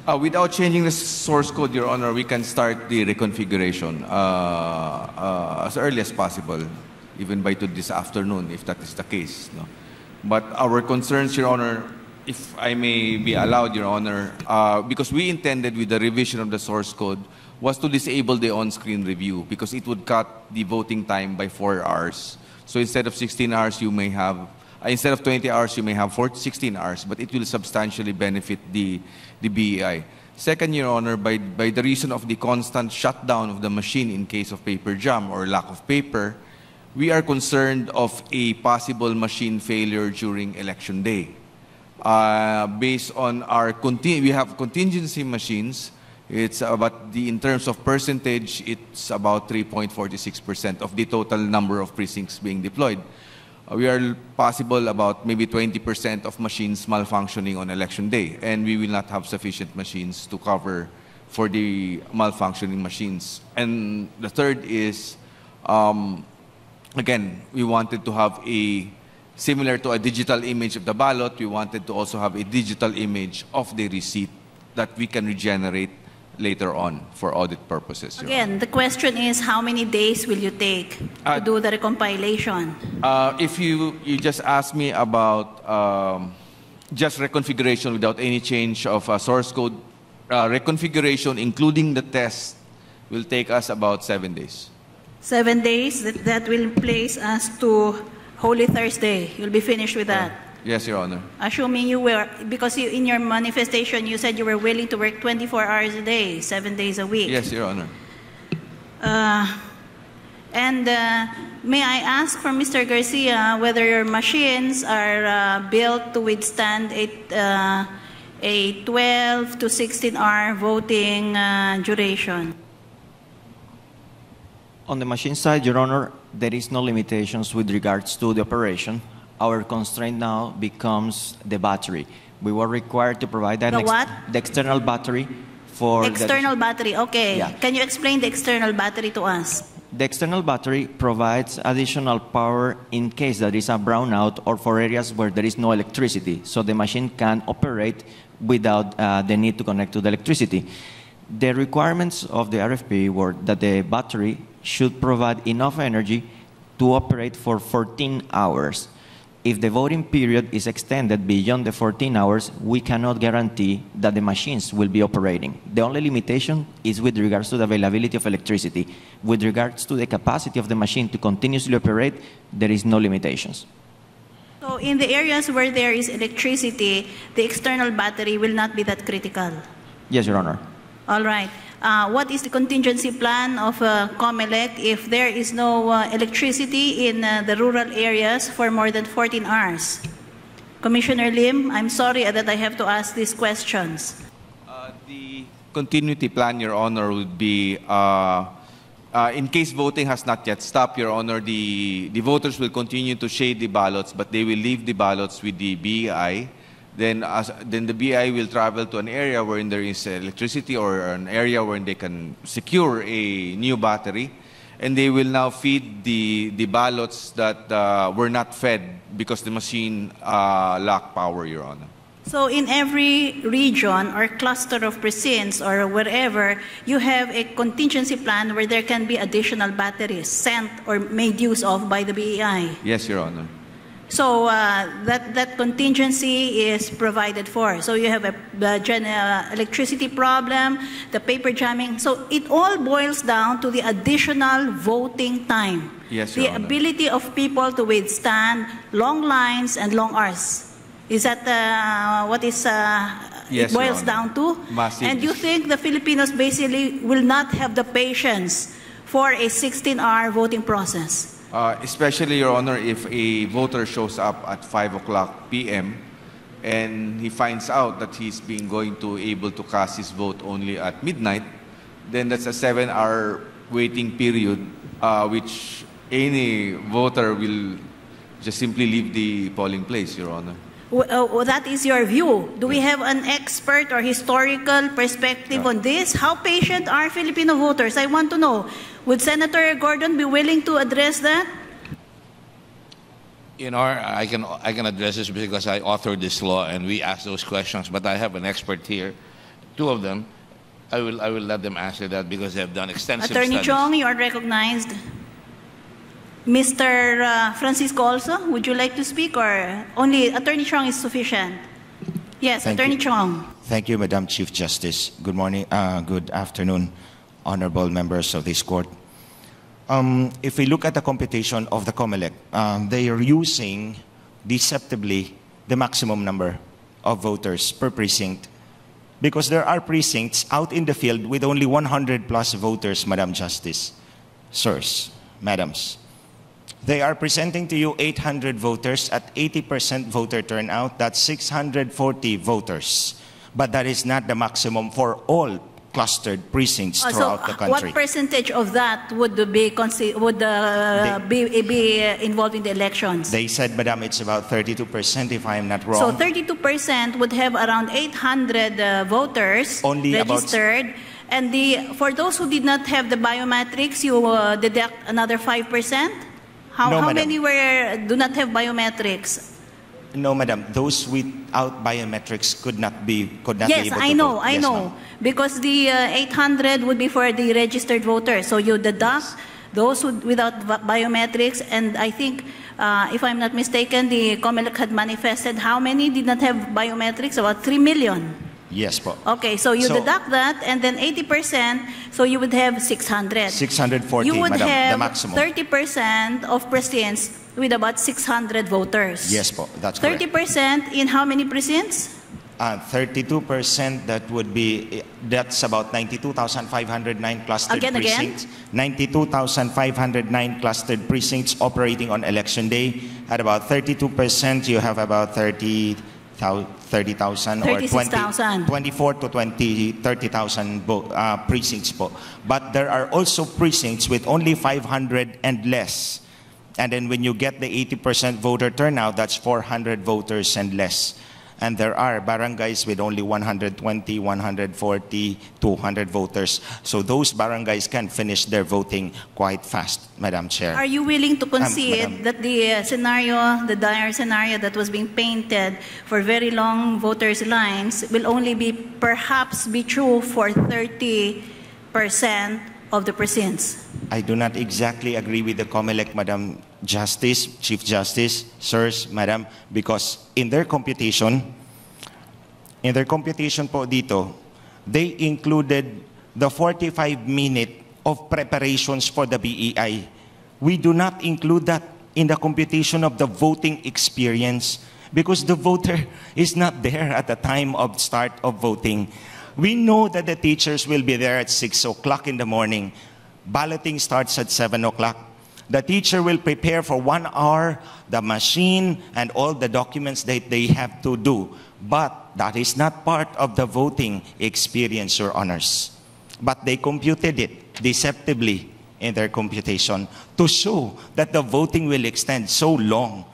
Without changing the source code, Your Honor, we can start the reconfiguration as early as possible, even by this afternoon, if that is the case. No? But our concerns, Your Honor, if I may be allowed, Your Honor, because we intended with the revision of the source code was to disable the on-screen review because it would cut the voting time by 4 hours. So instead of 16 hours, you may have, instead of 20 hours, you may have 16 hours, but it will substantially benefit the BEI. Second, Your Honor, by the reason of the constant shutdown of the machine in case of paper jam or lack of paper, we are concerned of a possible machine failure during election day. Based on our, we have contingency machines. It's about in terms of percentage, it's about 3.46% of the total number of precincts being deployed. We are possible about maybe 20% of machines malfunctioning on election day, and we will not have sufficient machines to cover for the malfunctioning machines. And the third is, again, we wanted to have similar to a digital image of the ballot, we wanted to also have a digital image of the receipt that we can regenerate later on for audit purposes. Again, the question is, how many days will you take to do the recompilation? If you just ask me about just reconfiguration without any change of source code, reconfiguration including the test will take us about 7 days. 7 days, that will place us to Holy Thursday. You'll be finished with that. Yes, Your Honor. Assuming you were, because in your manifestation you said you were willing to work 24 hours a day, 7 days a week. Yes, Your Honor. May I ask from Mr. Garcia whether your machines are built to withstand a 12 to 16-hour voting duration? On the machine side, Your Honor, there is no limitations with regards to the operation. Our constraint now becomes the battery. We were required to provide the external battery for external battery. Okay. Yeah. Can you explain the external battery to us? The external battery provides additional power in case there is a brownout or for areas where there is no electricity, so the machine can operate without the need to connect to the electricity. The requirements of the RFP were that the battery should provide enough energy to operate for 14 hours. If the voting period is extended beyond the 14 hours, we cannot guarantee that the machines will be operating. The only limitation is with regards to the availability of electricity. With regards to the capacity of the machine to continuously operate, there is no limitations. So in the areas where there is electricity, the external battery will not be that critical? Yes, Your Honor. All right. What is the contingency plan of Comelec if there is no electricity in the rural areas for more than 14 hours? Commissioner Lim, I'm sorry that I have to ask these questions. The continuity plan, Your Honor, would be in case voting has not yet stopped, Your Honor, the voters will continue to shade the ballots, but they will leave the ballots with the BEI. Then the BI will travel to an area where there is electricity or an area where they can secure a new battery, and they will now feed the ballots that were not fed because the machine lacked power, Your Honor. So in every region or cluster of precincts or wherever, you have a contingency plan where there can be additional batteries sent or made use of by the BEI? Yes, Your Honor. So that contingency is provided for. So you have a electricity problem, the paper jamming. So it all boils down to the additional voting time. Yes, Your the Honor. ability of people to withstand long lines and long hours. Is that what is Yes, it boils Your Honor. down to? Massive. And you think the Filipinos basically will not have the patience for a 16-hour voting process? Especially, Your Honor, if a voter shows up at 5 o'clock p.m. and he finds out that he's been going to able to cast his vote only at midnight, then that's a 7-hour waiting period, which any voter will just simply leave the polling place, Your Honor. Well, that is your view. Do we have an expert or historical perspective on this? How patient are Filipino voters? I want to know. Would Senator Gordon be willing to address that? You know, I can address this because I authored this law and we asked those questions, but I have an expert here. two of them. I will let them answer that because they have done extensive Attorney studies. Chong, you are recognized. Mr. Francisco also, would you like to speak, or only Attorney Chong is sufficient? Yes, Thank Attorney you. Chong. Thank you, Madam Chief Justice. Good morning, good afternoon, honorable members of this court. If we look at the computation of the Comelec, they are using deceptively the maximum number of voters per precinct, because there are precincts out in the field with only 100 plus voters, Madam Justice, sirs, madams. They are presenting to you 800 voters at 80% voter turnout. That's 640 voters. But that is not the maximum for all clustered precincts throughout the country. What percentage of that would be involved in the elections? They said, Madam, it's about 32%, if I am not wrong. So 32% would have around 800 voters Only registered. And for those who did not have the biometrics, you deduct another 5%? No, How Madam. many do not have biometrics? No, Madam. Those without biometrics could not be able to Yes, I know, vote. I Yes, know. ma'am. Because the 800 would be for the registered voters. So you deduct those without biometrics. And I think, if I'm not mistaken, the Comelec had manifested how many did not have biometrics? About 3 million. Yes, po. Okay, so you deduct that, and then 80%, so you would have 600. 640, You would Madam, the have maximum. 30% of precincts with about 600 voters. Yes, po. That's correct. 30% in how many precincts? 32%, that's about 92,509 clustered Again. precincts. 92,509 clustered precincts operating on election day. At about 32%, you have about 30,000 or 24 to 30,000 precincts po. But there are also precincts with only 500 and less. And then when you get the 80% voter turnout, that's 400 voters and less. And there are barangays with only 120, 140, 200 voters. So those barangays can finish their voting quite fast, Madam Chair. Are you willing to concede Madam. that the the dire scenario that was being painted for very long voters' lines will only perhaps be true for 30% of the precincts? I do not exactly agree with the Comelec, Madam Justice, Chief Justice, sirs, Madam, because in their computation po dito, they included the 45-minute of preparations for the BEI. We do not include that in the computation of the voting experience because the voter is not there at the time of start of voting. We know that the teachers will be there at 6 o'clock in the morning. Balloting starts at 7 o'clock. The teacher will prepare for 1 hour the machine and all the documents that they have to do. But that is not part of the voting experience, Your Honors. But they computed it deceptively in their computation to show that the voting will extend so long.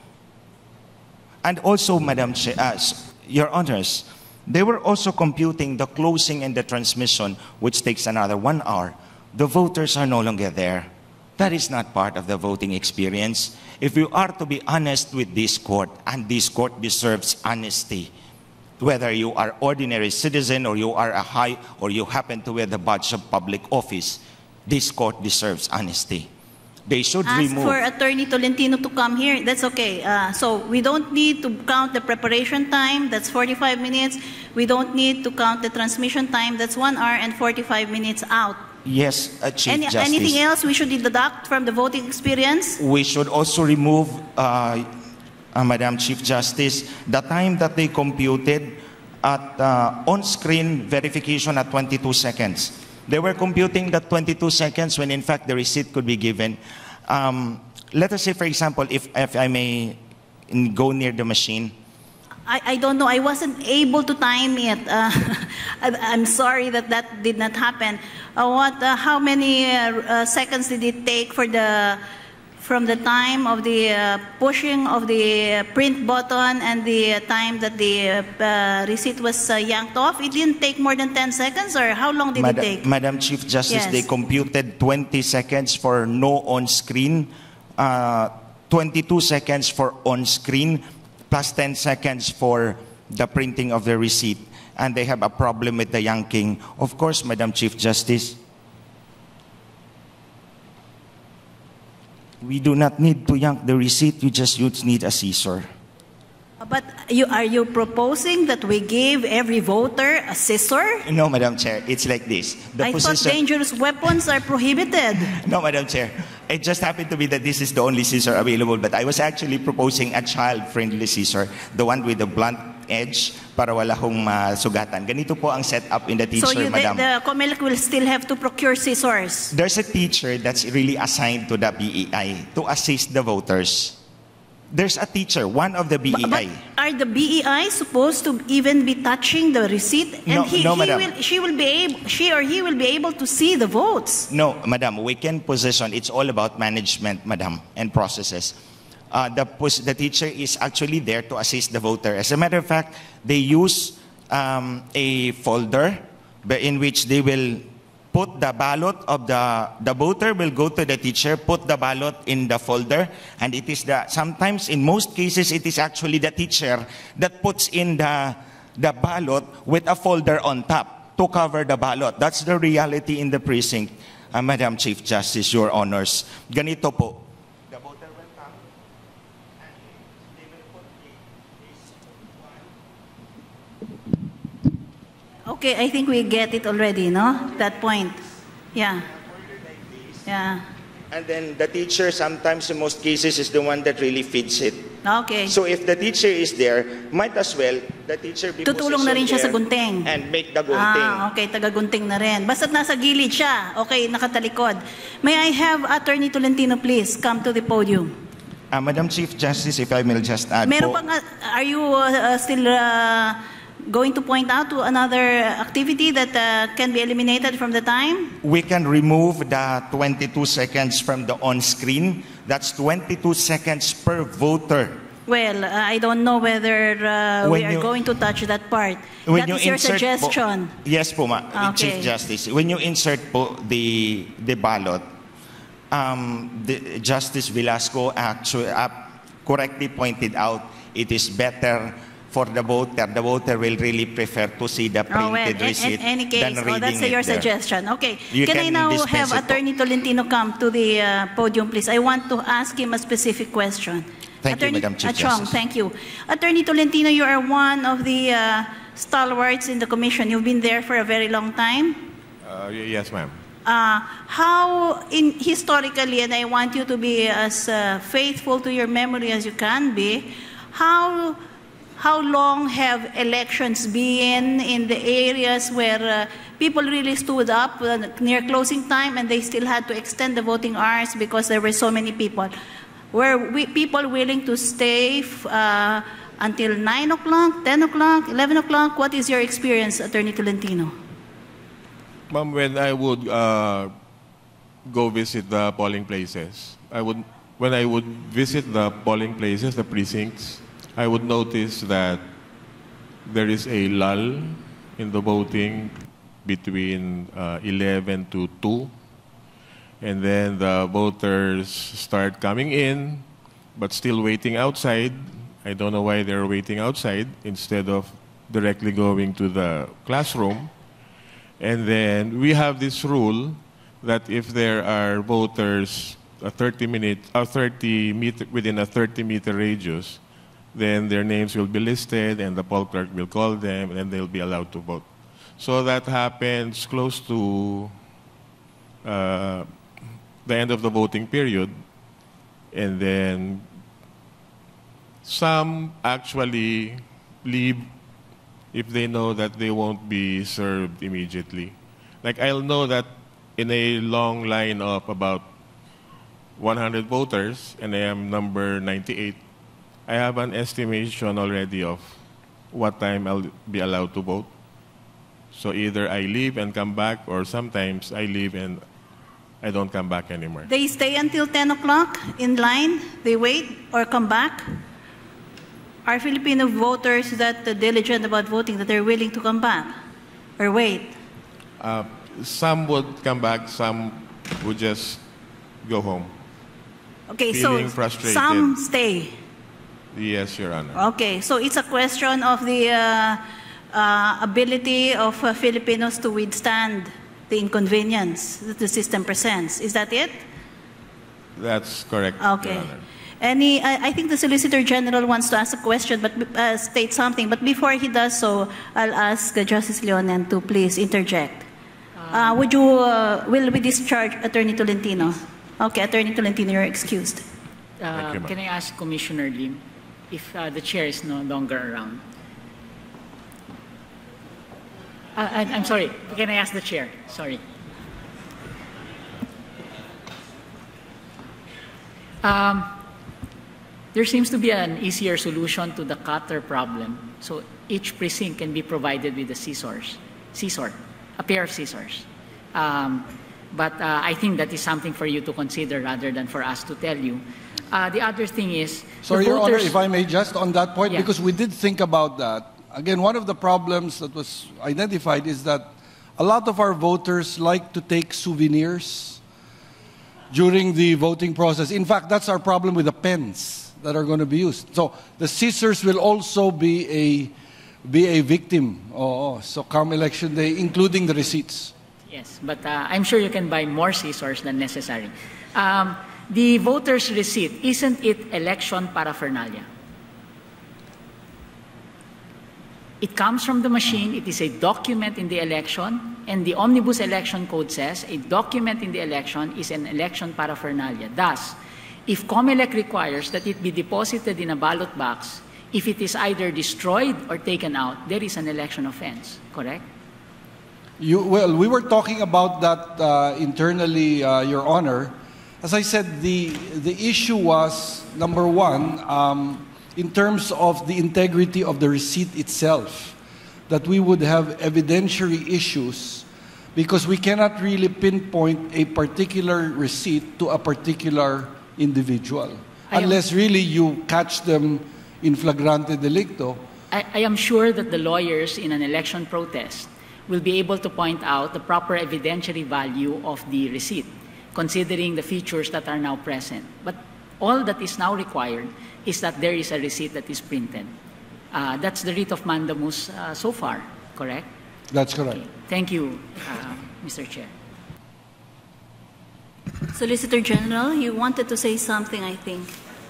And also, Madam Your Honors, they were also computing the closing and the transmission, which takes another 1 hour. The voters are no longer there. That is not part of the voting experience. If you are to be honest with this court, and this court deserves honesty, whether you are ordinary citizen or you are or you happen to wear the badge of public office, this court deserves honesty. They should Ask for Attorney Tolentino to come here. That's okay. So we don't need to count the preparation time. That's 45 minutes. We don't need to count the transmission time. That's 1 hour and 45 minutes out. Yes, Chief Justice. Anything else we should deduct from the voting experience? We should also remove, Madam Chief Justice, the time that they computed at on-screen verification at 22 seconds. They were computing that 22 seconds when in fact the receipt could be given. Let us say, for example, if I may go near the machine. I don't know. I wasn't able to time it. I'm sorry that did not happen. How many seconds did it take from the time of the pushing of the print button and the time that the receipt was yanked off? It didn't take more than 10 seconds, or how long did it take? Madam Chief Justice, Yes. they computed 20 seconds for no on-screen, 22 seconds for on-screen, plus 10 seconds for the printing of the receipt. and they have a problem with the yanking, of course, Madam Chief Justice, we do not need to yank the receipt, you just need a scissor. But are you proposing that we give every voter a scissor? No, Madam Chair, it's like this. I thought dangerous weapons are prohibited. No, Madam Chair. It just happened to be that this is the only scissor available, but I was actually proposing a child-friendly scissor, the one with the blunt edge para wala hong sugatan. Ganito po ang setup in the teacher, so Madam. The Comelec will still have to procure scissors? There's a teacher that's really assigned to the BEI to assist the voters. There's a teacher, one of the BEI. But are the BEI supposed to even be touching the receipt? And No, Madam. she or he will be able to see the votes. No, Madam, we can position. It's all about management, Madam, and processes. The teacher is actually there to assist the voter. As a matter of fact, they use a folder in which they will put the ballot of the voter will go to the teacher, put the ballot in the folder, and it is sometimes in most cases it is actually the teacher that puts in the ballot with a folder on top to cover the ballot. That's the reality in the precinct, Madam Chief Justice, Your Honors. Ganito po. The voter will come and they will put Okay, I think we get it already, no? That point. Yeah. Yeah. and then the teacher sometimes in most cases is the one that really feeds it. Okay. So if the teacher is there, might as well the teacher be Tutulong na rin siya sa gunting. and make the gunting. Okay, taga-gunting na rin. Basta't nasa gilid siya. Okay, nakatalikod. May I have Attorney Tolentino, please, come to the podium. Madam Chief Justice, if I may just add Meron po, pang, are you still going to point out to another activity that can be eliminated from the time? we can remove the 22 seconds from the on-screen. That's 22 seconds per voter. Well, I don't know whether we are going to touch that part. When That is your suggestion. Yes po, Okay. Chief Justice. When you insert po the ballot, the Justice Velasco actually correctly pointed out it is better for the voter. The voter will really prefer to see the printed receipt in any case, than reading that's it your there. suggestion. Okay. You Can I can now dispense have it po. Attorney Tolentino come to the podium, please? I want to ask him a specific question. Thank you, Madam Chief Achong, Justice. thank you. Attorney Tolentino, you are one of the stalwarts in the commission. You've been there for a very long time. Yes, ma'am. How historically, and I want you to be as faithful to your memory as you can be, how long have elections been in the areas where people really stood up near closing time and they still had to extend the voting hours because there were so many people? Were people willing to stay until 9 o'clock, 10 o'clock, 11 o'clock? What is your experience, Attorney Tolentino? Ma'am, when I would go visit the polling places, when I would visit the polling places, the precincts, I would notice that there is a lull in the voting between 11 to 2. And then the voters start coming in, but still waiting outside. I don't know why they're waiting outside instead of directly going to the classroom. And then we have this rule that if there are voters within a 30-meter radius, then their names will be listed and the poll clerk will call them and they'll be allowed to vote. So that happens close to the end of the voting period, and then some actually leave if they know that they won't be served immediately. Like I'll know that in a long line of about 100 voters, and I am number 98, I have an estimation already of what time I'll be allowed to vote. So either I leave and come back, or sometimes I leave and I don't come back anymore. They stay until 10 o'clock in line? They wait or come back? Are Filipino voters that diligent about voting that they're willing to come back or wait? Some would come back, some would just go home. Okay, Feeling so frustrated. some stay. Yes, Your Honor. Okay, so it's a question of the ability of Filipinos to withstand the inconvenience that the system presents. Is that it? That's correct. Okay. Your Honor. I think the Solicitor General wants to ask a question, but state something. But before he does so, I'll ask Justice Leonen to please interject. Will we discharge Attorney Tolentino? Okay, Attorney Tolentino, you're excused. Can I ask Commissioner Lim if the chair is no longer around? I'm sorry. Can I ask the chair? Sorry. There seems to be an easier solution to the cutter problem. So each precinct can be provided with a scissor, a pair of scissors. But I think that is something for you to consider rather than for us to tell you. The other thing is... Sorry, Your Honor, if I may just on that point, Yeah. because we did think about that. Again, one of the problems that was identified is that a lot of our voters like to take souvenirs during the voting process. In fact, that's our problem with the pens that are going to be used. So the scissors will also be a victim. So come election day, including the receipts. Yes, but I'm sure you can buy more scissors than necessary. The voter's receipt, isn't it election paraphernalia? It comes from the machine, it is a document in the election, and the Omnibus Election Code says a document in the election is an election paraphernalia. Thus, if Comelec requires that it be deposited in a ballot box, if it is either destroyed or taken out, there is an election offense, correct? Well, we were talking about that internally, Your Honor. As I said, the issue was, number one, in terms of the integrity of the receipt itself, that we would have evidentiary issues because we cannot really pinpoint a particular receipt to a particular individual unless really you catch them in flagrante delicto. I am sure that the lawyers in an election protest will be able to point out the proper evidentiary value of the receipt, considering the features that are now present. But all that is now required is that there is a receipt that is printed. That's the writ of mandamus so far, correct? That's correct. Okay. Thank you, Mr. Chair. Solicitor General, you wanted to say something, I think.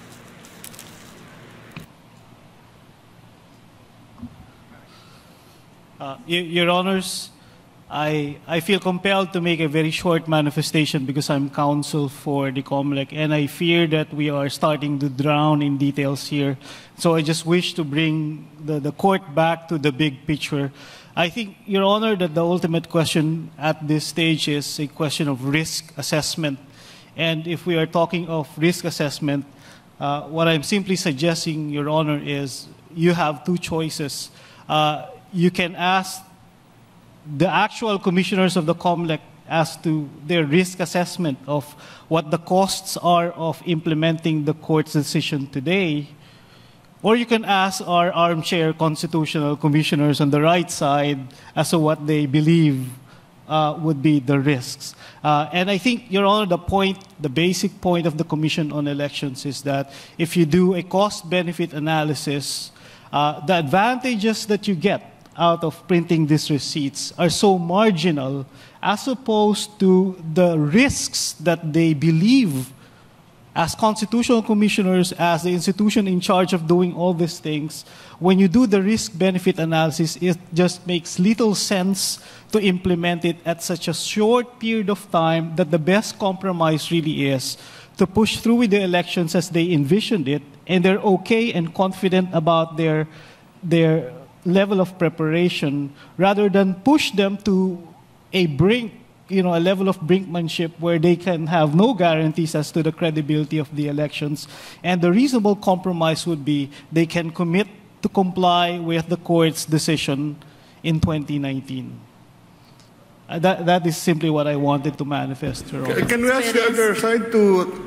Your Honors, I feel compelled to make a very short manifestation because I'm counsel for the Comelec, and I fear that we are starting to drown in details here. So I just wish to bring the court back to the big picture. I think, Your Honor, that the ultimate question at this stage is a question of risk assessment. And if we are talking of risk assessment, what I'm simply suggesting, Your Honor, is you have two choices. You can ask the actual commissioners of the Comelec as to their risk assessment of what the costs are of implementing the court's decision today, or you can ask our armchair constitutional commissioners on the right side as to what they believe would be the risks. And I think, Your Honor, the basic point of the Commission on Elections is that if you do a cost-benefit analysis, the advantages that you get out of printing these receipts are so marginal as opposed to the risks that they believe as constitutional commissioners, as the institution in charge of doing all these things. When you do the risk-benefit analysis, it just makes little sense to implement it at such a short period of time that the best compromise really is to push through with the elections as they envisioned it, and they're okay and confident about their level of preparation, rather than push them to a brink, a level of brinkmanship where they can have no guarantees as to the credibility of the elections. And the reasonable compromise would be they can commit to comply with the court's decision in 2019. That is simply what I wanted to manifest, Your Honor. Can we ask the other side to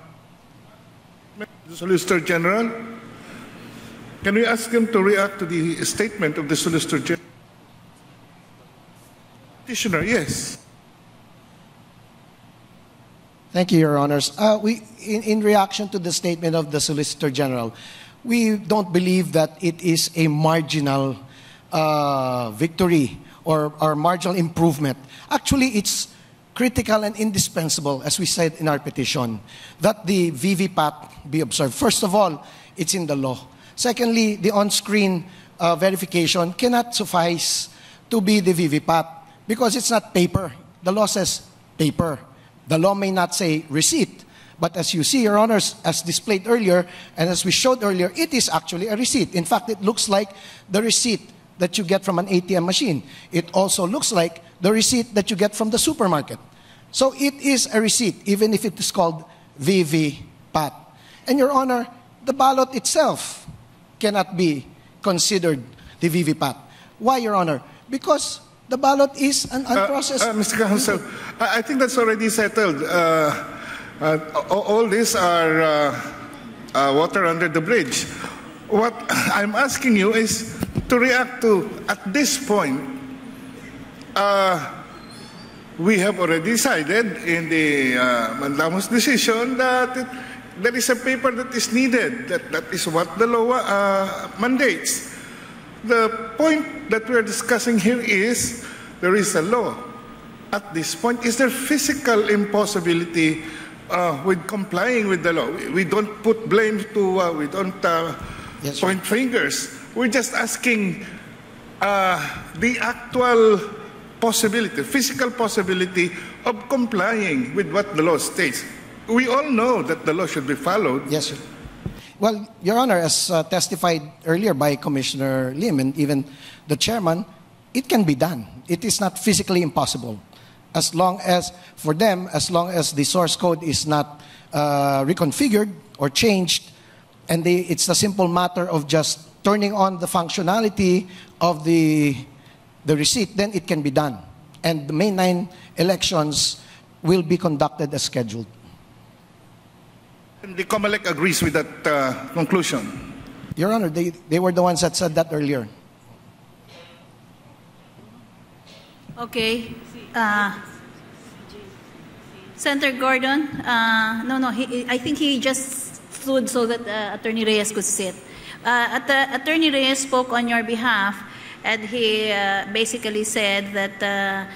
the Solicitor General? Can we ask him to react to the statement of the Solicitor General? Petitioner, yes. Thank you, Your Honors. In reaction to the statement of the Solicitor General, we don't believe that it is a marginal victory or marginal improvement. Actually, it's critical and indispensable, as we said in our petition, that the VVPAT be observed. First of all, it's in the law. Secondly, the on-screen verification cannot suffice to be the VVPAT because it's not paper. The law says paper. The law may not say receipt. But as you see, Your Honors, as displayed earlier, and as we showed earlier, it is actually a receipt. In fact, it looks like the receipt that you get from an ATM machine. It also looks like the receipt that you get from the supermarket. So it is a receipt, even if it is called VVPAT. And Your Honor, the ballot itself cannot be considered the VVPAT. Why, Your Honor? Because the ballot is an unprocessed... Mr. Counsel, I think that's already settled. All these are water under the bridge. What I'm asking you is to react to, at this point, we have already decided in the Mandamus decision that there is a paper that is needed. That is what the law mandates. The point that we're discussing here is there is a law. At this point, is there physical impossibility with complying with the law? We don't put blame to, we don't point fingers. We're just asking the actual possibility, physical possibility of complying with what the law states. We all know that the law should be followed. Yes, sir. Well, Your Honor, as testified earlier by Commissioner Lim and even the chairman, it can be done. It is not physically impossible. As long as, for them, as long as the source code is not reconfigured or changed, and it's a simple matter of just turning on the functionality of the receipt, then it can be done. And the May 9 elections will be conducted as scheduled. And the Comelec agrees with that conclusion. Your Honor, they were the ones that said that earlier. Okay. Senator Gordon, I think he just stood so that Attorney Reyes could sit. Attorney Reyes spoke on your behalf, and he basically said that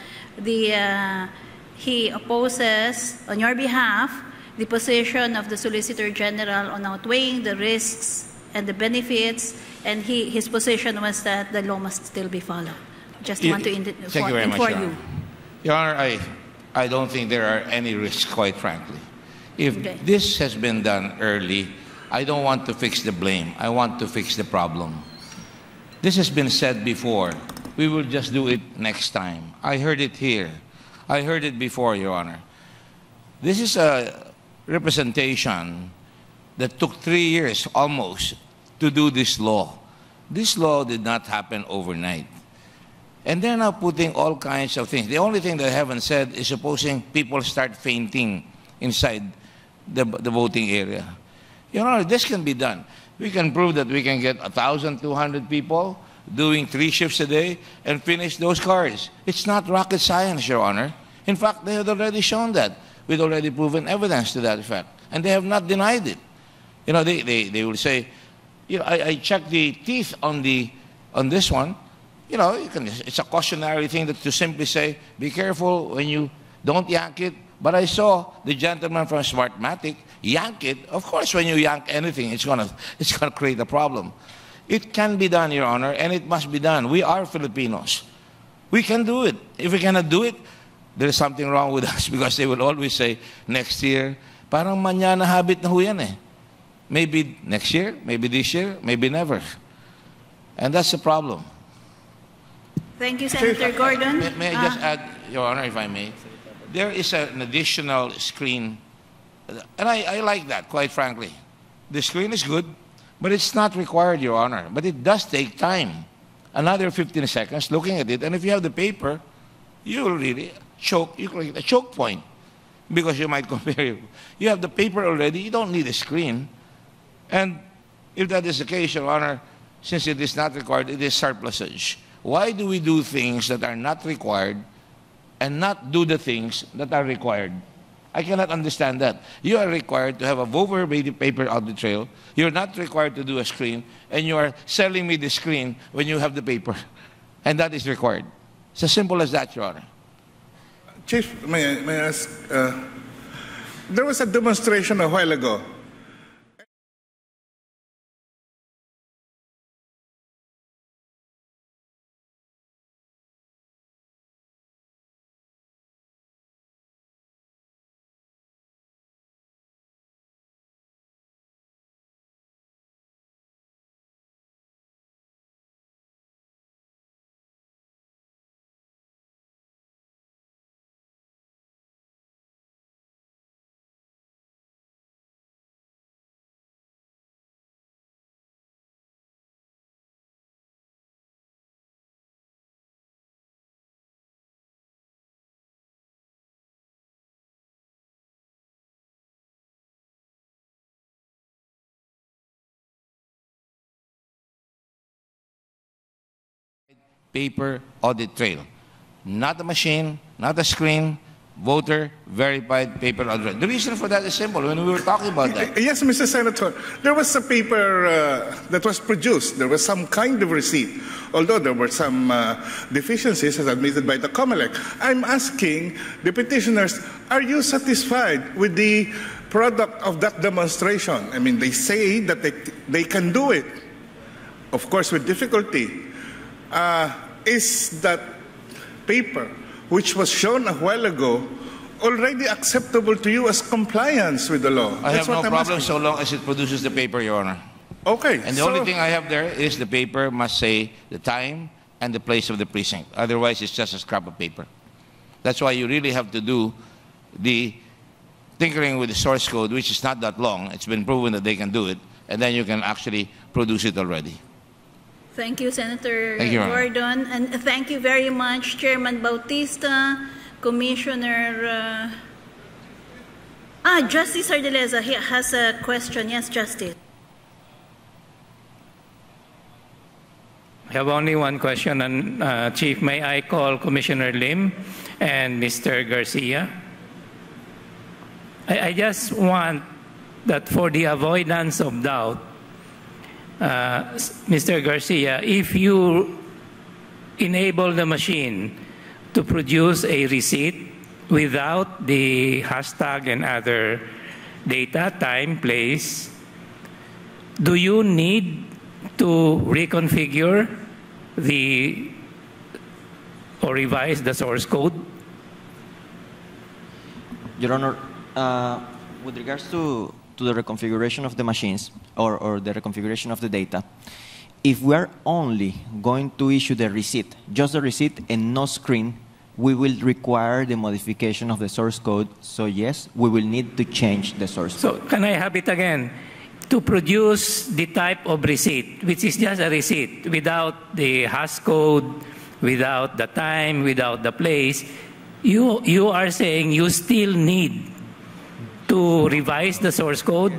he opposes, on your behalf, the position of the Solicitor General on outweighing the risks and the benefits, and his position was that the law must still be followed. Just want to inform you. Your Honor, I don't think there are any risks, quite frankly. If this has been done early, I don't want to fix the blame. I want to fix the problem. This has been said before. We will just do it next time. I heard it here. I heard it before, Your Honor. This is a representation that took 3 years almost to do this law. This law did not happen overnight. And they're now putting all kinds of things. The only thing they haven't said is supposing people start fainting inside the voting area. You know, this can be done. We can prove that we can get 1,200 people doing 3 shifts a day and finish those cards. It's not rocket science, Your Honor. In fact, they have already shown that, with already proven evidence to that effect. And they have not denied it. You know, they will say, you know, I checked the teeth on this one. You know, it's a cautionary thing to simply say, be careful when you don't yank it. But I saw the gentleman from Smartmatic yank it. Of course, when you yank anything, it's gonna create a problem. It can be done, Your Honor, and it must be done. We are Filipinos. We can do it. If we cannot do it, there's something wrong with us, because they will always say, next year, parang manyana habit na ho yan eh. Maybe next year, maybe this year, maybe never. And that's the problem. Thank you, Senator Gordon. May I just add, Your Honor, if I may? There is an additional screen, and I like that, quite frankly. The screen is good, but it's not required, Your Honor. But it does take time. Another 15 seconds looking at it, and if you have the paper, you will really choke. You can get a choke point, because you might compare. You have the paper already. You don't need a screen. And if that is the case, Your Honor, since it is not required, it is surplusage. Why do we do things that are not required and not do the things that are required? I cannot understand that. You are required to have a verbatim paper on the trail. You're not required to do a screen, and you are selling me the screen when you have the paper. And that is required. It's as simple as that, Your Honor. Chief, may I ask, there was a demonstration a while ago. Paper audit trail. Not a machine, not a screen, voter verified paper audit trail. The reason for that is simple. When we were talking about that. Yes, Mr. Senator. There was a paper that was produced. There was some kind of receipt, although there were some deficiencies as admitted by the Comelec. I'm asking the petitioners, are you satisfied with the product of that demonstration? I mean, they say that they can do it, of course, with difficulty. Is that paper, which was shown a while ago, already acceptable to you as compliance with the law? I have no problem so long as it produces the paper, Your Honor. Okay. And the only thing I have there is the paper must say the time and the place of the precinct. Otherwise, it's just a scrap of paper. That's why you really have to do the tinkering with the source code, which is not that long. It's been proven that they can do it. And then you can actually produce it already. Thank you, Senator Thank you, Gordon. And thank you very much, Chairman Bautista, Commissioner... Justice Ardileza has a question. Yes, Justice. I have only one question, and Chief, may I call Commissioner Lim and Mr. Garcia? I just want that for the avoidance of doubt, Mr. Garcia, if you enable the machine to produce a receipt without the hashtag and other data, time, place, do you need to reconfigure or revise the source code? Your Honor, with regards to the reconfiguration of the machines or the reconfiguration of the data, if we are only going to issue the receipt, just the receipt and no screen, we will require the modification of the source code. So yes, we will need to change the source code. So can I have it again? To produce the type of receipt, which is just a receipt without the hash code, without the time, without the place, you are saying you still need to revise the source code?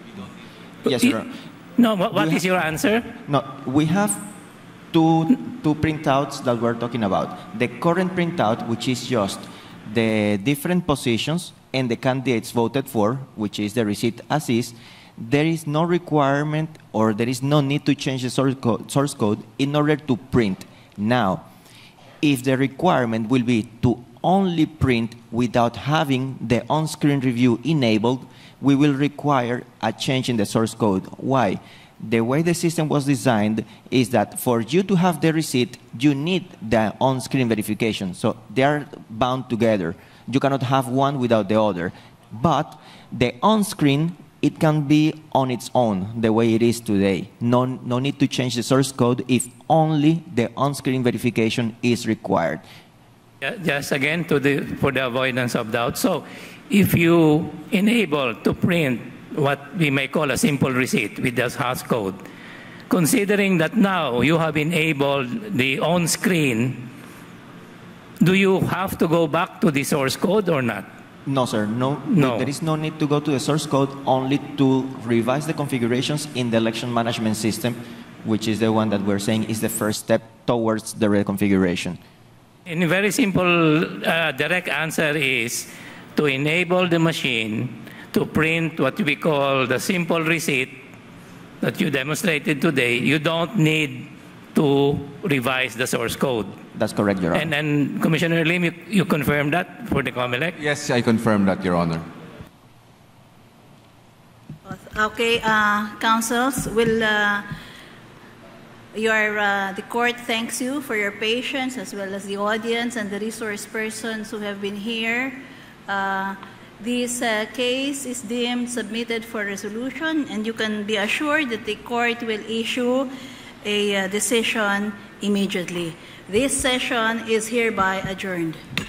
Yes, sir. No, what is your answer? No, we have two printouts that we're talking about. The current printout, which is just the different positions and the candidates voted for, which is the receipt as is. There is no requirement or there is no need to change the source code in order to print. Now, if the requirement will be to only print without having the on-screen review enabled, we will require a change in the source code. Why? The way the system was designed is that for you to have the receipt, you need the on-screen verification. So they are bound together. You cannot have one without the other. But the on-screen, it can be on its own, the way it is today. No need to change the source code if only the on-screen verification is required. Just again, for the avoidance of doubt. So if you enable to print what we may call a simple receipt with the hash code, considering that now you have enabled the on-screen, do you have to go back to the source code or not? No, sir. No. There is no need to go to the source code, only to revise the configurations in the election management system, which is the one that we're saying is the first step towards the reconfiguration. In a very simple, direct answer is to enable the machine to print what we call the simple receipt that you demonstrated today. You don't need to revise the source code. That's correct, Your Honor. And then, Commissioner Lim, you confirm that for the Comelec? Yes, I confirm that, Your Honor. Okay, counsels, the court thanks you for your patience, as well as the audience and the resource persons who have been here. This case is deemed submitted for resolution, and you can be assured that the court will issue a decision immediately. This session is hereby adjourned.